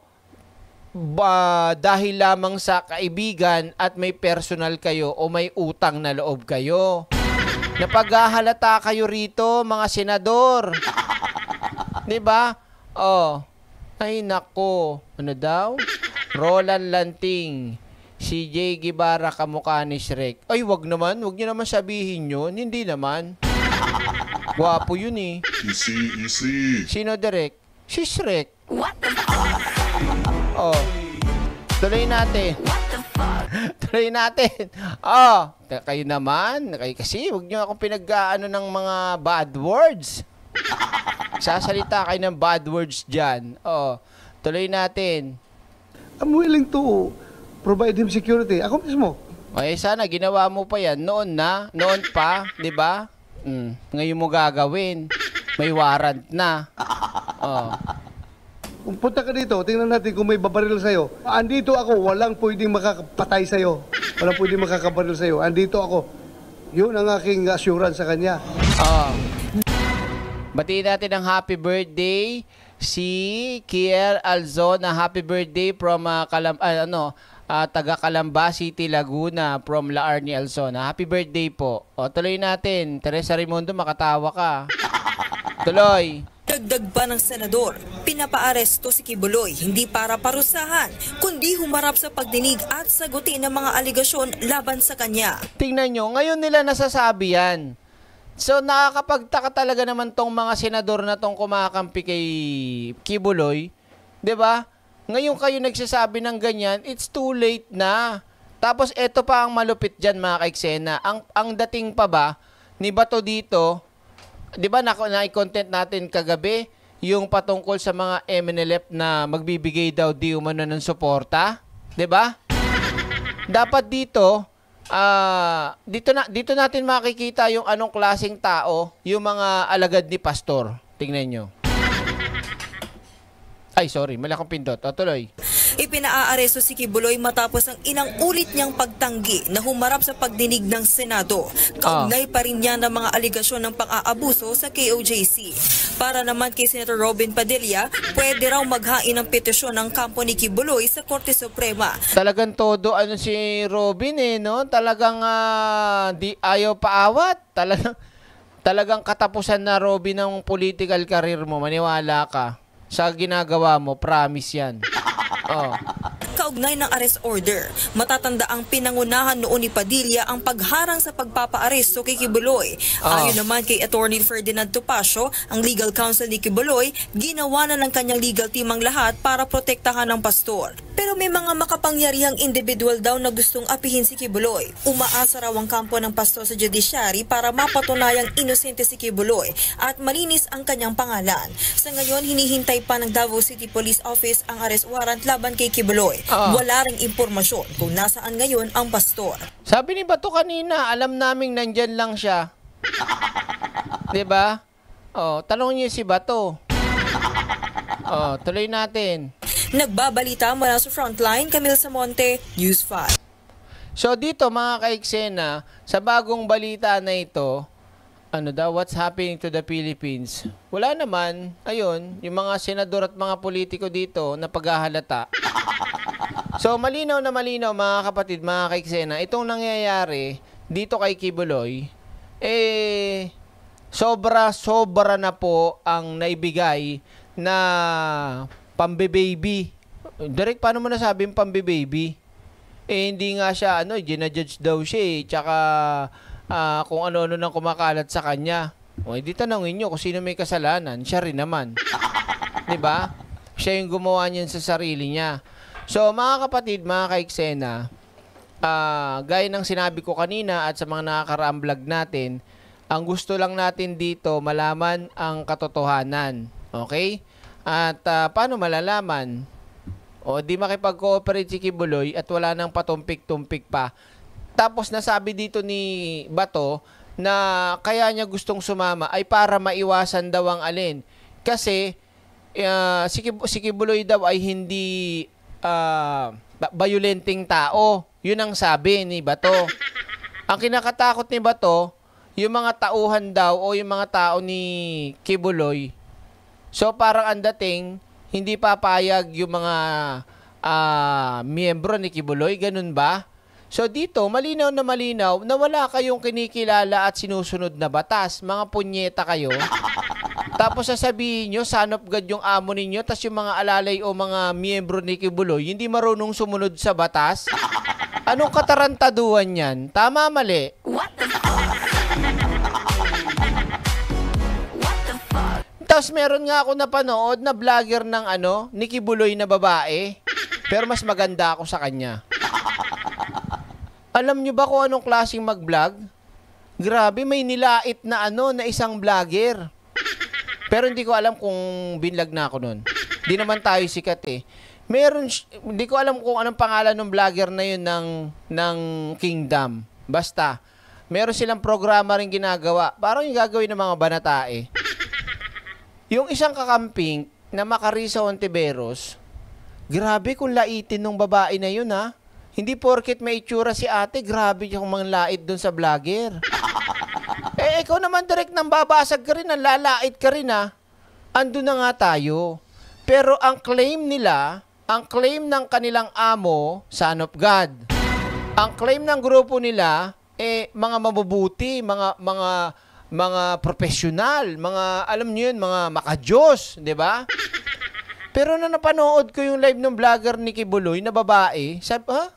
ba, dahil lamang sa kaibigan at may personal kayo o may utang na loob kayo. Napaghahalata kayo rito, mga senador. Diba? Oh. Ay, nako. Ano daw? Roland Lanting. Si Jay Guevara kamukha ni Shrek. Ay, wag naman. Wag niyo naman sabihin yun. Hindi naman. Gwapo yun eh. Easy, easy. Sino direct? Si Shrek. What the fuck? Oh. Tuloy natin. What the fuck? Tuloy natin. Oh. Kayo naman. Kayo kasi, wag niyo akong pinag-ano ng mga bad words. Sasalita kayo ng bad words dyan. Oh. Tuloy natin. I'm willing to provide him security. Ako mismo. Okay, sana ginawa mo pa yan. Noon na. Noon pa. Di ba? Mm. Ngayon mo gagawin. May warrant na. Oh. Kung punta ka dito, tingnan natin kung may babaril sa'yo. Andito ako, walang pwedeng makakapatay sa'yo. Walang pwedeng makakabaril sa'yo. Andito ako. Yun ang aking assurance sa kanya. Oh. Batiin natin ang happy birthday si Kier Alzona. Happy birthday from uh, Kalam uh, ano, uh, taga Calamba City, Laguna, from La Arnie Alzona. Happy birthday po. O, tuloy natin. Teresa Raimundo, makatawa ka. Tuloy. Dagdag pa ng senador, pinapaaresto si Kibuloy hindi para parusahan, kundi humarap sa pagdinig at sagutin ng mga aligasyon laban sa kanya. Tingnan nyo, ngayon nila nasasabi yan. So nakakapagtaka talaga naman tong mga senador na tong kumakampi kay Kibuloy. 'Di ba? Ngayon kayo nagsasabi ng ganyan, it's too late na. Tapos eto pa ang malupit diyan, mga kaiksena. Ang ang dating pa ba ni Bato dito, 'di ba, na-content natin kagabi yung patungkol sa mga M N L F na magbibigay daw di umano ng suporta, 'di ba? Dapat dito Ah, uh, dito na dito natin makikita yung anong klaseng tao yung mga alagad ni pastor. Tingnan nyo. Ay, sorry, mali akong pindot. O, tuloy. Ipinaaresto si Kibuloy matapos ang ilang ulit niyang pagtanggi na humarap sa pagdinig ng Senado. Kaugnay pa rin niya ng mga aligasyon ng pang-aabuso sa K O J C. Para naman kay Senator Robin Padilla, pwede raw maghain ng petisyon ng kampo ni Kibuloy sa Korte Suprema. Talagang todo ano si Robin eh, no? Talagang uh, di ayaw paawat. Talagang, talagang katapusan na, Robin, ng political career mo. Maniwala ka. Sa ginagawa mo, promise yan. Oh. Kaugnay ng arrest order, matatanda ang pinangunahan noon ni Padilla ang pagharang sa pagpapaaresto kay Kibuloy. Oh. Ayon naman kay Attorney Ferdinand Topacio, ang legal counsel ni Kibuloy, ginawa na ng kanyang legal team ang lahat para protektahan ang pastor. Pero may mga makapangyarihang individual daw na gustong apihin si Kibuloy. Umaasa raw ang kampo ng pastor sa judiciary para mapatunayang inosente si Kibuloy at malinis ang kanyang pangalan. Sa ngayon, hinihintay pa ng Davao City Police Office ang arrest warrant laban kay Kibuloy. Oh. Wala ring impormasyon kung nasaan ngayon ang pastor. Sabi ni Bato kanina, alam naming nandyan lang siya. Diba? Oh, tanong niyo si Bato. Oh, tuloy natin. Nagbabalita mula sa Frontline, Camille Samonte, News five. So dito, mga kaiksena, sa bagong balita na ito, ano daw, what's happening to the Philippines? Wala naman, ayun, yung mga senador at mga politiko dito na paghahalata. So malinaw na malinaw, mga kapatid, mga kaiksena, itong nangyayari dito kay Kibuloy, eh, sobra-sobra na po ang naibigay na pambe-baby. Direct, paano mo nasabing pambe-baby? Eh, hindi nga siya, ano, ginajudge daw siya eh. Tsaka, uh, kung ano-ano nang kumakalat sa kanya. O, hindi tanongin nyo kung sino may kasalanan. Siya rin naman. Diba? Siya yung gumawa niyan sa sarili niya. So, mga kapatid, mga kaiksena, uh, gaya ng sinabi ko kanina at sa mga nakakaraang vlog natin, ang gusto lang natin dito, malaman ang katotohanan. Okay? At uh, paano malalaman? O, di makipag-cooperate si Kibuloy at wala nang patumpik-tumpik pa. Tapos nasabi dito ni Bato na kaya niya gustong sumama ay para maiwasan daw ang alin. Kasi uh, si, Kib- si Kibuloy daw ay hindi uh, violenting tao. Yun ang sabi ni Bato. Ang kinakatakot ni Bato, yung mga tauhan daw o yung mga tao ni Kibuloy. So parang ang dating, hindi papayag yung mga uh, miyembro ni Kibuloy, ganun ba? So dito, malinaw na malinaw na wala kayong kinikilala at sinusunod na batas. Mga punyeta kayo. Tapos sasabihin nyo, son of God yung amo ninyo, tas yung mga alalay o mga miyembro ni Kibuloy, hindi marunong sumunod sa batas. Anong katarantaduhan yan? Tama, mali? What the fuck? What the fuck? Tapos meron nga ako napanood na vlogger ng ano, ni Kibuloy na babae. Pero mas maganda ako sa kanya. Alam nyo ba kung anong klaseng mag-vlog? Grabe, may nilait na ano, na isang vlogger. Pero hindi ko alam kung binlag na ako nun. Di naman tayo sikat eh. Meron, hindi ko alam kung anong pangalan ng vlogger na yun ng, ng Kingdom. Basta, meron silang programa rin ginagawa. Parang yung gagawin ng mga banatae. Yung isang kakamping na Macarisa Ontiveros, grabe kung laitin ng babae na yun ha. Hindi porket may itsura si ate, grabe yung mga lait dun sa vlogger. Eh, ikaw naman direct nang babasag ka rin, nang lalait ka rin ha. Ando na nga tayo. Pero ang claim nila, ang claim ng kanilang amo, son of God. Ang claim ng grupo nila, eh, mga mabubuti, mga, mga, mga profesional, mga, alam niyo yun, mga makajos, di ba? Pero na napanood ko yung live ng vlogger ni Kibuloy na babae, sabi, ha?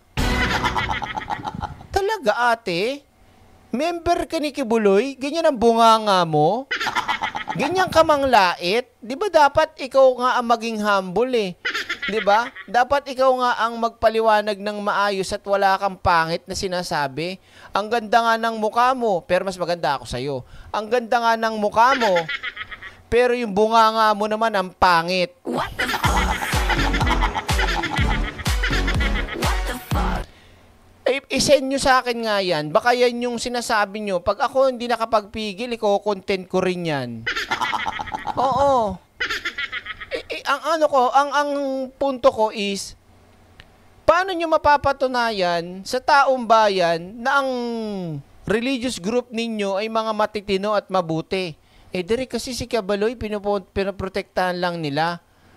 Talaga ate? Member ka ni Kibuloy? Ganyan ang bunganga mo? Ganyan ka manglait? Di ba dapat ikaw nga ang maging humble eh? Di ba? Dapat ikaw nga ang magpaliwanag ng maayos at wala kang pangit na sinasabi. Ang ganda nga ng mukha mo, pero mas maganda ako sa'yo. Ang ganda nga ng mukha mo, pero yung bunganga mo naman ang pangit. What the fuck? I-send nyo sa akin nga yan. Baka yan yung sinasabi nyo. Pag ako hindi nakapagpigil, iko-content ko rin yan. Oo. I- I- ang ano ko, ang, ang punto ko is, paano nyo mapapatunayan sa taong bayan na ang religious group ninyo ay mga matitino at mabuti? Eh, direk kasi si Kibuloy, pinoprotektahan lang nila.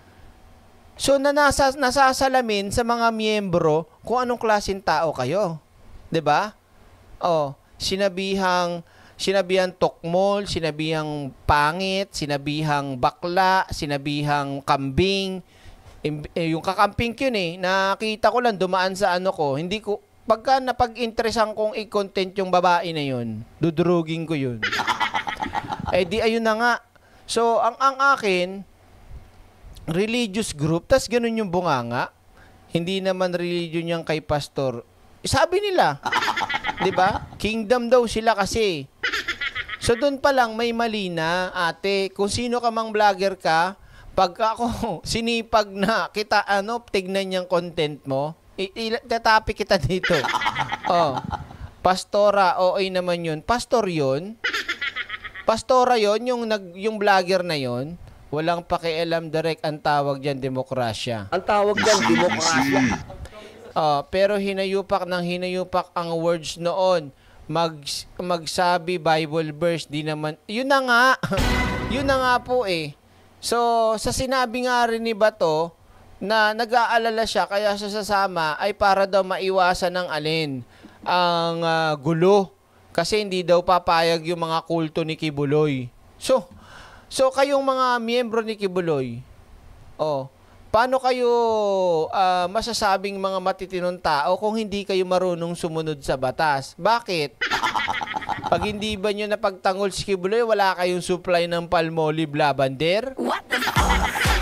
So, na nasa, nasasalamin sa mga miyembro kung anong klaseng tao kayo. 'Di ba? Oh, sinabihang, sinabihang tokmol, sinabihang pangit, sinabihang bakla, sinabihang kambing. Eh, yung kakamping yun eh, nakita ko lang dumaan sa ano ko. Hindi ko, pagka napag-interesan kong i-content yung babae na yun, dudurugin ko yun. Eh di ayun na nga. So, ang, ang akin, religious group, tas ganun yung bunganga. Hindi naman religion yung kay pastor. Sabi nila, 'di ba? Kingdom daw sila kasi. So doon pa lang may mali na, ate. Kung sino ka mang vlogger ka, pag ako sinipag na kita ano, tignan yung content mo, itatapi kita dito. Oh. Pastora, O A naman 'yun. Pastor 'yun. Pastora 'yun, yung nag yung vlogger na 'yun. Walang pakialam, direct ang tawag diyan demokrasya. Ang tawag diyan demokrasya. Uh, pero hinayupak ng hinayupak ang words noon. Mag, magsabi Bible verse, di naman. Yun na nga. Yun na nga po eh. So, sa sinabi nga rin ni Bato, na nag-aalala siya, kaya sa sasama, ay para daw maiwasan ng alin. Ang uh, gulo. Kasi hindi daw papayag yung mga kulto ni Kibuloy. So, So, kayong mga miyembro ni Kibuloy, oh, paano kayo uh, masasabing mga matitinong tao kung hindi kayo marunong sumunod sa batas? Bakit? Pag hindi ba nyo napagtanggol si Kibuloy, wala kayong supply ng Palmolive lavender? What the fuck?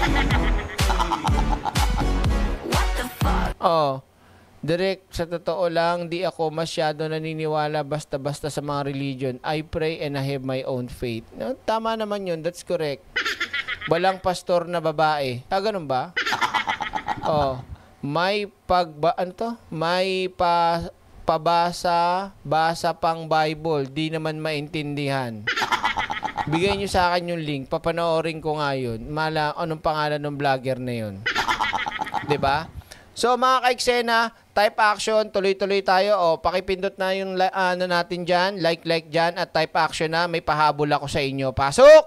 What the fuck? Oh, direct, sa totoo lang, di ako masyado naniniwala basta-basta sa mga religion. I pray and I have my own faith. No, tama naman yun, that's correct. Walang pastor na babae. Ah, ganun ba? Oh. may pagba ano to? May pa pabasa basa pang Bible, di naman maintindihan. Bigay nyo sa akin yung link, papanoorin ko nga yun. Mala, anong pangalan ng vlogger na yun? 'Di ba? So mga ka-eksena, type action, tuloy-tuloy tayo. O, pakipindot na yung uh, ano natin dyan, like-like dyan, at type action na. May pahabol ako sa inyo. Pasok!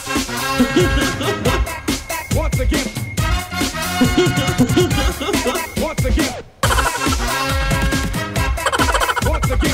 Once again. Once again. Once again.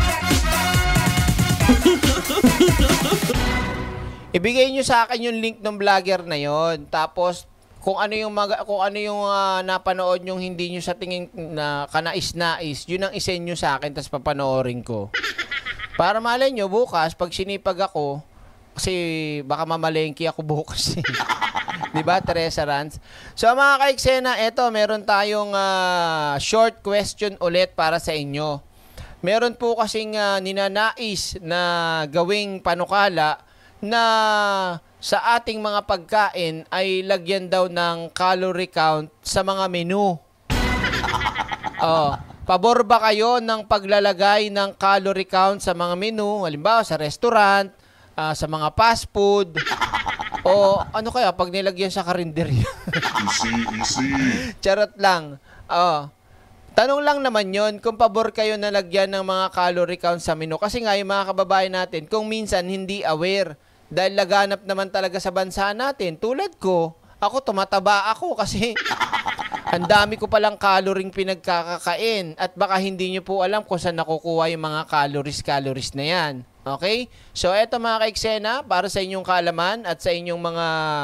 Ibigay nyo sa akin yung link ng vlogger na yon. Tapos, kung ano yung mag, kung ano yung uh, napanood yung hindi nyo sa tingin na kanais-nais, yun ang isend nyo sa akin, tapos papanoorin ko. Para malay nyo, bukas, pag sinipag ako, kasi baka mamalengki ako bukas. Diba, Teresa Ranz? So, mga ka-eksena, eto, meron tayong uh, short question ulit para sa inyo. Meron po kasing uh, ninanais na gawing panukala na sa ating mga pagkain ay lagyan daw ng calorie count sa mga menu. Oh, pabor ba kayo ng paglalagay ng calorie count sa mga menu? Halimbawa sa restaurant, uh, sa mga fast food, o ano kaya pag nilagyan sa karinderya? Easy, easy. Charot lang. Oh. Tanong lang naman yon kung pabor kayo na lagyan ng mga calorie count sa menu. Kasi nga yung mga kababayan natin, kung minsan hindi aware, dahil laganap naman talaga sa bansa natin. Tulad ko, ako tumataba ako kasi ang dami ko palang caloring pinagkakakain. At baka hindi nyo po alam kung saan nakukuha yung mga calories-calories na yan. Okay? So, eto mga ka-eksena, para sa inyong kaalaman at sa inyong mga,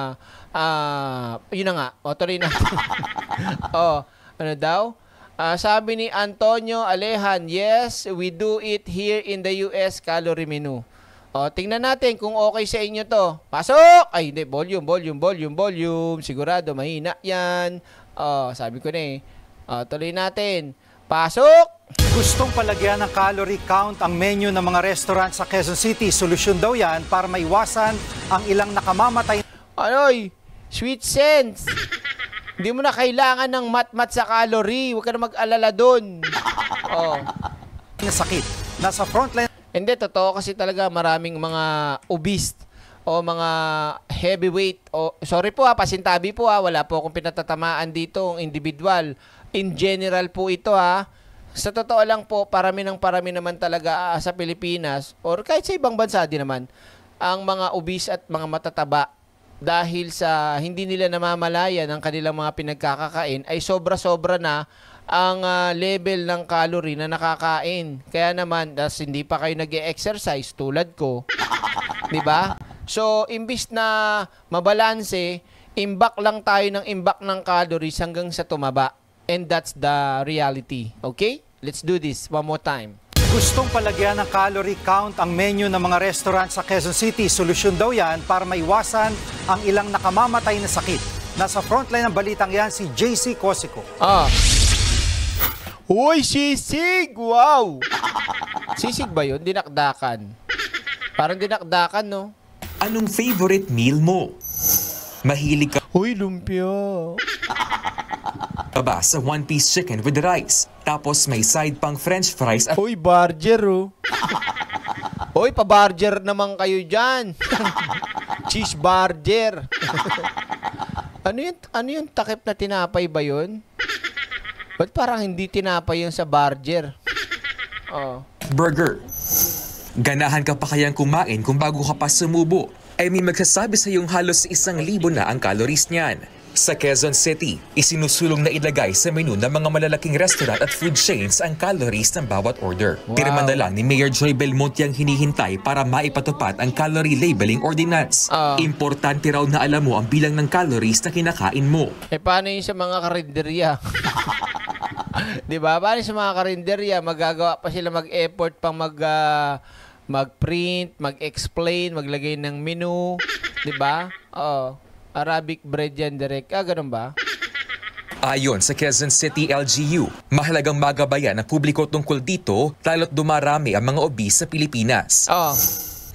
uh, yun na nga, o tuloy natin. O, ano daw? Uh, sabi ni Antonio Alejan, yes, we do it here in the U S calorie menu. O, tingnan natin kung okay sa inyo to. Pasok! Ay, hindi. Volume, volume, volume, volume. Sigurado, mahina yan. O, sabi ko na eh. O, tuloy natin. Pasok! Gustong palagyan ng calorie count ang menu ng mga restaurant sa Quezon City. Solusyon daw yan para maiwasan ang ilang nakamamatay. Anoy, sweet sense. Hindi mo na kailangan ng mat-mat sa calorie. Huwag ka na mag-alala dun. O. Sakit. Nasa frontline. Hindi, totoo kasi talaga maraming mga obese o mga heavyweight. O, sorry po ha, pasintabi po ha. Wala po akong pinatatamaan dito ang individual. In general po ito ha. Sa totoo lang po, parami ng parami naman talaga uh, sa Pilipinas or kahit sa ibang bansa din naman, ang mga obese at mga matataba dahil sa hindi nila namamalayan ang kanilang mga pinagkakakain ay sobra-sobra na ang uh, level ng calorie na nakakain. Kaya naman, das hindi pa kayo nag-e-exercise tulad ko. 'Di ba? So, imbis na mabalanse, imbak lang tayo ng imbak ng calories hanggang sa tumaba. And that's the reality. Okay? Let's do this one more time. Gustong palagyan ng calorie count ang menu ng mga restaurant sa Quezon City. Solusyon daw yan para maiwasan ang ilang nakamamatay na sakit. Nasa frontline ng balitang yan si J C Cosico. Ah. Uy, sisig! Wow! Sisig ba yun? Dinakdakan. Parang dinakdakan, no? Anong favorite meal mo? Mahilig ka... Uy, lumpia! Ba sa one-piece chicken with rice. Tapos may side pang french fries at... Uy, barger, oh! Uy, pa-barger naman kayo dyan! Cheese barger! Ano yun, ano yung takip na tinapay ba yun? Ba't parang hindi tinapay yung sa barger? Oh. Burger. Ganahan ka pa kayang kumain kung bago ka pa sumubo? Ay may magsasabi sa iyong halos isang libo na ang calories niyan. Sa Quezon City, isinusulong na ilagay sa menu ng mga malalaking restaurant at food chains ang calories ng bawat order. Wow. Pirma na lang ni Mayor Joy Belmonte ang hinihintay para maipatupad ang calorie labeling ordinance. Uh. Importante raw na alam mo ang bilang ng calories na kinakain mo. Eh paano yung sa mga karinderya? Diba? Paano sa mga karinderya, magagawa pa sila mag-effort pang mag, uh, mag-print, mag-explain, maglagay ng menu. Diba? Oo. Arabic bread yan direct. Ah, ganun ba? Ayon sa Quezon City L G U, mahalagang magabayan ang publiko tungkol dito lalo't dumarami ang mga obese sa Pilipinas. Oh.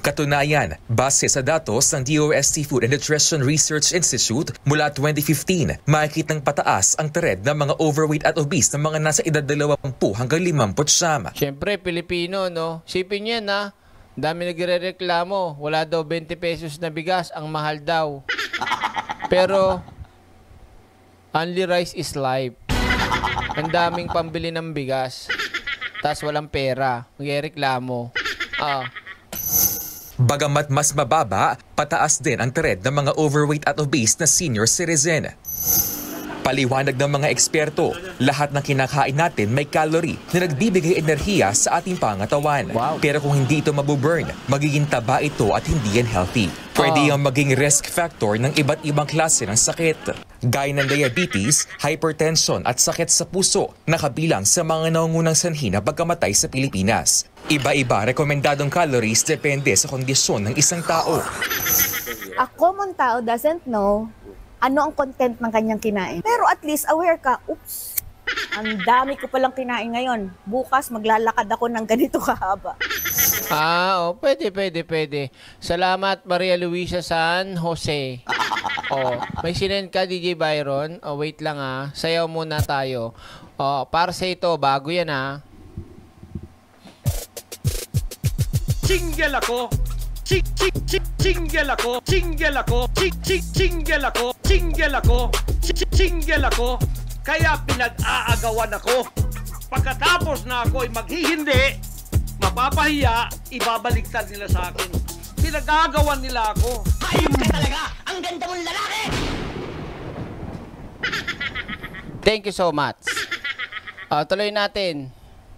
Katunayan, base sa datos ng D O S T Food and Nutrition Research Institute mula twenty fifteen, makikitang pataas ang trend ng mga overweight at obese ng mga nasa edad dalawampu hanggang limampu't siyam. Siyempre, Pilipino, no? Sipin niya na, dami nagre-reklamo, wala daw twenty pesos na bigas, ang mahal daw. Pero, only rice is life. Ang daming pambili ng bigas, tas walang pera, magre-reklamo. Ah. Bagamat mas mababa, pataas din ang trend ng mga overweight at obese na senior citizen. Paliwanag ng mga eksperto, lahat ng kinakain natin may calorie na nagbibigay enerhiya sa ating pangatawan. Wow. Pero kung hindi ito mabuburn, magiging taba ito at hindi yan healthy. Pwede yung maging risk factor ng iba't ibang klase ng sakit, gaya ng diabetes, hypertension at sakit sa puso na kabilang sa mga nangungunang sanhi na pagkamatay sa Pilipinas. Iba-iba rekomendadong calories depende sa kondisyon ng isang tao. A common tao doesn't know ano ang content ng kanyang kinain. Pero at least aware ka, oops, ang dami ko palang kinain ngayon. Bukas maglalakad ako ng ganito kahaba. Ah, oh, pwede, pwede, pwede. Salamat, Maria Luisa San Jose. Oh, may sinend ka, D J Byron. Oh, wait lang ah. Sayaw muna tayo. Oh, para sa ito, bago yan ah. Single ako. Ching ching ching single ako. Single ako. Ching ching single ako. Single ako. Single ako. Kaya pinag-aagawan ako. Pagkatapos na ako ay maghihindi, mapapahiya, ibabaliktad nila sa akin. Pinag-aagawan nila ako. Hayop ka talaga! Ang ganda mong lalaki! Thank you so much. Uh, tuloy natin.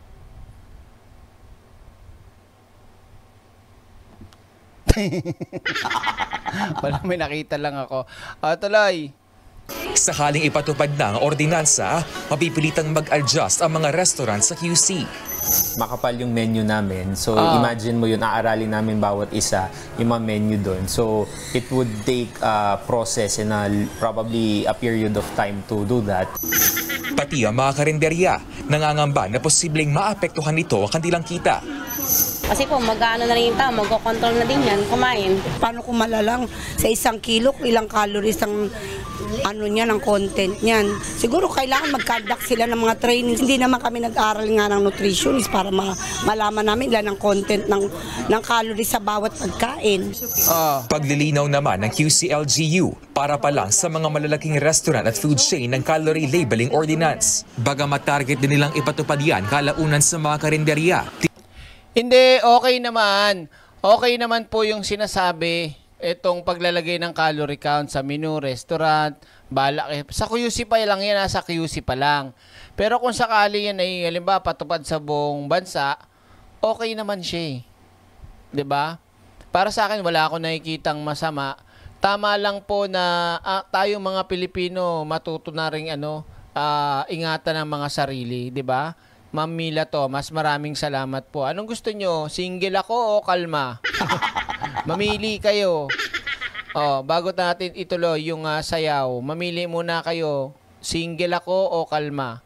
Wala, may nakita lang ako. Uh, tuloy. Sakaling ipatupad na ang ordinansa, mapipilitang mag-adjust ang mga restaurant sa Q C. Makapal yung menu namin. So, Ah. imagine mo yun, aaralin namin bawat isa yung mga menu doon. So, it would take a process and a, probably a period of time to do that. Pati ang mga karinderya, nangangamba na posibleng maapektuhan nito ang kanilang kita. Kasi po, mag-ano na rin yung tao, mag-control na din yan, kumain. Paano kung malalang sa isang kilo, ilang calories ang ano niya, ng content niyan. Siguro kailangan mag-conduct sila ng mga trainings. Hindi naman kami nag-aral nga ng nutritionist para ma malaman namin ilan ang content ng, ng calories sa bawat pagkain. Uh. Paglilinaw naman ng Q C L G U para pa lang sa mga malalaking restaurant at food chain ng calorie labeling ordinance. Bagamat target din nilang ipatupad yan kalaunan sa mga karinderya. Hindi, okay naman. Okay naman po yung sinasabi, itong paglalagay ng calorie count sa menu, restaurant, balak. Sa Q C pa lang yan, nasa Q C pa lang. Pero kung sakali yan ay, halimbawa, patupad sa buong bansa, okay naman siya. Diba? Para sa akin, wala akong nakikitang masama. Tama lang po na ah, tayo mga Pilipino matuto na rin ano, ah, ingatan ng mga sarili. Diba? Ma'am Mila Thomas, maraming salamat po. Anong gusto nyo? Single ako o kalma? Mamili kayo. Oh, bago natin ituloy yung uh, sayaw, mamili muna kayo. Single ako o kalma?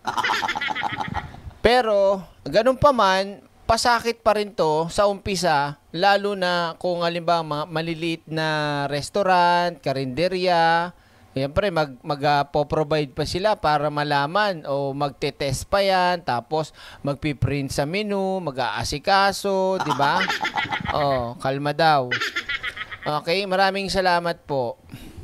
Pero, ganun pa man, pasakit pa rin to sa umpisa, lalo na kung halimbawa maliliit na restaurant, karinderya. Siyempre, mag, mag-po-provide pa sila para malaman o magte-test pa yan, tapos magpiprint sa menu, mag-aasikaso, di ba? Oh, kalma daw. Okay, maraming salamat po.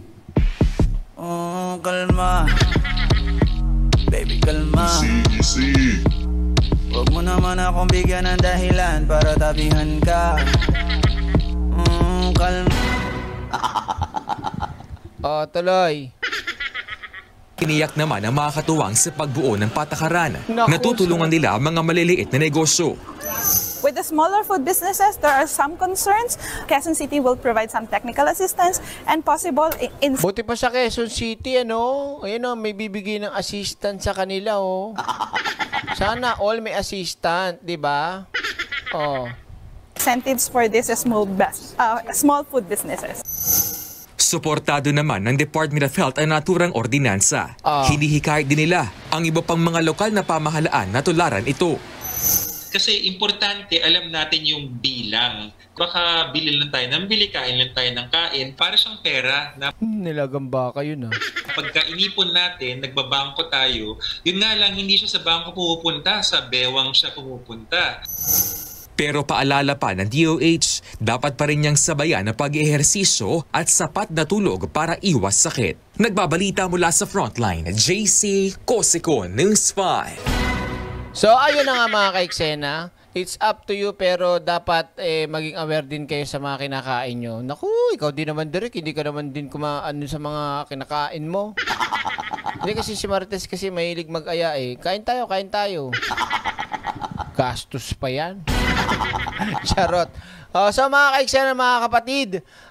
Oh, kalma. Baby, kalma. Easy, easy. Huwag mo naman akong bigyan ng dahilan para tabihan ka. Oh, kalma. O, tuloy. Tiniyak naman ang mga katuwang sa pagbuo ng patakaran. Naku, Natutulungan nila ang mga maliliit na negosyo. With the smaller food businesses, there are some concerns. Quezon City will provide some technical assistance and possible in... Buti pa sa Quezon City, ano? Ayun o, may bibigay ng assistant sa kanila, oh. Sana all may assistant, di ba? Oh. incentives for this small, bus, uh, small food businesses. Suportado naman ng Department of Health ang naturang ordinansa. Ah. Hinihikayat din nila ang iba pang mga lokal na pamahalaan na tularan ito. Kasi importante, alam natin yung bilang. Baka bili lang tayo ng bili, kain lang tayo ng kain. Para siyang pera na nilagamba kayo na. pagka inipon natin, nagbabangko tayo, yun nga lang, hindi siya sa bangko pupunta, sa bewang siya pumupunta. Pero paalala pa ng D O H, dapat pa rin niyang sabayan ang pag-ehersisyo at sapat na tulog para iwas sakit. Nagbabalita mula sa Frontline, J C Cosico, News five. So ayun na nga mga kaiksena, it's up to you pero dapat eh, maging aware din kayo sa mga kinakain nyo. Naku, ikaw din naman Derek, hindi ka naman din kumaan sa mga kinakain mo. Hindi kasi si Martes kasi mahilig mag-aya eh. Kain tayo, kain tayo. Gastos pa yan. Charot. Uh, so mga kaiksena, mga kapatid,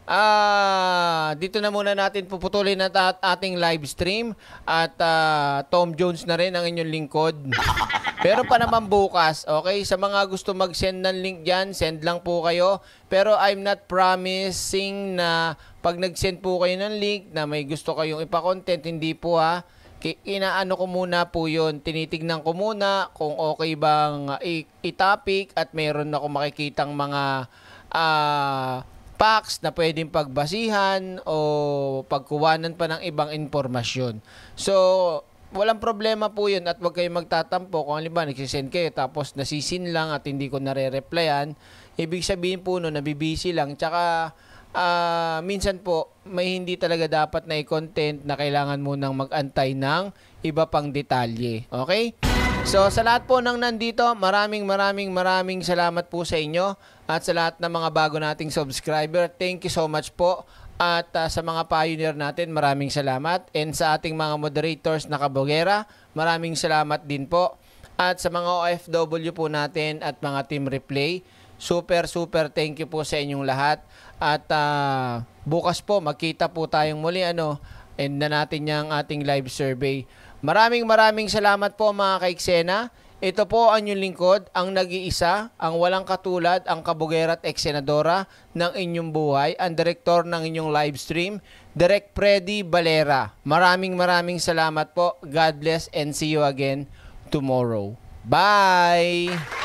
uh, dito na muna natin puputulin at ating live stream. At uh, Tom Jones na rin ang inyong lingkod. Pero pa naman bukas, okay? Sa mga gusto mag-send ng link dyan, send lang po kayo. Pero I'm not promising na pag nag-send po kayo ng link na may gusto kayong ipa-content, hindi po ha. Inaano ko muna po yun. Tinitignan ko muna kung okay bang i-topic at mayroon ako makikitang mga uh, facts na pwedeng pagbasihan o pagkuwanan pa ng ibang informasyon. So, walang problema po yun at huwag kayong magtatampo kung halimbawa nagsisend kayo tapos nasisin lang at hindi ko nare-replyan. Ibig sabihin po no, nabibisi lang. Tsaka uh, minsan po may hindi talaga dapat na i-content na kailangan mo nang mag-antay ng iba pang detalye. Okay? So sa lahat po ng nandito, maraming maraming maraming salamat po sa inyo at sa lahat ng mga bago nating subscriber. Thank you so much po. At uh, sa mga pioneer natin, maraming salamat. And sa ating mga moderators na kabogera, maraming salamat din po. At sa mga O F W po natin at mga team replay, super super thank you po sa inyong lahat. At uh, bukas po, magkita po tayong muli. Ano, end na natin yung ating live survey. Maraming maraming salamat po mga kaiksena. Ito po ang inyong lingkod, ang nag-iisa, ang walang katulad, ang kabugera at ex-senadora ng inyong buhay, ang direktor ng inyong live stream, Direk Freddy Valera. Maraming maraming salamat po. God bless and see you again tomorrow. Bye!